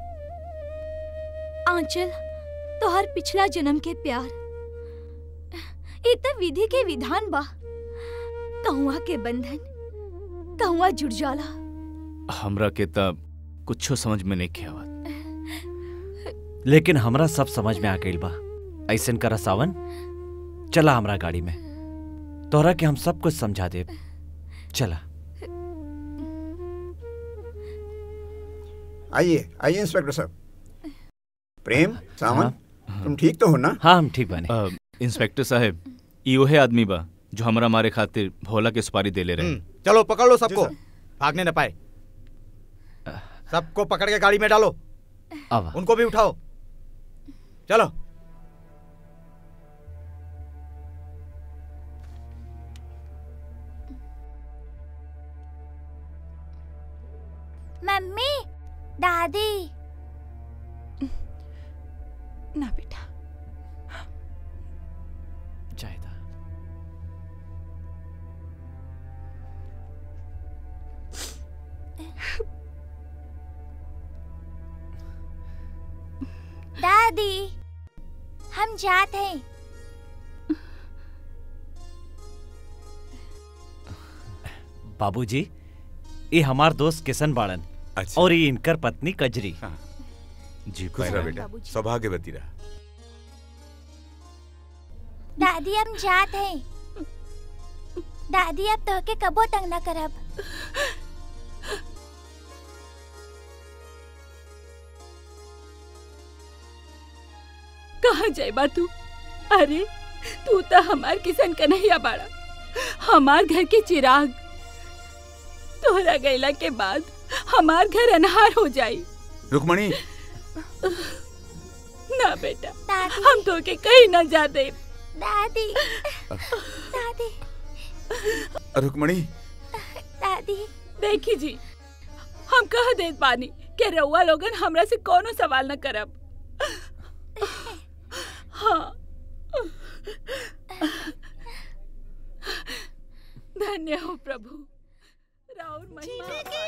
आंचल तोहर पिछला जन्म के प्यार। ये तो विधि के विधान बा, कहवा के बंधन कहवा जुड़ जाला। हमरा के तब कुछो समझ में नहीं आवत, लेकिन हमरा सब समझ में आ गइल बा। ऐसन करा सावन, चला हमरा गाड़ी में, तोहरा के हम सब कुछ समझा देब। चला। आइए आइए इंस्पेक्टर साहब। प्रेम, सावन, तुम ठीक तो हो ना? हाँ हम ठीक बने। इंस्पेक्टर साहब, ई ओहे आदमी बा जो हमरा मारे खातिर भोला के सुपारी दे ले रहे। चलो पकड़ लो सबको, भागने न पाए। सबको पकड़ के गाड़ी में डालो। अब उनको भी उठाओ, चलो। मम्मी, दादी। ना बेटा, जायदा। दादी, हम जाते हैं। बाबूजी, ये हमार दोस्त किशन बाड़न। अच्छा। और ये इनकर पत्नी कजरी। जी खुश रह बेटा, सौभाग्यवती रह। दादी हम जाते हैं। दादी अब तो के कबो तंग न करब। कहाँ जाए तू? अरे तू तो हमार किशन कन्हैया बाड़ा, हमार घर के चिराग। तोहरा गैला के बाद हमार घर अनहार हो जाई। रुक्मणी, ना बेटा, हम तो के कहीं न जाते। दादी, दादी, रुक्मणी, दादी। देखी जी, हम कह देत बानी कि रउआ लोगन हमरा से कोनो सवाल न करब। हाँ, धन्य हो प्रभु, राउर महिमा।